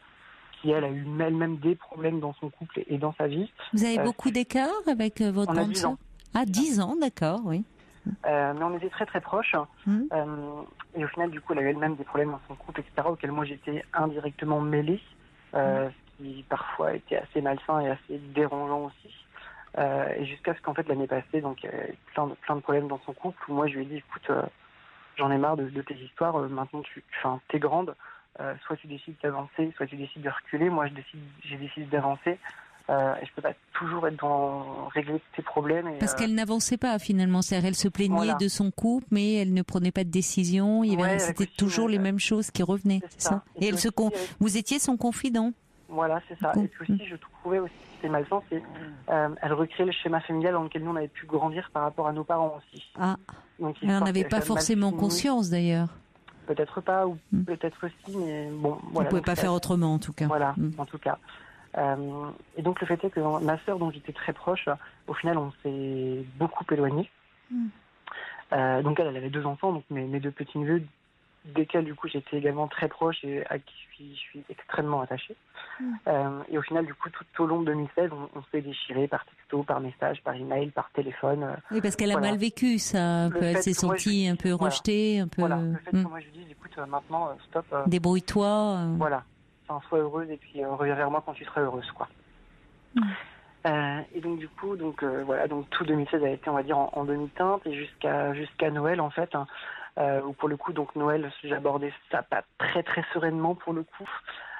qui elle a eu elle-même des problèmes dans son couple et dans sa vie. Vous avez Euh, beaucoup d'écart avec euh, votre on a grande dix sœur? ans. Ah, dix ans, d'accord, oui. Euh, mais on était très très proches. Mmh. Euh, et au final, du coup, elle a eu elle-même des problèmes dans son couple, et cetera, auxquels moi j'étais indirectement mêlée, euh, ce qui parfois était assez malsain et assez dérangeant aussi. Euh, et jusqu'à ce qu'en fait l'année passée, donc il y avait plein de, plein de problèmes dans son couple, où moi je lui ai dit, écoute, euh, j'en ai marre de, de tes histoires, euh, maintenant tu, tu t'es grande, euh, soit tu décides d'avancer, soit tu décides de reculer. Moi je décide, j'ai décidé d'avancer. Euh, et je peux pas toujours être dans régler tes problèmes. Et, Parce euh, qu'elle n'avançait pas finalement, c'est-à-dire elle se plaignait Voilà. de son couple, mais elle ne prenait pas de décision. Il y avait, Ouais, c'était avec aussi, toujours euh, les mêmes choses qui revenaient, c'est c'est ça. ça. Et Et elle puis se con... aussi, avec- vous étiez son confident. Voilà, c'est ça. Cool. Et puis aussi, je trouvais aussi que c'était malsain, c'est euh, elle recréait le schéma familial dans lequel nous on avait pu grandir par rapport à nos parents aussi. Ah, Donc, elle n'en histoire avait qu'elle pas soit mal forcément finie. conscience d'ailleurs. Peut-être pas, ou Mm. peut-être aussi, mais bon, Vous voilà. ne pouvez donc pas ça- faire autrement en tout cas. Voilà, Mm. en tout cas. Euh, et donc le fait est que ma sœur, dont j'étais très proche, au final, on s'est beaucoup éloignés. Mm. Euh, donc elle, elle avait deux enfants, donc mes, mes deux petits-neveux, desquels du coup j'étais également très proche et à qui je suis, je suis extrêmement attachée. Mm. Euh, et au final, du coup, tout au long de deux mille seize, on, on s'est déchiré par texto, par message, par email, par téléphone. euh, Oui, parce qu'elle a Voilà. mal vécu ça. Un Le peu. Elle fait s'est que moi, je sentie lui un dise- peu voilà. rejetée, un peu. Voilà, le fait Mm. que moi je lui dise, écoute, euh, maintenant, euh, stop, euh, Débrouille-toi. euh. voilà, enfin, sois heureuse et puis euh, reviens vers moi quand tu seras heureuse, quoi. Mm. Euh, et donc du coup, donc euh, voilà, donc tout deux mille seize a été, on va dire, en, en demi-teinte et jusqu'à jusqu'à Noël en fait, hein, euh, où pour le coup, donc Noël, j'abordais ça pas très très sereinement pour le coup.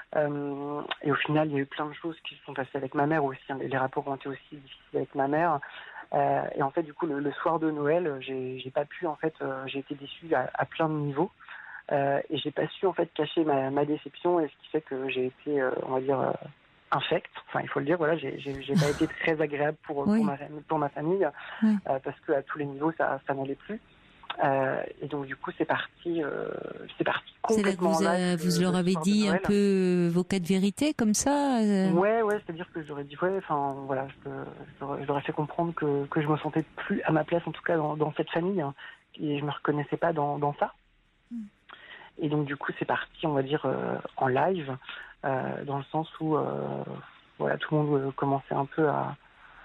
Euh, et au final, il y a eu plein de choses qui se sont passées avec ma mère aussi. Hein, les, les rapports ont été aussi difficiles avec ma mère. Euh, et en fait, du coup, le, le soir de Noël, j'ai, j'ai pas pu, en fait, euh, j'ai été déçue à, à plein de niveaux. Euh, et j'ai pas su, en fait, cacher ma, ma déception, et ce qui fait que j'ai été, euh, on va dire, euh, infecte. Enfin, il faut le dire, voilà, j'ai, j'ai, j'ai pas été très agréable pour, Oui. pour, ma, pour ma famille, Oui. euh, parce que à tous les niveaux, ça, ça n'allait plus. Euh, et donc du coup c'est parti, euh, c'est parti C'est là que complètement vous, en a- live, vous euh, leur le avez soir de dit un Noël. peu vos quatre vérités comme ça. euh. Ouais, ouais, c'est-à-dire que j'aurais dit, ouais, enfin, voilà, je, je, leur- je leur ai fait comprendre que, que je me sentais plus à ma place, en tout cas, dans, dans cette famille, hein, et je me reconnaissais pas dans, dans ça. Mm. Et donc, du coup, c'est parti, on va dire, euh, en live, euh, dans le sens où, euh, voilà, tout le monde euh, commençait un peu à,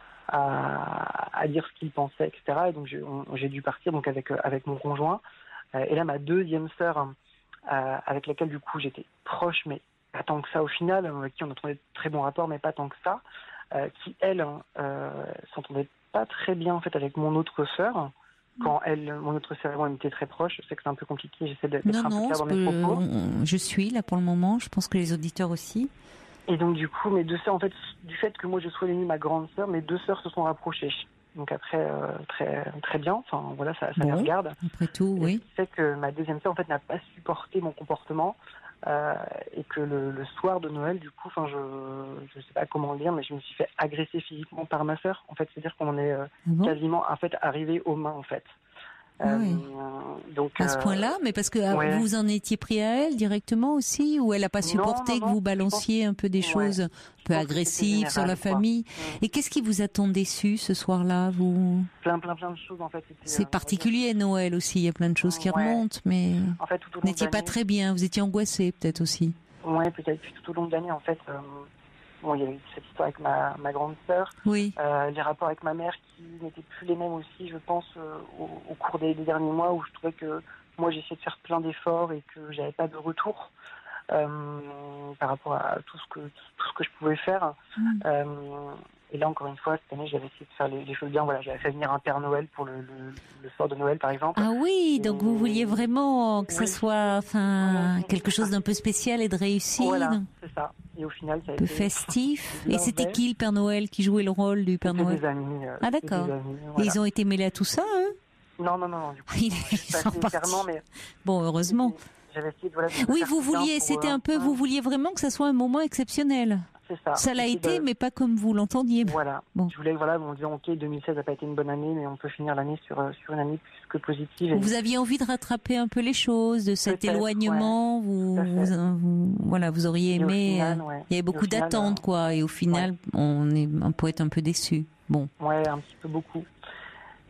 à, à dire ce qu'il pensait, et cetera. Et donc, j'ai, on- j'ai dû partir, donc, avec, euh, avec mon conjoint. Euh, et là, ma deuxième sœur, euh, avec laquelle, du coup, j'étais proche, mais pas tant que ça au final, avec qui on entendait de très bons rapports, mais pas tant que ça, euh, qui, elle, euh, s'entendait pas très bien, en fait, avec mon autre sœur. Quand elle, mon autre sœur et moi, on était très proches, je sais que c'est un peu compliqué, j'essaie d'être Non, un peu non, clair c'est dans mes peu- propos. on- je suis là pour le moment. Je pense que les auditeurs aussi. Et donc, du coup, mes deux sœurs, en fait, du fait que moi, je sois devenue ma grande sœur, mes deux sœurs se sont rapprochées. Donc après, euh, très, très bien, enfin, voilà, ça, ça Bon. les regarde. Après tout, Et oui. Ce qui fait que ma deuxième sœur, en fait, n'a pas supporté mon comportement. Euh, et que le, le soir de Noël, du coup, enfin, je je sais pas comment le dire, mais je me suis fait agresser physiquement par ma sœur. En fait, c'est-à-dire qu'on est euh, Ah bon quasiment, en fait, arrivé aux mains, en fait. Ah oui. donc, À ce euh, point-là, mais parce que ah, ouais. vous en étiez pris à elle directement aussi, ou elle n'a pas Non, supporté non, que non, vous je balanciez un peu des ouais. choses un peu pense que c'était agressives sur la général, quoi. famille. Mm. Et qu'est-ce qui vous a tant déçu ce soir-là, vous plein, plein, plein de choses, en fait. c'était, C'est euh, particulier Noël aussi, il y a plein de choses qui Ouais. remontent, mais En fait, tout au vous long n'étiez de pas l'année- très bien, vous étiez angoissé peut-être aussi. Ouais, peut-être. Puis tout au long de l'année, en fait, euh, bon, il y a eu cette histoire avec ma, ma grande sœur, Oui, euh, les rapports avec ma mère qui n'étaient plus les mêmes aussi, je pense, euh, au, au cours des, des derniers mois, où je trouvais que moi, j'essayais de faire plein d'efforts et que j'avais pas de retour euh, par rapport à tout ce que tout ce que je pouvais faire. Mm. Euh, et là, encore une fois, cette année, j'avais essayé de faire les, les choses bien. Voilà, j'avais fait venir un Père Noël pour le, le, le soir de Noël, par exemple. Ah oui, donc vous vouliez vraiment que ça Oui. soit enfin Ouais. quelque chose d'un peu spécial et de réussi, Voilà, un c'est ça. Et au final, ça a peu été festif. Et l'inverse. c'était qui le Père Noël qui jouait le rôle du Père C'était Noël? des amis. euh, Ah, c'était d'accord. des amis, Et voilà. ils ont été mêlés à tout ça, eux? Non, non, non, non, du coup, Ils ils sont juste sont passés partis. clairement, mais Bon, heureusement. j'avais essayé de, voilà, de Oui, faire vous bien vouliez, pour, c'était euh, un peu, vous vouliez vraiment que ça soit un moment exceptionnel. C'est ça. Ça l'a Essayer été, de- mais pas comme vous l'entendiez. Voilà. Bon. Je voulais, voilà, on dit, ok, deux mille seize n'a pas été une bonne année, mais on peut finir l'année sur, euh, sur une année plus que positive. Et- Vous aviez envie de rattraper un peu les choses, de cet Peut-être, éloignement. Vous, Tout à fait. vous, vous- voilà, vous auriez Et au aimé. final, euh, ouais. Il y avait Et beaucoup au final, d'attentes, euh, quoi. Et au final, on est, on peut être un peu déçu. Bon. Ouais, un petit peu beaucoup.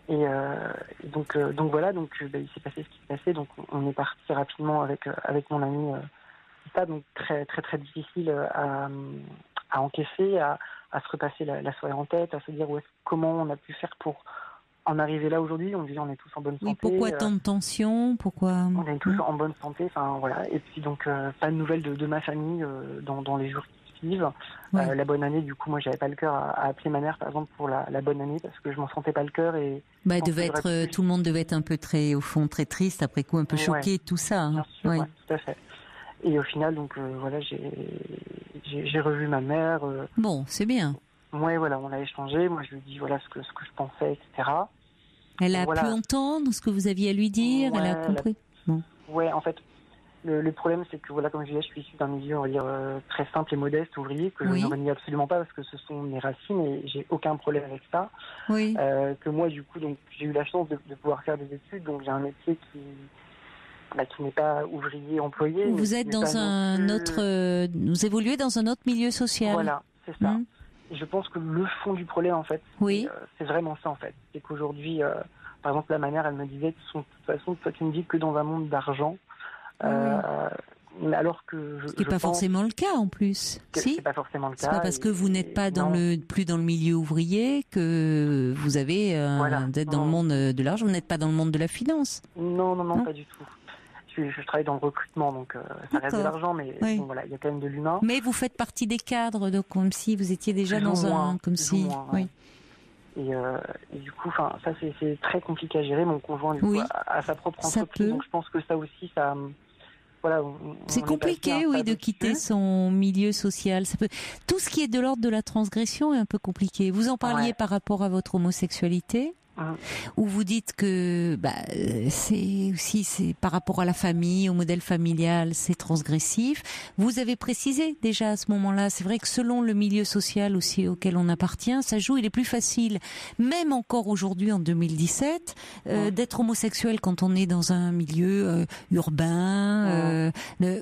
Et, euh, et donc, euh, donc voilà, donc euh, bah, il s'est passé ce qui s'est passé. Donc on est parti rapidement avec euh, avec mon ami. Euh, ça, donc très très très difficile à, à encaisser, à, à se repasser la, la soirée en tête, à se dire ouais, comment on a pu faire pour en arriver là aujourd'hui. On dit on est tous en bonne santé. Oui, pourquoi tant de tension? Pourquoi on est tous en bonne santé. Enfin voilà. Et puis donc euh, pas de nouvelles de, de ma famille euh, dans dans les jours qui suivent. Ouais. Euh, la bonne année, du coup, moi, j'avais pas le cœur à, à appeler ma mère, par exemple, pour la, la bonne année, parce que je m'en sentais pas le cœur et. Bah, devait être, plus... tout le monde devait être un peu très, au fond, très triste, après coup, un peu choqué, ouais. tout ça. Hein. Bien sûr, ouais. ouais, tout à fait. Et au final, donc, euh, voilà, j'ai, j'ai, j'ai revu ma mère. Euh... Bon, c'est bien. Ouais, voilà, on a échangé. Moi, je lui ai dit, voilà, ce que, ce que je pensais, et cetera. Elle a donc, pu voilà. entendre ce que vous aviez à lui dire, ouais, elle a compris. La... Bon. Ouais, en fait. Le, le problème, c'est que, voilà, comme je disais, je suis issu d'un milieu, on va dire, euh, très simple et modeste, ouvrier, que oui. je ne renie absolument pas parce que ce sont mes racines et j'ai aucun problème avec ça. Oui. Euh, que moi, du coup, donc, j'ai eu la chance de, de pouvoir faire des études, donc j'ai un métier qui, bah, qui n'est pas ouvrier, employé. Vous êtes dans un plus... autre, euh, vous évoluez dans un autre milieu social. Voilà, c'est ça. Mmh. Et je pense que le fond du problème, en fait, oui. c'est, euh, c'est vraiment ça, en fait. C'est qu'aujourd'hui, euh, par exemple, là, ma mère, elle me disait, de toute façon, toi, tu ne vis que dans un monde d'argent. Euh, oui. Alors que je, ce qui n'est pas pense forcément le cas en plus. Que si. C'est pas forcément le cas. C'est pas parce et, que vous n'êtes pas dans non. le plus dans le milieu ouvrier que vous avez euh, voilà. d'être dans non. le monde de l'argent. Vous n'êtes pas dans le monde de la finance. Non, non, non, non. pas du tout. Je, je travaille dans le recrutement, donc euh, ça reste de l'argent, mais oui. bon, voilà, il y a quand même de l'humain. Mais vous faites partie des cadres, donc comme si vous étiez déjà plus dans moins, un, comme si, moins, oui. Et, euh, et du coup, enfin, ça c'est, c'est très compliqué à gérer. Mon conjoint, du oui. coup, a, a sa propre ça entreprise, peut. donc je pense que ça aussi, ça. Voilà, on, c'est on compliqué, oui, de quitter son milieu social. Ça peut... Tout ce qui est de l'ordre de la transgression est un peu compliqué. Vous en parliez ouais. par rapport à votre homosexualité, mmh. où vous dites que bah, c'est aussi c'est par rapport à la famille, au modèle familial, c'est transgressif. Vous avez précisé déjà à ce moment-là, c'est vrai que selon le milieu social aussi auquel on appartient, ça joue. Il est plus facile, même encore aujourd'hui en deux mille dix-sept, euh, mmh. d'être homosexuel quand on est dans un milieu euh, urbain. Mmh. Euh, Euh,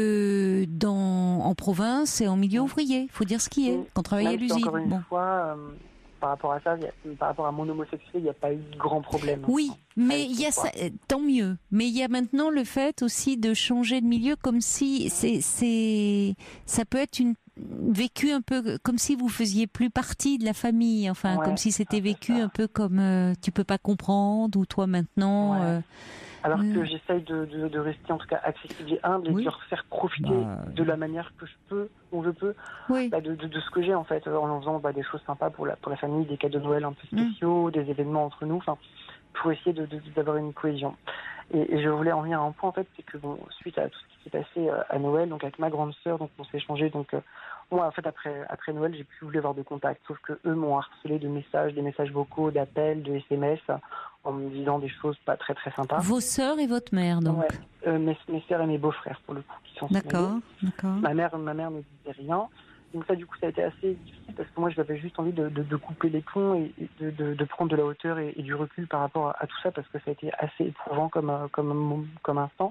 que dans en province et en milieu ouvrier, il faut dire ce qui est, qu'on travaille à l'usine. Encore une bon. fois, euh, par rapport à ça, y a, par rapport à mon homosexualité, il n'y a pas eu de grand problème. Oui, mais il y a ça, tant mieux. Mais il y a maintenant le fait aussi de changer de milieu, comme si c'est, c'est, ça peut être une vécu un peu comme si vous faisiez plus partie de la famille, enfin, ouais, comme si c'était vécu ça. un peu comme euh, tu peux pas comprendre ou toi maintenant. Ouais. Euh, Alors que j'essaye de, de, de rester en tout cas accessible et humble et oui. de leur faire profiter bah, de la manière que je peux, où je peux, oui. bah, de, de, de ce que j'ai en fait, en faisant bah, des choses sympas pour la, pour la famille, des cadeaux de Noël un peu spéciaux, mmh. des événements entre nous, enfin, pour essayer de, de, d'avoir une cohésion. Et, et je voulais en venir à un point en fait, c'est que bon, suite à tout ce qui s'est passé euh, à Noël, donc avec ma grande sœur, donc on s'est échangé, donc euh, moi en fait après après Noël, j'ai plus voulu avoir de contact, sauf que eux m'ont harcelé de messages, des messages vocaux, d'appels, de S M S, en me disant des choses pas très très sympas. Vos sœurs et votre mère donc. Ouais, euh, mes, mes sœurs et mes beaux-frères pour le coup qui sont. D'accord, d'accord. Ma mère, ma mère ne disait rien. Donc ça, du coup, ça a été assez difficile parce que moi, j'avais juste envie de, de, de couper les ponts et de, de, de prendre de la hauteur et, et du recul par rapport à, à tout ça parce que ça a été assez éprouvant comme, comme, comme instant.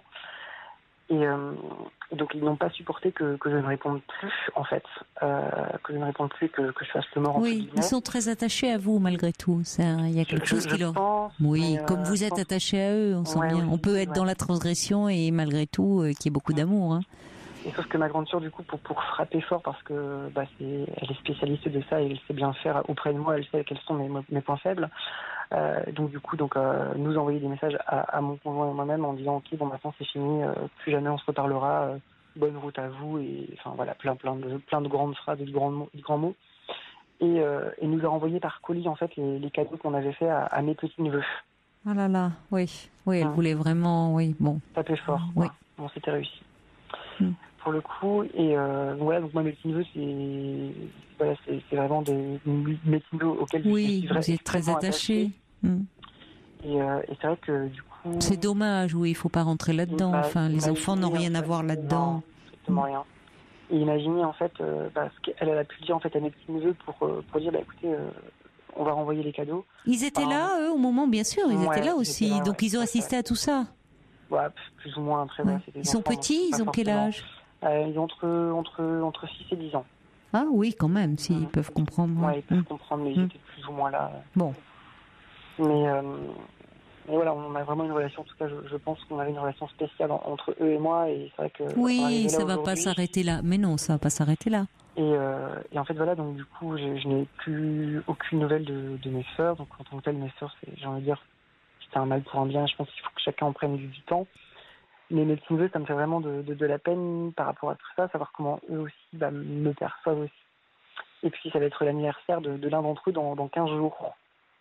Et euh, donc, ils n'ont pas supporté que, que je ne réponde plus, en fait, euh, que je ne réponde plus, que, que je fasse le mort. Oui, ils sont très attachés à vous, malgré tout. Il y a quelque je, chose je, qui je leur... pense, oui, mais, comme euh, vous êtes attaché à eux, on sent ouais, bien. Oui, on peut être ouais. dans la transgression et malgré tout, euh, qu'il y ait beaucoup d'amour. Hein. Et sauf que ma grande sœur, du coup, pour, pour frapper fort, parce que bah, c'est, elle est spécialiste de ça et elle sait bien faire auprès de moi, elle sait quels sont mes, mes points faibles. Euh, donc du coup, donc euh, nous envoyer des messages à, à mon conjoint et moi-même en disant ok, bon maintenant c'est fini, euh, plus jamais on se reparlera, euh, bonne route à vous et enfin voilà, plein plein de plein de grandes phrases et de grands mots, de grands mots. Et, euh, et nous a envoyé par colis en fait les, les cadeaux qu'on avait fait à, à mes petits neveux. Ah là là, oui, oui, elle hum. voulait vraiment, oui, bon. Taper fort. Oui. Bon, c'était réussi. Hum. Pour le coup, et euh, voilà, donc moi mes petits neveux, c'est voilà, c'est, c'est vraiment des mes petits neveux auxquels oui, je suis vous êtes très attachés. Hum. Et, euh, et c'est vrai que du coup, c'est dommage, oui, il faut pas rentrer là-dedans. Bah, enfin, les enfants n'ont rien à voir là-dedans. Non, strictement rien. Et imaginez en fait, euh, bah, ce qu'elle a pu dire en fait à mes petits neveux pour euh, pour dire, bah écoutez, euh, on va renvoyer les cadeaux. Ils étaient enfin, là, eux, au moment, bien sûr, ils ouais, étaient là aussi. Là, donc ouais, ils ont assisté à tout ça. Ouais, plus ou moins après. Ouais. Ouais, ils sont enfants, petits, ils ont quel âge? euh, Ils ont entre entre entre six et dix ans. Ah oui, quand même, s'ils mmh. peuvent comprendre. Ouais, ils peuvent mmh. comprendre, mais ils mmh. étaient plus ou moins là. Bon. Mais, euh, mais voilà, on a vraiment une relation, en tout cas, je, je pense qu'on avait une relation spéciale en, entre eux et moi, et c'est vrai que... Oui, ça va pas s'arrêter là. Mais non, ça va pas s'arrêter là. Et, euh, et en fait, voilà, donc du coup, je, je n'ai plus aucune nouvelle de, de mes sœurs. Donc en tant que tel, mes sœurs, c'est, j'ai envie de dire, c'était un mal pour un bien. Je pense qu'il faut que chacun en prenne du, du temps. Mais mes petits neveux, ça me fait vraiment de, de, de la peine par rapport à tout ça, savoir comment eux aussi bah, me perçoivent aussi. Et puis ça va être l'anniversaire de, de l'un d'entre eux dans, dans quinze jours.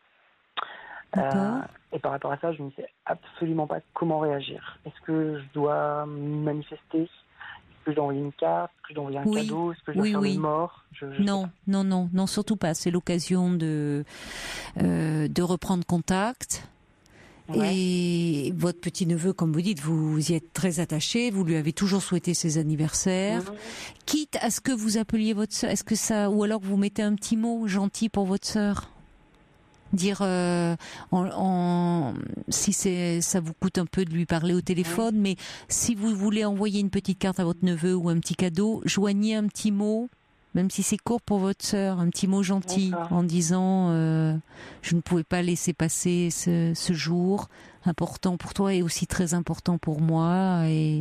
Euh, et par rapport à ça, je ne sais absolument pas comment réagir. Est-ce que je dois me manifester ? Est-ce que je dois envoyer une carte ? Est-ce que je dois envoyer un oui. cadeau ? Est-ce que je dois oui, faire oui. le mort ? je, je Non, non, non, non, surtout pas. C'est l'occasion de, euh, de reprendre contact. Ouais. Et votre petit-neveu, comme vous dites, vous y êtes très attaché, vous lui avez toujours souhaité ses anniversaires. Mmh. Quitte à ce que vous appeliez votre sœur, est-ce que ça, ou alors que vous mettez un petit mot gentil pour votre sœur ? Dire, euh, en, en, si c'est, ça vous coûte un peu de lui parler au téléphone, mmh. mais si vous voulez envoyer une petite carte à votre neveu ou un petit cadeau, joignez un petit mot. Même si c'est court pour votre sœur, un petit mot gentil D'accord. en disant euh, je ne pouvais pas laisser passer ce, ce jour important pour toi et aussi très important pour moi et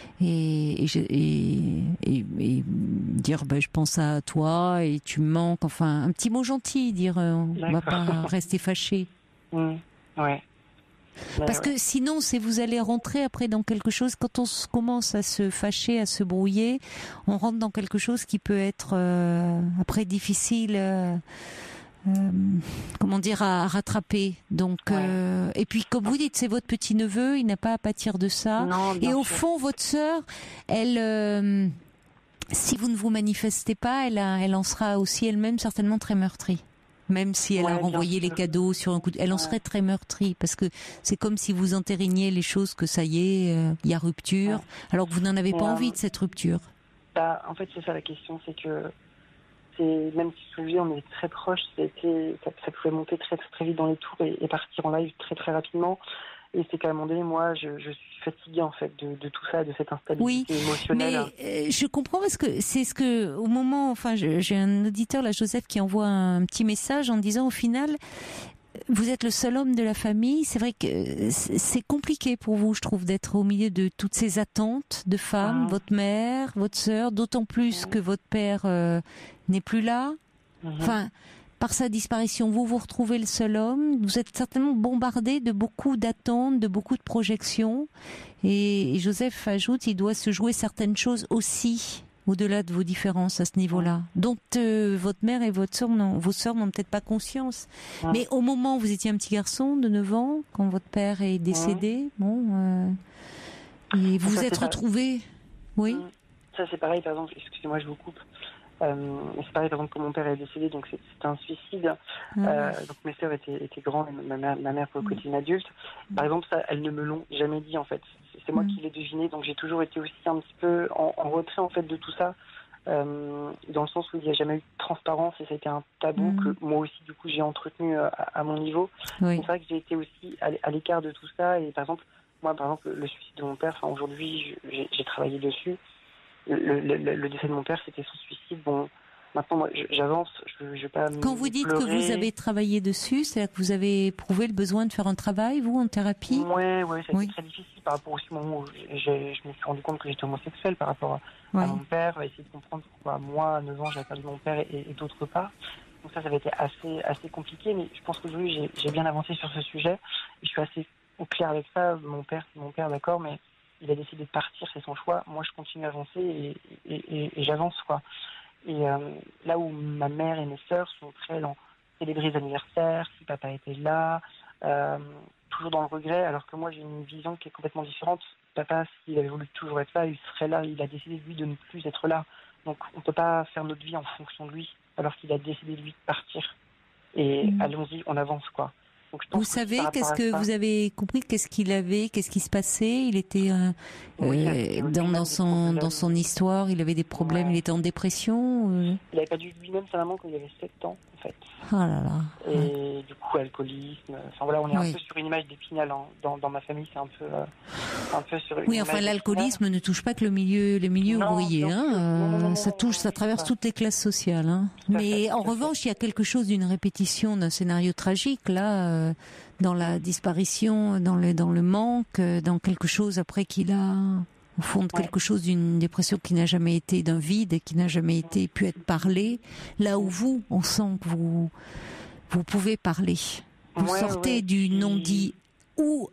et et, et, et, et dire ben, je pense à toi et tu me manques, enfin un petit mot gentil, dire euh, on D'accord. va pas rester fâché. Mmh. Ouais. Parce que sinon, c'est vous allez rentrer après dans quelque chose, quand on commence à se fâcher, à se brouiller, on rentre dans quelque chose qui peut être euh, après difficile, euh, euh, comment dire, à, à rattraper. Donc, ouais. euh, et puis comme vous dites, c'est votre petit-neveu, il n'a pas à pâtir de ça. Non, et au sûr. fond, votre sœur, elle... Euh, si vous ne vous manifestez pas, elle, a, elle en sera aussi elle-même certainement très meurtrie. Même si elle ouais, a renvoyé les cadeaux sur un coup de... Elle en serait très meurtrie, parce que c'est comme si vous entériniez les choses que ça y est, il euh, y a rupture, ouais. alors que vous n'en avez pas euh, envie de cette rupture. Bah, en fait, c'est ça la question, c'est que c'est, même si je on est très proches, ça, ça, ça pouvait monter très, très très vite dans les tours et, et partir en live très très rapidement. Et c'est qu'à un moment donné, moi, je, je suis fatiguée en fait de, de tout ça, de cette instabilité oui, émotionnelle. Mais euh, je comprends parce que c'est ce que, au moment, enfin, je, j'ai un auditeur, là, Joseph, qui envoie un petit message en disant, au final, vous êtes le seul homme de la famille. C'est vrai que c'est compliqué pour vous, je trouve, d'être au milieu de toutes ces attentes de femmes, ah. votre mère, votre sœur, d'autant plus mmh. que votre père euh, n'est plus là. Mmh. Enfin. Par sa disparition, vous vous retrouvez le seul homme. Vous êtes certainement bombardé de beaucoup d'attentes, de beaucoup de projections. Et, et Joseph ajoute, il doit se jouer certaines choses aussi, au-delà de vos différences à ce niveau-là. Donc euh, votre mère et votre sœur, non, vos sœurs n'ont peut-être pas conscience. Ouais. Mais au moment où vous étiez un petit garçon de neuf ans, quand votre père est décédé, ouais. bon, euh, et vous vous êtes retrouvés. Oui. Ça c'est pareil, par exemple. Excusez-moi, je vous coupe. Euh, c'est pareil, par exemple, quand mon père est décédé, donc c'est, c'était un suicide. Mmh. Euh, donc mes sœurs étaient, étaient grandes, ma mère, ma mère pour le côté une adulte. Par exemple, ça, elles ne me l'ont jamais dit en fait. C'est, c'est moi mmh. qui l'ai deviné, donc j'ai toujours été aussi un petit peu en, en retrait en fait de tout ça, euh, dans le sens où il n'y a jamais eu de transparence et ça a été un tabou mmh. que moi aussi du coup j'ai entretenu à, à mon niveau. Oui. C'est vrai que j'ai été aussi à, à l'écart de tout ça et par exemple, moi par exemple le suicide de mon père, enfin aujourd'hui j'ai, j'ai travaillé dessus. Le, le, le décès de mon père, c'était son suicide. Bon, maintenant, moi, j'avance. Je ne vais pas. Quand vous dites pleurer. Que vous avez travaillé dessus, c'est-à-dire que vous avez éprouvé le besoin de faire un travail, vous, en thérapie ? Ouais, ouais, ça a oui. été très difficile par rapport aussi au moment où j'ai, je me suis rendu compte que j'étais homosexuel par rapport à, ouais. à mon père, essayer de comprendre pourquoi moi, à neuf ans, j'avais perdu mon père et, et d'autre part. Donc ça, ça avait été assez, assez compliqué, mais je pense qu'aujourd'hui, j'ai, j'ai bien avancé sur ce sujet. Et je suis assez au clair avec ça. Mon père, c'est mon père, d'accord, mais il a décidé de partir, c'est son choix. Moi, je continue à avancer et, et, et, et j'avance, quoi. Et euh, là où ma mère et mes sœurs sont très dans célébrer les anniversaires, si papa était là, euh, toujours dans le regret, alors que moi, j'ai une vision qui est complètement différente. Papa, s'il avait voulu toujours être là, il serait là. Il a décidé, lui, de ne plus être là. Donc, on ne peut pas faire notre vie en fonction de lui, alors qu'il a décidé, lui, de partir. Et mmh. allons-y, on avance, quoi. Donc, vous savez, qu'est-ce que vous avez compris, qu'est-ce qu'il avait, qu'est-ce qui se passait? Il était euh, oui, euh, dans, dans son dans son histoire, il avait des problèmes, ouais. il était en dépression. Euh... Il avait perdu lui-même sa maman quand il avait sept ans, en fait. Oh là là. Et ouais. du coup, alcoolisme. Enfin voilà, on est oui. un peu sur une image d'Épinal. Hein. Dans dans ma famille, c'est un peu euh, un peu sur. Une oui, enfin l'alcoolisme ne touche pas que le milieu les milieux non, ouvriers. Non, hein. non, non, non, ça touche, ça traverse toutes les classes sociales. Hein. Mais fait, en revanche, il y a quelque chose d'une répétition d'un scénario tragique là. euh, dans la disparition, dans le dans le manque, dans quelque chose après qu'il a au fond de quelque chose d'une dépression qui n'a jamais été d'un vide et qui n'a jamais été pu être parlé. Là où vous, on sent que vous vous pouvez parler. Vous ouais, sortez ouais, du non-dit. Où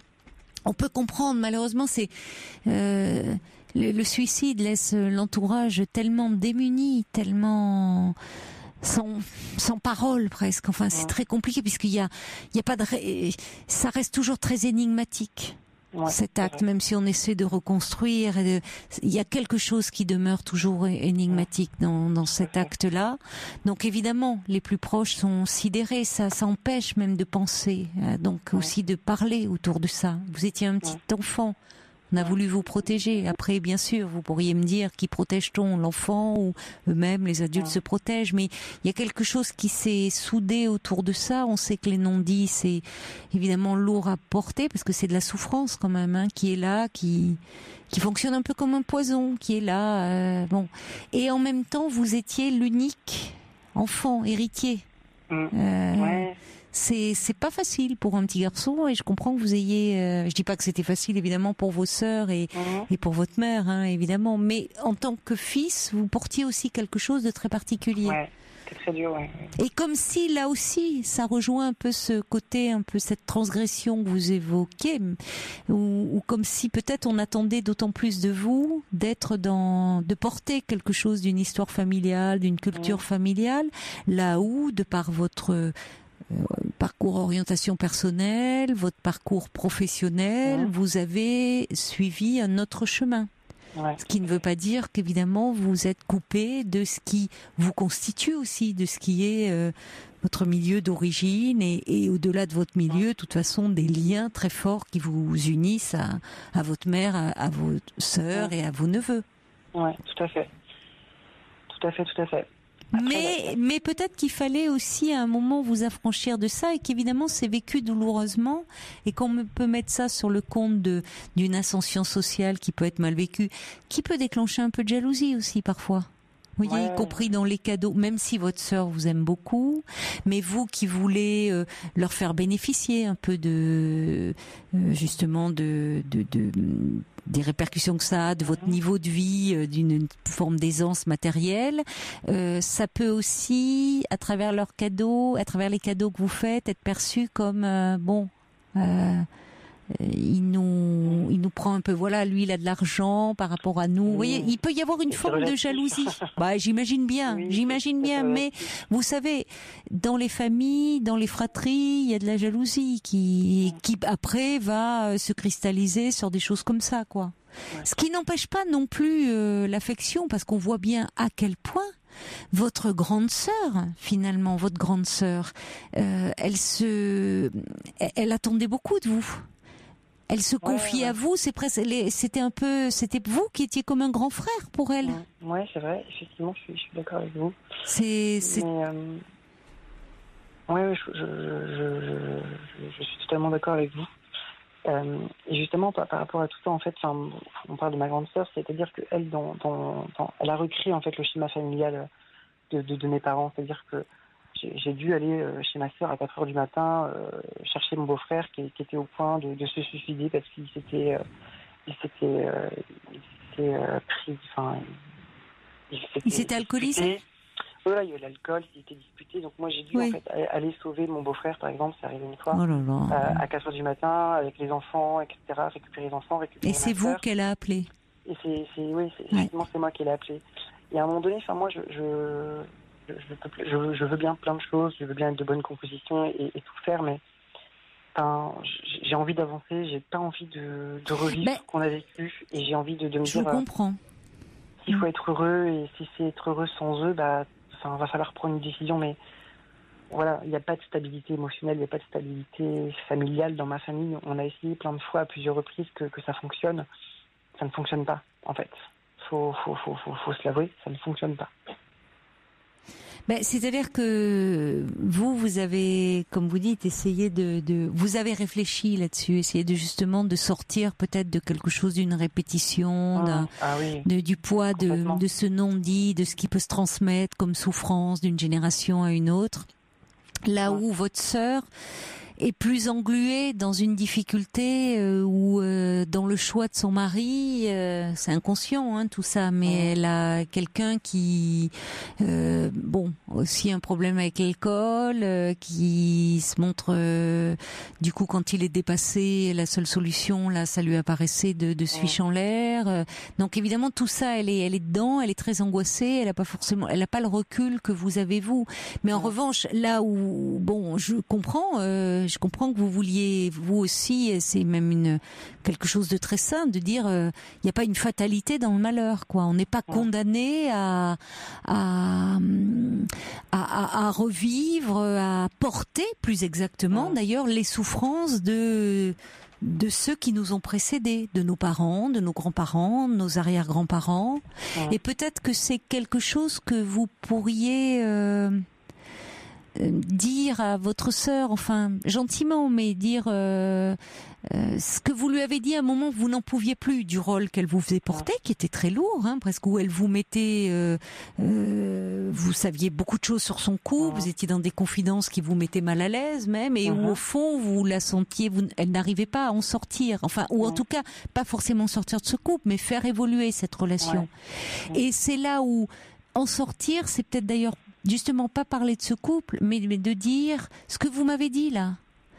on peut comprendre, malheureusement, c'est euh, le, le suicide laisse l'entourage tellement démuni, tellement sans sans parole presque. Enfin, c'est ouais. très compliqué puisqu'il y a il y a pas de ré... ça reste toujours très énigmatique. Ouais, cet acte, même si on essaie de reconstruire, et de... il y a quelque chose qui demeure toujours énigmatique dans, dans cet acte-là. Donc évidemment, les plus proches sont sidérés, ça, ça empêche même de penser, donc aussi de parler autour de ça. Vous étiez un petit enfant, on a voulu vous protéger. Après, bien sûr, vous pourriez me dire qui protège-t-on, l'enfant ou eux-mêmes, les adultes se protègent, mais il y a quelque chose qui s'est soudé autour de ça. On sait que les non-dits, c'est évidemment lourd à porter parce que c'est de la souffrance quand même, hein, qui est là, qui qui fonctionne un peu comme un poison, qui est là. Euh, bon, et en même temps, vous étiez l'unique enfant héritier. Mmh. Euh, ouais. C'est c'est pas facile pour un petit garçon et je comprends que vous ayez. Euh, je dis pas que c'était facile évidemment pour vos sœurs et mmh. et pour votre mère, hein, évidemment. Mais en tant que fils, vous portiez aussi quelque chose de très particulier. Ouais, c'est très dur. Ouais. Et comme si là aussi, ça rejoint un peu ce côté, un peu cette transgression que vous évoquez, ou, ou comme si peut-être on attendait d'autant plus de vous d'être dans, de porter quelque chose d'une histoire familiale, d'une culture mmh. familiale, là où de par votre Euh, parcours orientation personnelle, votre parcours professionnel, mmh. vous avez suivi un autre chemin. Ouais. Ce qui ne veut pas dire qu'évidemment vous êtes coupé de ce qui vous constitue aussi, de ce qui est euh, votre milieu d'origine et, et au-delà de votre milieu, de toute façon, des liens très forts qui vous unissent à, à votre mère, à, à vos sœurs ouais. et à vos neveux. Oui, tout à fait. Tout à fait, tout à fait. Après, mais, mais peut-être qu'il fallait aussi à un moment vous affranchir de ça et qu'évidemment c'est vécu douloureusement et qu'on peut mettre ça sur le compte de, d'une ascension sociale qui peut être mal vécue, qui peut déclencher un peu de jalousie aussi parfois. Vous voyez, ouais. y compris dans les cadeaux, même si votre sœur vous aime beaucoup, mais vous qui voulez euh, leur faire bénéficier un peu de, euh, justement, de, de, de, des répercussions que ça a, de votre niveau de vie, euh, d'une forme d'aisance matérielle, euh, ça peut aussi, à travers leurs cadeaux, à travers les cadeaux que vous faites, être perçu comme, euh, bon... Euh, il nous, il nous prend un peu, voilà, lui il a de l'argent par rapport à nous. Vous voyez, il peut y avoir une forme de jalousie. Bah, j'imagine bien, oui, j'imagine bien. Mais vous savez, dans les familles, dans les fratries, il y a de la jalousie qui, qui après va se cristalliser sur des choses comme ça, quoi. Ce qui n'empêche pas non plus euh, l'affection, parce qu'on voit bien à quel point votre grande sœur, finalement, votre grande sœur, euh, elle se, elle attendait beaucoup de vous. Elle se confiait ouais, ouais. à vous, c'est presque, c'était un peu, c'était vous qui étiez comme un grand frère pour elle. Ouais, c'est vrai, effectivement, je suis, je suis d'accord avec vous. C'est, c'est... Mais, euh... ouais, je, je, je, je, je suis totalement d'accord avec vous. Euh, et justement, par, par rapport à tout ça, en fait, on parle de ma grande sœur, c'est-à-dire qu'elle, dans, dans, dans, elle a recréé en fait le schéma familial de, de, de mes parents, c'est-à-dire que J'ai, j'ai dû aller chez ma sœur à quatre heures du matin euh, chercher mon beau-frère qui, qui était au point de, de se suicider parce qu'il s'était, euh, il s'était, euh, il s'était euh, pris, enfin, il s'était, il s'était alcoolisé. Oui, il y a eu l'alcool, il était disputé. Donc moi j'ai dû oui. en fait aller sauver mon beau-frère, par exemple, c'est arrivé une fois, oh là là. Euh, à quatre heures du matin avec les enfants, et cetera. Récupérer les enfants, récupérer. Et c'est vous sœur. Qu'elle a appelé. Et c'est, c'est oui, c'est, ouais. effectivement c'est moi qui l'ai appelé. Et à un moment donné, enfin moi je, je Je, peux, je, je veux bien plein de choses, je veux bien être de bonnes compositions et, et tout faire, mais enfin, j'ai envie d'avancer, j'ai pas envie de, de revivre mais, ce qu'on a vécu et j'ai envie de, de me je dire. Je comprends. Euh, s'il faut être heureux et si c'est être heureux sans eux, bah, enfin, va falloir prendre une décision, mais voilà, il n'y a pas de stabilité émotionnelle, il n'y a pas de stabilité familiale dans ma famille. On a essayé plein de fois à plusieurs reprises que, que ça fonctionne, ça ne fonctionne pas en fait. Faut, faut, faut, faut, faut se l'avouer, ça ne fonctionne pas. Ben, c'est-à-dire que vous, vous avez, comme vous dites, essayé de, de, vous avez réfléchi là-dessus, essayé de justement de sortir peut-être de quelque chose, d'une répétition, d'un, ah oui, de, du poids de, de ce non-dit, de ce qui peut se transmettre comme souffrance d'une génération à une autre. Là où votre sœur est plus engluée dans une difficulté euh, ou euh, dans le choix de son mari. Euh, c'est inconscient, hein, tout ça, mais mmh. elle a quelqu'un qui, euh, bon, aussi un problème avec l'alcool, euh, qui se montre, euh, du coup, quand il est dépassé, la seule solution, là, ça lui apparaissait de, de se fiche en l'air. Euh, donc évidemment, tout ça, elle est, elle est dedans, elle est très angoissée, elle a pas forcément, elle a pas le recul que vous avez vous. Mais en mmh. revanche, là où, bon, je comprends. Euh, Je comprends que vous vouliez, vous aussi, et c'est même une quelque chose de très sain, de dire il euh, n'y a pas une fatalité dans le malheur, quoi. On n'est pas condamné à à, à à revivre, à porter, plus exactement, d'ailleurs, les souffrances de de ceux qui nous ont précédés, de nos parents, de nos grands-parents, de nos arrière-grands-parents. Ouais. Et peut-être que c'est quelque chose que vous pourriez euh, dire à votre sœur, enfin gentiment, mais dire euh, euh, ce que vous lui avez dit à un moment où vous n'en pouviez plus du rôle qu'elle vous faisait porter, qui était très lourd, hein, presque, où elle vous mettait, euh, euh, vous saviez beaucoup de choses sur son couple, ouais. vous étiez dans des confidences qui vous mettaient mal à l'aise même, et uh-huh. où au fond vous la sentiez, vous, elle n'arrivait pas à en sortir, enfin, ou en ouais. tout cas pas forcément sortir de ce couple, mais faire évoluer cette relation. Ouais. Et c'est là où en sortir, c'est peut-être d'ailleurs justement pas parler de ce couple, mais, mais de dire ce que vous m'avez dit là,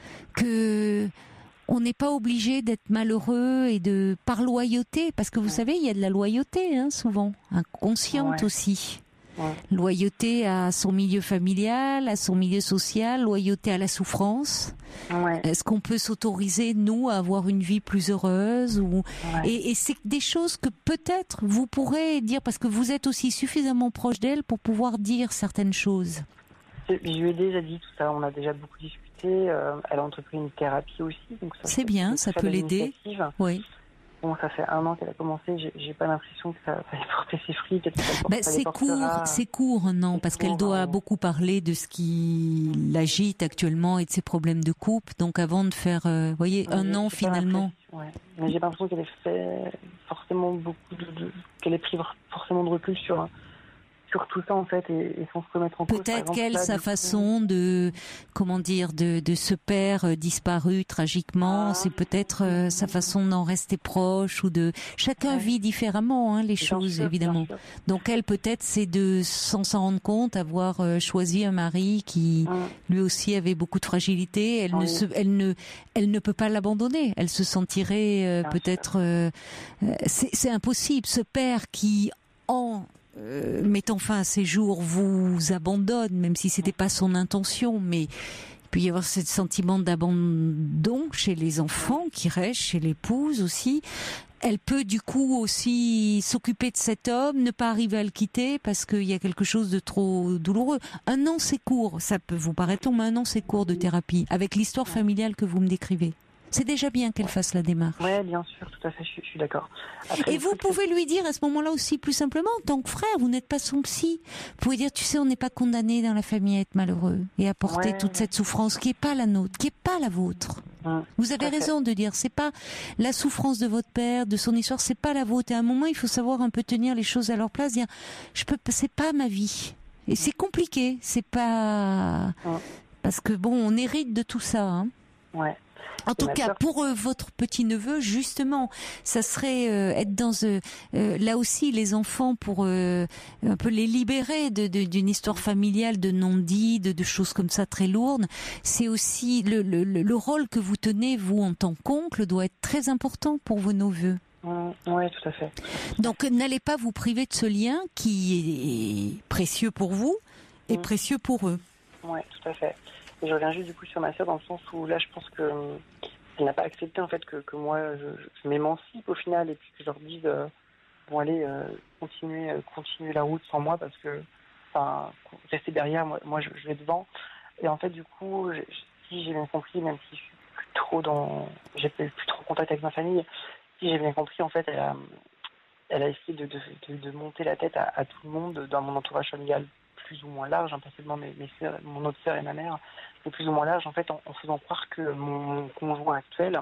que on n'est pas obligé d'être malheureux et de par loyauté, parce que vous savez, il y a de la loyauté, hein, souvent, inconsciente ouais. aussi. Ouais. Loyauté à son milieu familial, à son milieu social, loyauté à la souffrance. Ouais. Est-ce qu'on peut s'autoriser, nous, à avoir une vie plus heureuse ou... ouais. et, et c'est des choses que peut-être vous pourrez dire, parce que vous êtes aussi suffisamment proche d'elle pour pouvoir dire certaines choses. Je lui ai déjà dit tout ça, on a déjà beaucoup discuté. Euh, elle a entrepris une thérapie aussi. Donc ça, c'est bien, ça peut l'aider. Oui. Bon, ça fait un an qu'elle a commencé, j'ai, j'ai pas l'impression que ça va porter ses fruits. Ben, c'est court, c'est court, non, c'est parce court, qu'elle doit hein. beaucoup parler de ce qui l'agite actuellement et de ses problèmes de couple. Donc avant de faire, vous euh, voyez, ouais, un an finalement. Ouais. Mais j'ai pas l'impression qu'elle ait fait forcément beaucoup de, de qu'elle ait pris forcément de recul sur sur tout ça en fait et, et sans se remettre en cause. Peut-être qu'elle, sa façon coup... de, comment dire, de, de ce père euh, disparu tragiquement, ah, c'est peut-être euh, sa façon d'en rester proche ou de. Chacun ouais. vit différemment hein, les bien choses sûr, évidemment. Donc elle peut-être c'est de sans s'en rendre compte avoir euh, choisi un mari qui ouais. lui aussi avait beaucoup de fragilité. Elle oui. ne se, elle ne, elle ne peut pas l'abandonner. Elle se sentirait euh, peut-être. Euh, euh, c'est, c'est impossible. Ce père qui en Euh, mettant fin à ses jours, vous abandonne, même si c'était pas son intention, mais il peut y avoir ce sentiment d'abandon chez les enfants qui reste, chez l'épouse aussi. Elle peut du coup aussi s'occuper de cet homme, ne pas arriver à le quitter parce qu'il y a quelque chose de trop douloureux. Un an c'est court, ça peut vous paraître long, mais un an c'est court de thérapie, avec l'histoire familiale que vous me décrivez. C'est déjà bien qu'elle fasse la démarche. Oui, bien sûr, tout à fait, je, je suis d'accord. Après, et vous pouvez lui dire à ce moment-là aussi, plus simplement, en tant que frère, vous n'êtes pas son psy. Vous pouvez dire, tu sais, on n'est pas condamné dans la famille à être malheureux et à porter ouais, toute ouais. cette souffrance qui n'est pas la nôtre, qui n'est pas la vôtre. Hum, vous avez raison fait. de dire, c'est pas la souffrance de votre père, de son histoire, c'est pas la vôtre. Et à un moment, il faut savoir un peu tenir les choses à leur place, dire, je peux, c'est pas ma vie. Et c'est compliqué, c'est pas, hum. parce que bon, on hérite de tout ça. Hein. Ouais. En tout cas, pour euh, votre petit-neveu, justement, ça serait euh, être dans euh, euh, là aussi les enfants pour euh, un peu les libérer de, de, d'une histoire familiale de non-dits, de, de choses comme ça très lourdes. C'est aussi le, le, le rôle que vous tenez vous en tant qu'oncle doit être très important pour vos neveux. Mmh, oui, tout à fait. Donc, n'allez pas vous priver de ce lien qui est précieux pour vous et mmh. précieux pour eux. Oui, tout à fait. Et je reviens juste du coup sur ma sœur dans le sens où là je pense que euh, elle n'a pas accepté en fait que, que moi je, je m'émancipe au final et puis que je leur dise euh, bon allez euh, continuer euh, continuer la route sans moi parce que enfin rester derrière moi moi je, je vais devant et en fait du coup je, si j'ai bien compris même si je suis plus trop dans j'ai plus trop contact avec ma famille si j'ai bien compris en fait elle a elle a essayé de, de, de, de monter la tête à, à tout le monde dans mon entourage familial plus ou moins large, hein, pas seulement mes, mes soeurs, mon autre sœur et ma mère, mais plus ou moins large, en fait, en, en faisant croire que mon, mon conjoint actuel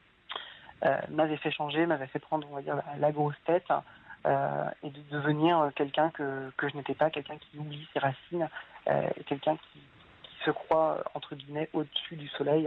euh, m'avait fait changer, m'avait fait prendre, on va dire, la, la grosse tête euh, et de devenir quelqu'un que, que je n'étais pas, quelqu'un qui oublie ses racines, euh, quelqu'un qui, qui se croit, entre guillemets, au-dessus du soleil.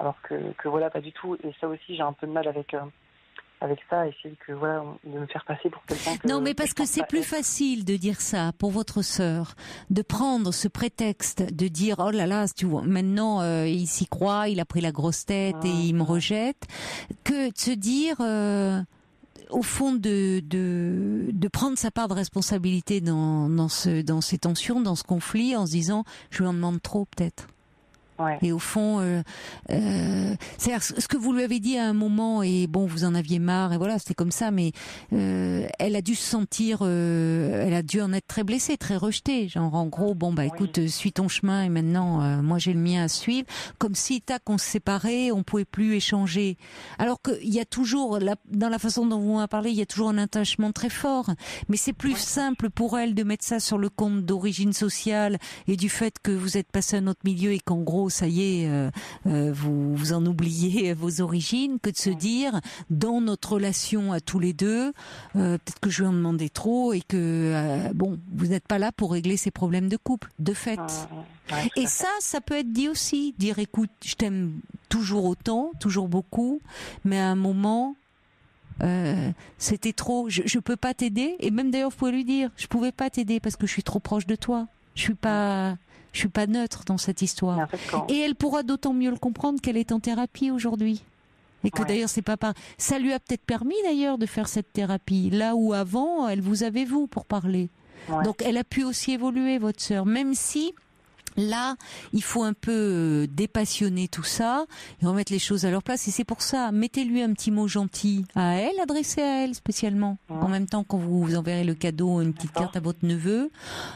alors que, que voilà, pas du tout. Et ça aussi, j'ai un peu de mal avec... Euh, avec ça, essayer que voilà, de me faire passer pour quelqu'un que... Non, mais parce que, que c'est plus être. facile de dire ça pour votre sœur, de prendre ce prétexte, de dire oh là là, tu vois, maintenant euh, il s'y croit, il a pris la grosse tête ah, et il me rejette, que de se dire euh, au fond de, de de prendre sa part de responsabilité dans dans ce dans ces tensions, dans ce conflit, en se disant je lui en demande trop peut-être. Ouais. Et au fond, euh, euh, c'est-à-dire ce que vous lui avez dit à un moment, et bon, vous en aviez marre, et voilà, c'était comme ça, mais euh, elle a dû se sentir, euh, elle a dû en être très blessée, très rejetée, genre en gros, bon bah écoute, oui. suis ton chemin, et maintenant, euh, moi j'ai le mien à suivre, comme si tac, on se séparait, on pouvait plus échanger. Alors qu'il y a toujours, la, dans la façon dont vous m'avez parlé, il y a toujours un attachement très fort, mais c'est plus ouais. simple pour elle de mettre ça sur le compte d'origine sociale et du fait que vous êtes passé à un autre milieu et qu'en gros ça y est, euh, euh, vous, vous en oubliez vos origines, que de se dire, dans notre relation à tous les deux, euh, peut-être que je lui en demandais trop et que, euh, bon, vous n'êtes pas là pour régler ces problèmes de couple, de fait. Ouais, et ça, ça peut être dit aussi, dire, écoute, je t'aime toujours autant, toujours beaucoup, mais à un moment... Euh, c'était trop, je, je peux pas t'aider, et même d'ailleurs vous pouvez lui dire, je pouvais pas t'aider parce que je suis trop proche de toi, je suis pas... Je suis pas neutre dans cette histoire. Et elle pourra d'autant mieux le comprendre qu'elle est en thérapie aujourd'hui. Et que ouais. d'ailleurs, c'est pas pas. Ça lui a peut-être permis d'ailleurs de faire cette thérapie. Là où avant, elle vous avait vous pour parler. Ouais. Donc, elle a pu aussi évoluer, votre sœur. Même si, là, il faut un peu dépassionner tout ça et remettre les choses à leur place. Et c'est pour ça, mettez-lui un petit mot gentil à elle, adressé à elle spécialement. Ouais. En même temps, quand vous, vous enverrez le cadeau, une petite D'accord. carte à votre neveu,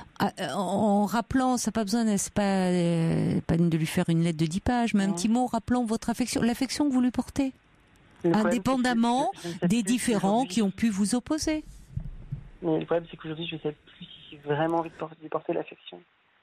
en rappelant, ça n'a pas besoin, c'est pas, euh, pas de lui faire une lettre de dix pages, mais ouais. un petit mot rappelant votre affection, l'affection que vous lui portez, indépendamment que je, je, je des différends qui ont pu vous opposer. Mais le problème, c'est qu'aujourd'hui, je ne sais plus si j'ai vraiment envie de porter, de porter l'affection.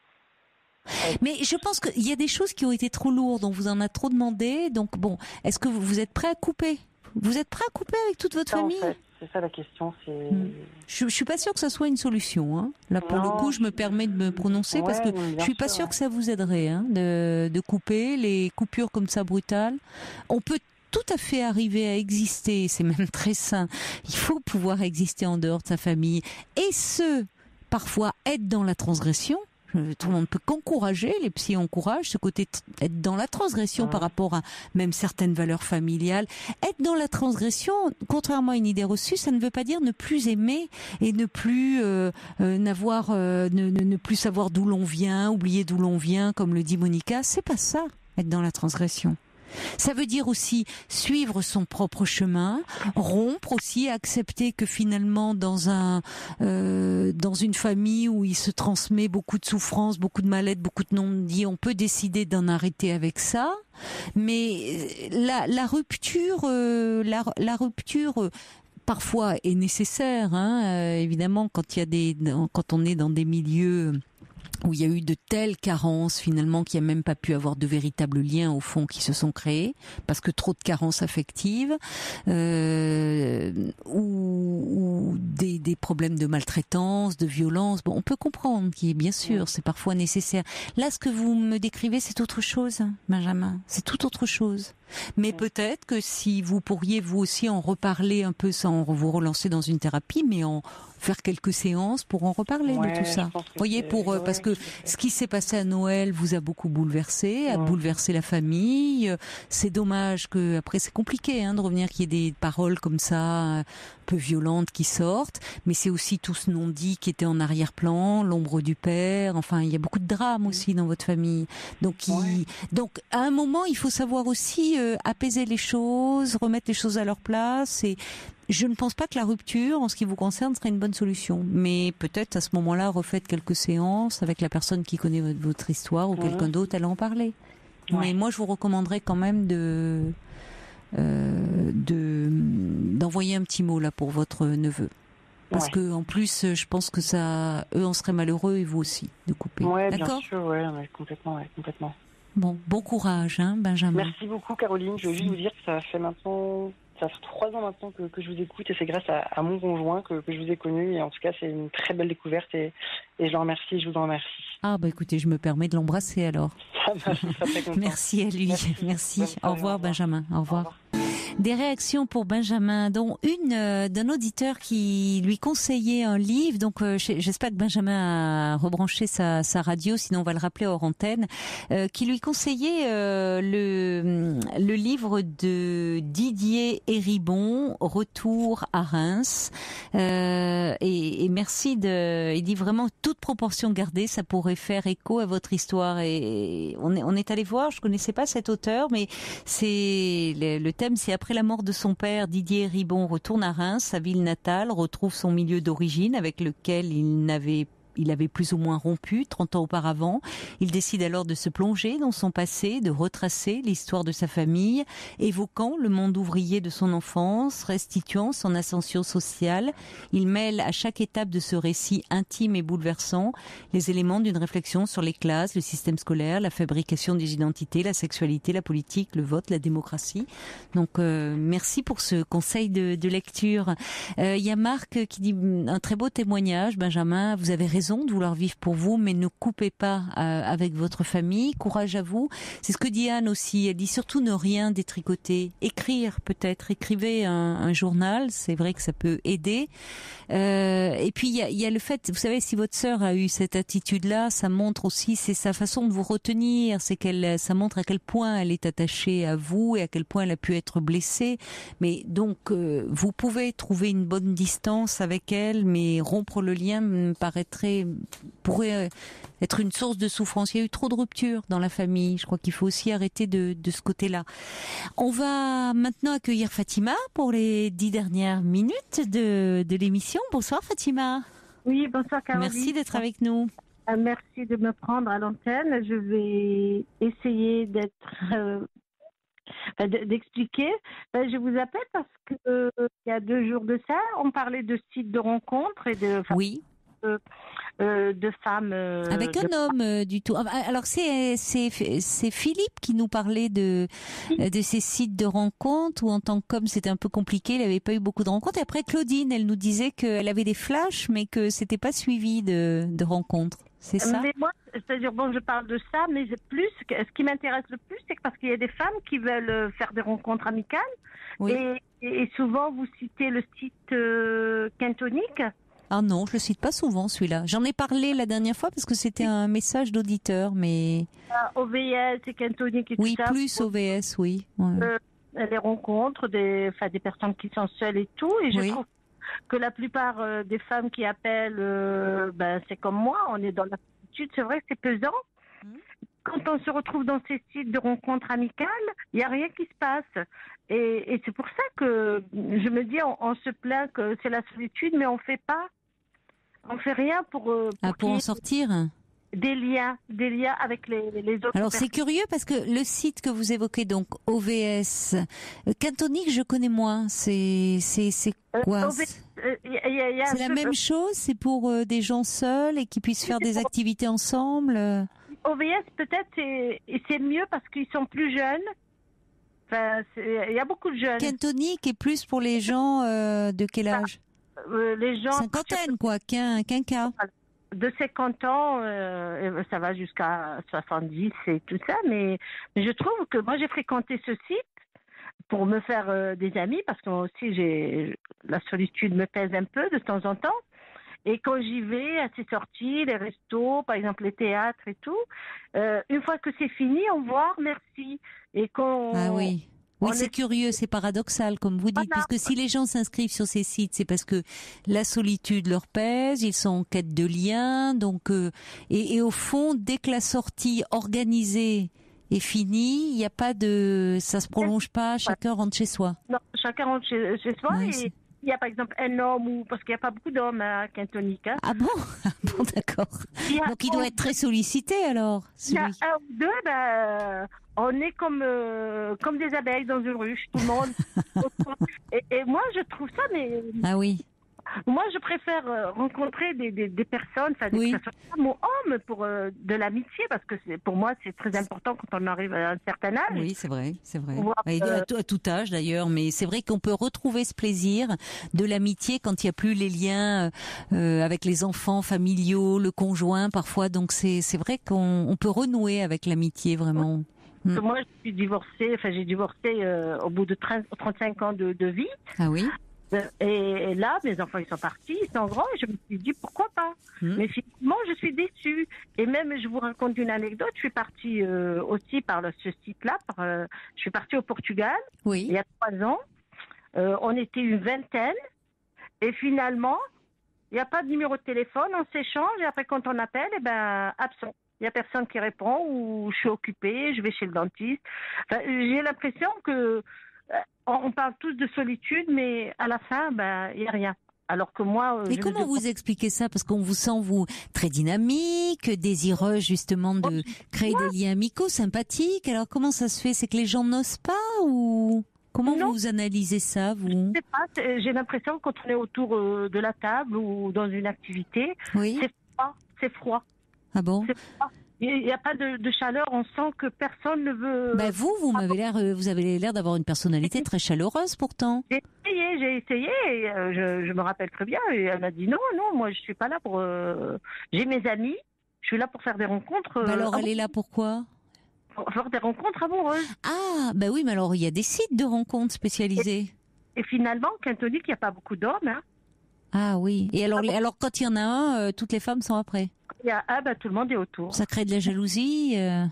Mais je pense qu'il y a des choses qui ont été trop lourdes, on vous en a trop demandé, donc bon, est-ce que vous, vous êtes prêt à couper ? Vous êtes prêt à couper avec toute votre ça, famille ? En fait, c'est ça la question. C'est... Je, je suis pas sûre que ça soit une solution. Hein. Là, pour non, le coup, je me permets de me prononcer ouais, parce que je suis pas sûre ouais. que ça vous aiderait hein, de, de couper les coupures comme ça brutales. On peut tout à fait arriver à exister, c'est même très sain. Il faut pouvoir exister en dehors de sa famille et ce, parfois être dans la transgression. Tout le monde peut qu'encourager, les psys encouragent ce côté être dans la transgression ouais. par rapport à même certaines valeurs familiales. Être dans la transgression, contrairement à une idée reçue, ça ne veut pas dire ne plus aimer et ne plus euh, euh, n'avoir, euh, ne, ne, ne plus savoir d'où l'on vient, oublier d'où l'on vient, comme le dit Monica. C'est pas ça, être dans la transgression. Ça veut dire aussi suivre son propre chemin, rompre aussi, accepter que finalement dans un euh, dans une famille où il se transmet beaucoup de souffrances, beaucoup de mal-être, beaucoup de non-dits, on peut décider d'en arrêter avec ça. Mais la, la rupture, euh, la, la rupture. Euh, parfois est nécessaire, hein, euh, évidemment quand il y a des, quand on est dans des milieux où il y a eu de telles carences finalement qu'il n'y a même pas pu avoir de véritables liens au fond qui se sont créés parce que trop de carences affectives euh, ou, ou des, des problèmes de maltraitance, de violence. Bon, on peut comprendre qui bien sûr c'est parfois nécessaire. Là, ce que vous me décrivez, c'est autre chose, Benjamin. C'est tout autre chose. Mais peut-être que si vous pourriez vous aussi en reparler un peu sans vous relancer dans une thérapie, mais en faire quelques séances pour en reparler ouais, de tout ça. Vous voyez, pour ouais, parce que ce qui s'est passé à Noël vous a beaucoup bouleversé, a ouais. bouleversé la famille. C'est dommage que après c'est compliqué hein, de revenir qu'il y ait des paroles comme ça un peu violentes qui sortent, mais c'est aussi tout ce non-dit qui était en arrière-plan, l'ombre du père. Enfin, il y a beaucoup de drames aussi dans votre famille. Donc, il, ouais. donc à un moment, il faut savoir aussi euh, apaiser les choses, remettre les choses à leur place. Et je ne pense pas que la rupture, en ce qui vous concerne, serait une bonne solution. Mais peut-être à ce moment-là, refaites quelques séances avec la personne qui connaît votre, votre histoire ou ouais. quelqu'un d'autre, elle en parler. Ouais. Mais moi, je vous recommanderais quand même de, euh, de d'envoyer un petit mot là pour votre neveu. Parce ouais. que en plus, je pense que ça, eux en seraient malheureux et vous aussi de couper. Ouais, d'accord. Bien sûr, ouais, ouais, complètement, ouais, complètement. Bon, bon courage, hein, Benjamin. Merci beaucoup, Caroline. Je veux juste vous dire que ça fait maintenant, ça fait trois ans maintenant que, que je vous écoute et c'est grâce à, à mon conjoint que, que je vous ai connu. Et en tout cas, c'est une très belle découverte et, et je le remercie, je vous en remercie. Ah, bah écoutez, je me permets de l'embrasser alors. Ça m'a fait très content. Merci à lui. Merci. Merci. Au revoir, au revoir, Benjamin. Au revoir. Au revoir. Des réactions pour Benjamin, dont une euh, d'un auditeur qui lui conseillait un livre. Donc euh, j'espère que Benjamin a rebranché sa, sa radio, sinon on va le rappeler hors antenne, euh, qui lui conseillait euh, le, le livre de Didier Héribon, Retour à Reims. Euh, et, et merci de... Il dit vraiment toute proportion gardée, ça pourrait faire écho à votre histoire. Et on est, on est allé voir, je connaissais pas cet auteur, mais c'est le, le thème, c'est après la mort de son père, Didier Héribon retourne à Reims, sa ville natale, retrouve son milieu d'origine avec lequel il n'avait Il avait plus ou moins rompu trente ans auparavant. Il décide alors de se plonger dans son passé, de retracer l'histoire de sa famille, évoquant le monde ouvrier de son enfance, restituant son ascension sociale. Il mêle à chaque étape de ce récit intime et bouleversant les éléments d'une réflexion sur les classes, le système scolaire, la fabrication des identités, la sexualité, la politique, le vote, la démocratie. Donc euh, merci pour ce conseil de, de lecture. Il euh, y a Marc qui dit un très beau témoignage. Benjamin, vous avez raison de vouloir vivre pour vous, mais ne coupez pas euh, avec votre famille. Courage à vous. C'est ce que dit Anne aussi. Elle dit surtout ne rien détricoter. Écrire peut-être. Écrivez un, un journal. C'est vrai que ça peut aider. Euh, et puis il y a, y a le fait, vous savez, si votre sœur a eu cette attitude-là, ça montre aussi, c'est sa façon de vous retenir. C'est qu'elle, ça montre à quel point elle est attachée à vous et à quel point elle a pu être blessée. Mais donc euh, vous pouvez trouver une bonne distance avec elle, mais rompre le lien me paraîtrait pourrait être une source de souffrance. Il y a eu trop de ruptures dans la famille. Je crois qu'il faut aussi arrêter de, de ce côté-là. On va maintenant accueillir Fatima pour les dix dernières minutes de, de l'émission. Bonsoir Fatima. Oui, bonsoir Caroline. Merci d'être avec nous. Euh, merci de me prendre à l'antenne. Je vais essayer d'être... Euh, d'expliquer. Ben, je vous appelle parce que euh, il y a deux jours de ça, on parlait de sites de rencontres et de... Oui. De, euh, de femmes euh, avec de... un homme euh, du tout. Alors c'est c'est c'est Philippe qui nous parlait de de ces sites de rencontres où en tant qu'homme c'était un peu compliqué, il n'avait pas eu beaucoup de rencontres. Et après Claudine, elle nous disait qu'elle avait des flashs mais que c'était pas suivi de de rencontres. C'est ça? Mais moi, c'est-à-dire bon, je parle de ça, mais plus ce qui m'intéresse le plus, c'est parce qu'il y a des femmes qui veulent faire des rencontres amicales. Oui. Et, et souvent vous citez le site euh, Quintonique. Ah non, je le cite pas souvent celui-là. J'en ai parlé la dernière fois parce que c'était un message d'auditeur, mais... Ah, O V S et Quintonique et oui, tout ça. Oui, plus O V S, oui. Ouais. Euh, les rencontres, des, enfin, des personnes qui sont seules et tout. Et je oui. trouve que la plupart euh, des femmes qui appellent, euh, ben, c'est comme moi, on est dans la solitude. C'est vrai que c'est pesant. Mmh. Quand on se retrouve dans ces sites de rencontres amicales, il n'y a rien qui se passe. Et, et c'est pour ça que je me dis, on, on se plaint que c'est la solitude, mais on fait pas, on fait rien pour pour, ah, pour en sortir. Des liens, des liens avec les, les autres. Alors personnes. C'est curieux parce que le site que vous évoquez, donc O V S, Quintonique, je connais moins. C'est c'est c'est quoi? Euh, euh, y a, y a c'est la même euh, chose. C'est pour euh, des gens seuls et qui puissent faire des pour... activités ensemble. O V S peut-être c'est c'est mieux parce qu'ils sont plus jeunes. Enfin, il y a beaucoup de jeunes. Quintonique est plus pour les gens euh, de quel âge? euh, Les gens. Cinquantaine quoi, qu'un qu'un cas. De cinquante ans, euh, ça va jusqu'à soixante-dix et tout ça, mais, mais je trouve que moi j'ai fréquenté ce site pour me faire euh, des amis parce que moi aussi j'ai la solitude me pèse un peu de temps en temps. Et quand j'y vais à ces sorties, les restos, par exemple les théâtres et tout, euh, une fois que c'est fini, au revoir, merci. Et quand ah oui. Oui, c'est est... curieux, c'est paradoxal, comme vous dites, voilà. Puisque si les gens s'inscrivent sur ces sites, c'est parce que la solitude leur pèse, ils sont en quête de liens, donc euh, et, et au fond, dès que la sortie organisée est finie, il n'y a pas de, ça se prolonge pas, chacun ouais. rentre chez soi. Non, chacun rentre chez, chez soi ouais, et c'est... il y a par exemple un homme ou parce qu'il n'y a pas beaucoup d'hommes à Quintonique. Hein. Ah bon, bon d'accord. Il a... Donc il doit être très sollicité alors. Celui. Il y a un ou deux, ben. On est comme euh, comme des abeilles dans une ruche, tout le monde. et, et moi, je trouve ça, mais ah oui, Moi, je préfère euh, rencontrer des, des, des personnes, enfin, des Oui. personnes, femmes ou hommes, pour euh, de l'amitié, parce que c'est, pour moi, c'est très important quand on arrive à un certain âge. Oui, c'est vrai, c'est vrai. Voir, Et euh, à, tout, à tout âge d'ailleurs, mais c'est vrai qu'on peut retrouver ce plaisir de l'amitié quand il n'y a plus les liens euh, avec les enfants familiaux, le conjoint parfois. Donc c'est c'est vrai qu'on on peut renouer avec l'amitié vraiment. Parce que moi, je suis divorcée, enfin, j'ai divorcé euh, au bout de trente-cinq ans de, de vie. Ah oui. Et, et là, mes enfants, ils sont partis, ils sont grands, et je me suis dit, pourquoi pas Mmh. Mais finalement, je suis déçue. Et même, je vous raconte une anecdote, je suis partie euh, aussi par le, ce site-là, par, euh, je suis partie au Portugal, Oui. il y a trois ans. Euh, on était une vingtaine, et finalement, il n'y a pas de numéro de téléphone, on s'échange, et après, quand on appelle, eh ben, absent. Il n'y a personne qui répond, ou je suis occupée, je vais chez le dentiste. Enfin, j'ai l'impression que on parle tous de solitude, mais à la fin, ben, il n'y a rien. Alors que moi... Et comment vous expliquez ça? Parce qu'on vous sent, vous, très dynamique, désireux justement de créer des liens amicaux, sympathiques. Alors comment ça se fait? C'est que les gens n'osent pas ou... Comment Non. vous analysez ça, vous? Je sais pas, c'est- j'ai l'impression que quand on est autour euh, de la table ou dans une activité, Oui. c'est froid, c'est froid. Ah bon? C'est froid. Il n'y a pas de, de chaleur, on sent que personne ne veut... Bah vous, vous m'avez l'air, euh, vous avez l'air d'avoir une personnalité très chaleureuse pourtant. J'ai essayé, j'ai essayé, et, euh, je, je me rappelle très bien, et elle m'a dit non, non, moi je suis pas là pour... euh, J'ai mes amis, je suis là pour faire des rencontres... Bah euh, alors elle amou- est là pourquoi? pour faire des rencontres amoureuses. Ah, bah oui, mais alors il y a des sites de rencontres spécialisés. Et finalement, Quintonique, il n'y a pas beaucoup d'hommes, hein. Ah oui. Et alors, alors quand il y en a un, euh, toutes les femmes sont après. Il y a un, ben, tout le monde est autour. Ça crée de la jalousie. euh.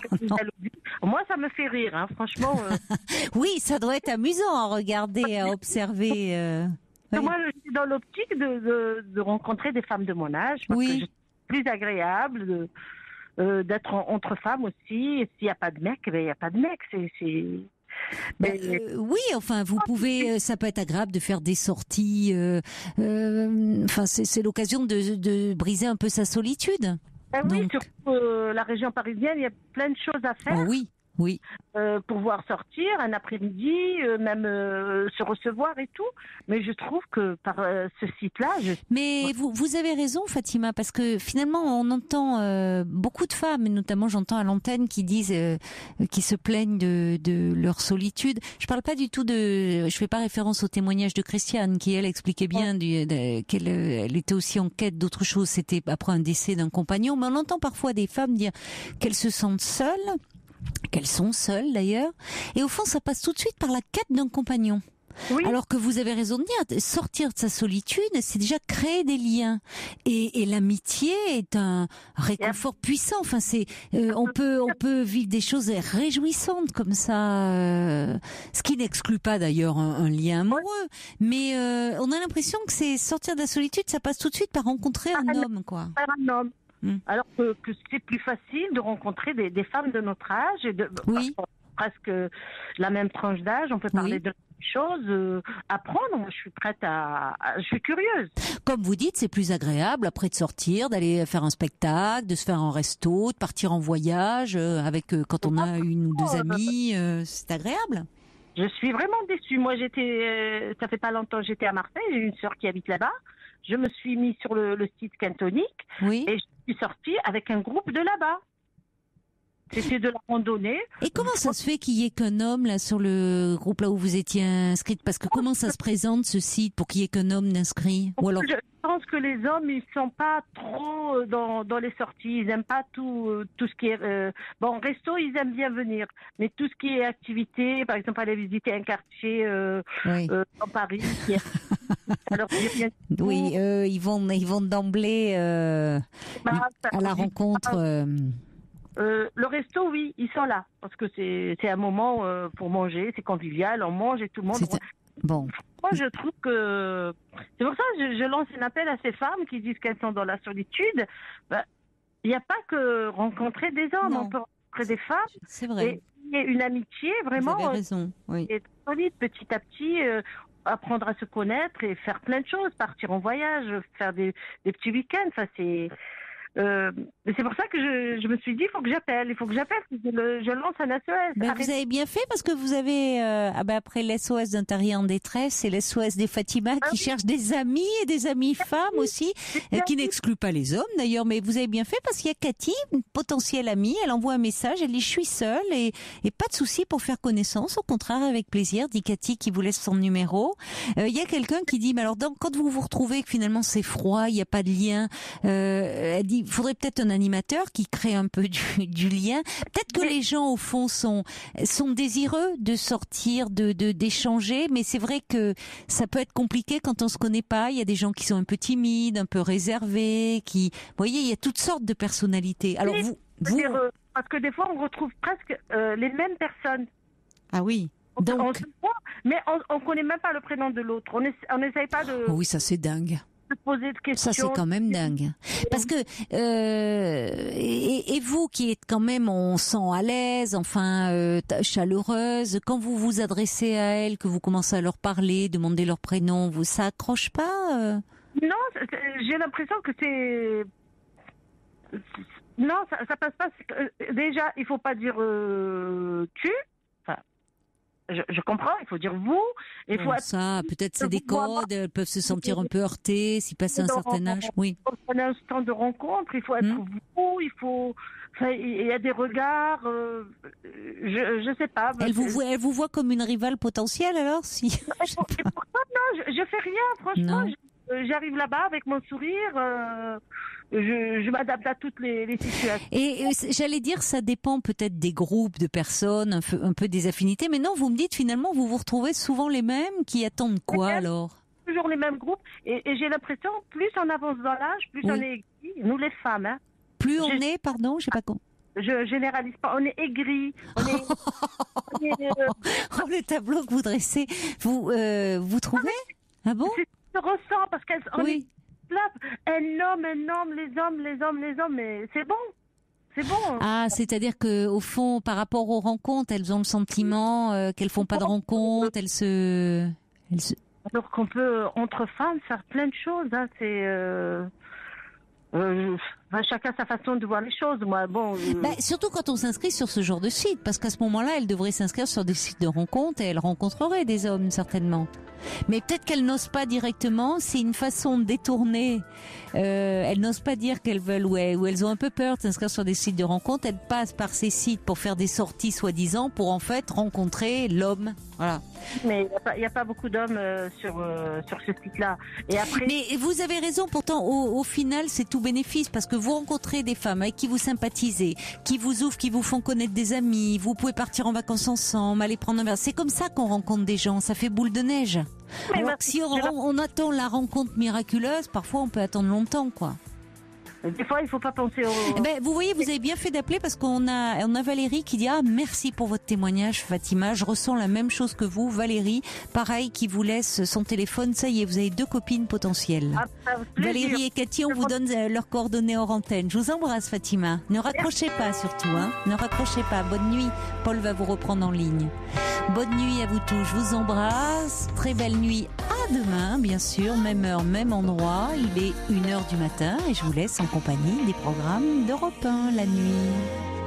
Moi, ça me fait rire, hein, franchement. euh, Oui, ça doit être amusant à regarder, à observer. euh. Parce que Oui. moi, je suis dans l'optique de, de, de rencontrer des femmes de mon âge, parce Oui. que je trouve plus agréable de, euh, d'être en- entre femmes aussi. Et s'il n'y a pas de mec, ben, il n'y a pas de mec. C'est, c'est... Ben, euh, oui, enfin, vous pouvez, euh, ça peut être agréable de faire des sorties. euh, euh, Enfin, c'est c'est l'occasion de, de briser un peu sa solitude. Ben oui, Donc- surtout euh, la région parisienne, il y a plein de choses à faire. Oh oui, oui. Euh, pouvoir sortir un après-midi, euh, même euh, se recevoir et tout. Mais je trouve que par euh, ce site-là, je... Mais vous, vous avez raison, Fatima, parce que finalement, on entend euh, beaucoup de femmes, et notamment j'entends à l'antenne, qui disent, euh, qui se plaignent de, de leur solitude. Je parle pas du tout de, je fais pas référence au témoignage de Christiane, qui elle expliquait bien du, de- qu'elle euh, elle était aussi en quête d'autre chose. C'était après un décès d'un compagnon. Mais on entend parfois des femmes dire qu'elles se sentent seules, qu'elles sont seules d'ailleurs, et au fond, ça passe tout de suite par la quête d'un compagnon. Oui. Alors que vous avez raison de dire, sortir de sa solitude, c'est déjà créer des liens. Et, et l'amitié est un réconfort puissant. Enfin, c'est, euh, on peut, on peut vivre des choses réjouissantes comme ça, euh, ce qui n'exclut pas d'ailleurs un, un lien amoureux. Mais euh, on a l'impression que c'est sortir de la solitude, ça passe tout de suite par rencontrer un homme, quoi. Faire un homme. Mm. Alors que, que c'est plus facile de rencontrer des, des femmes de notre âge et de Oui. presque la même tranche d'âge. On peut parler Oui. de choses, euh, apprendre. Moi, je suis prête à, à- je suis curieuse. Comme vous dites, c'est plus agréable après de sortir, d'aller faire un spectacle, de se faire un resto, de partir en voyage euh, avec euh, quand on a une ou deux amis, euh, c'est agréable. Je suis vraiment déçue. Moi, j'étais, euh, ça fait pas longtemps, j'étais à Marseille. J'ai une sœur qui habite là-bas. Je me suis mise sur le, le site Quintonique Oui. et je suis sortie avec un groupe de là-bas. C'était de la randonnée. Et comment ça se fait qu'il y ait qu'un homme là sur le groupe là où vous étiez inscrite? Parce que comment ça se présente ce site pour qu'il y ait qu'un homme d'inscrit? Ou alors Je pense que les hommes, ils sont pas trop euh, dans, dans les sorties. Ils aiment pas tout, euh, tout ce qui est... euh, bon, resto, ils aiment bien venir. Mais tout ce qui est activité, par exemple, aller visiter un quartier euh, oui, euh, dans Paris. qui est- Alors, j'ai rien dit. oui, euh, ils vont ils vont d'emblée euh, Bah, ça à la conduit- rencontre. euh, Euh, le resto, oui, ils sont là. Parce que c'est c'est un moment euh, pour manger, c'est convivial, on mange et tout le monde... c'est un- Bon, Moi, je trouve que... C'est pour ça que je, je lance un appel à ces femmes qui disent qu'elles sont dans la solitude. Ben, il n'y a pas que rencontrer des hommes, Non. on peut rencontrer des femmes. c'est vrai. Et, et une amitié, vraiment, vous avez euh, raison. Oui. qui est solide, petit à petit, euh, apprendre à se connaître et faire plein de choses, partir en voyage, faire des, des petits week-ends. Enfin, c'est... Euh, c'est pour ça que je, je me suis dit, il faut que j'appelle, il faut que j'appelle, je, je lance un S O S. Ben, vous avez bien fait parce que vous avez, euh, ah ben après l'S O S d'un terrier en détresse, c'est l'S O S des Fatima ah, qui oui. cherche des amis et des amies femmes aussi, euh, qui n'excluent pas les hommes d'ailleurs, mais vous avez bien fait parce qu'il y a Cathy, une potentielle amie, elle envoie un message, elle dit je suis seule et, et pas de souci pour faire connaissance, au contraire avec plaisir, dit Cathy qui vous laisse son numéro. Euh, il y a quelqu'un qui dit, mais alors donc, quand vous vous retrouvez que finalement c'est froid, il n'y a pas de lien, euh, elle dit il faudrait peut-être un animateur qui crée un peu du, du lien. Peut-être que les gens au fond sont sont désireux de sortir, de de d'échanger, mais c'est vrai que ça peut être compliqué quand on se connaît pas. Il y a des gens qui sont un peu timides, un peu réservés, qui, vous voyez, il y a toutes sortes de personnalités. Alors vous, vous... Dire, euh, parce que des fois on retrouve presque euh, les mêmes personnes. Ah oui. Donc, on se voit, mais on, on connaît même pas le prénom de l'autre. On on n'essaye pas de. Oh oui, ça c'est dingue. De poser de questions. Ça c'est quand même dingue. Parce que euh, et, et vous qui êtes quand même, on sent à l'aise, enfin euh, chaleureuse, quand vous vous adressez à elles, que vous commencez à leur parler, demander leur prénom, vous ça accroche pas euh... Non, j'ai l'impression que c'est. Non, ça, ça passe pas. Déjà, il faut pas dire euh, tu. Enfin, je, je comprends. Il faut dire vous. Il faut bon, être... Ça, peut-être c'est des codes. Elles peuvent se sentir un peu heurtées s'ils passent un certain âge. Oui. Un instant de rencontre, il faut être mmh. vous. Il faut. Enfin, il y a des regards. Euh, je je sais pas. Elle vous voit, elle vous voit comme une rivale potentielle alors si. Et pour, et pourquoi non, je, je fais rien. Franchement, je, j'arrive là-bas avec mon sourire. Euh, Je, je m'adapte à toutes les, les situations. Et, et j'allais dire, ça dépend peut-être des groupes de personnes, un peu, un peu des affinités. Mais non, vous me dites finalement, vous vous retrouvez souvent les mêmes qui attendent quoi mêmes, alors? Toujours les mêmes groupes. Et, et j'ai l'impression, plus on avance dans l'âge, plus oui. on est aigris. Nous les femmes. Hein. Plus on je, est, pardon, je sais pas quoi. Je généralise pas. On est aigris. On est. on est euh... oh, le tableau que vous dressez, vous euh, vous trouvez? Ah, ah bon? C'est ce que je ressens parce qu'elle. Oui. Un homme, un homme, les hommes, les hommes, les hommes, mais c'est bon, c'est bon. Ah, c'est-à-dire que au fond, par rapport aux rencontres, elles ont le sentiment euh, qu'elles font pas de rencontres, elles se, elles se... Alors qu'on peut entre femmes faire plein de choses, hein, c'est. Euh... Euh, ben, chacun sa façon de voir les choses. Moi, bon. Euh... Bah, surtout quand on s'inscrit sur ce genre de site, parce qu'à ce moment-là, elle devrait s'inscrire sur des sites de rencontres et elle rencontrerait des hommes certainement. Mais peut-être qu'elles n'osent pas directement. C'est une façon de détourner. Euh, elles n'osent pas dire qu'elles veulent ou elles, ou elles ont un peu peur de s'inscrire sur des sites de rencontres. Elles passent par ces sites pour faire des sorties soi-disant pour en fait rencontrer l'homme. Voilà. Mais il n'y a, a pas beaucoup d'hommes euh, sur euh, sur ce site-là. Et après. Mais vous avez raison. Pourtant, au, au final, c'est tout bénéfice parce que vous rencontrez des femmes avec qui vous sympathisez, qui vous ouvrent, qui vous font connaître des amis. Vous pouvez partir en vacances ensemble, aller prendre un verre. C'est comme ça qu'on rencontre des gens. Ça fait boule de neige. Alors que si on, on attend la rencontre miraculeuse, parfois on peut attendre longtemps, quoi. Des fois, il faut pas penser au... Eh ben, vous voyez, vous avez bien fait d'appeler parce qu'on a, on a Valérie qui dit « Ah, merci pour votre témoignage, Fatima. Je ressens la même chose que vous. » Valérie, pareil, qui vous laisse son téléphone. Ça y est, vous avez deux copines potentielles. Ah, Valérie et Cathy, on vous donne leurs coordonnées hors antenne. Je vous embrasse, Fatima. Ne raccrochez pas surtout, hein. Ne raccrochez pas. Bonne nuit. Paul va vous reprendre en ligne. Bonne nuit à vous tous. Je vous embrasse. Très belle nuit. À demain, bien sûr. Même heure, même endroit. Il est une heure du matin et je vous laisse en compagnie des programmes d'Europe un la nuit.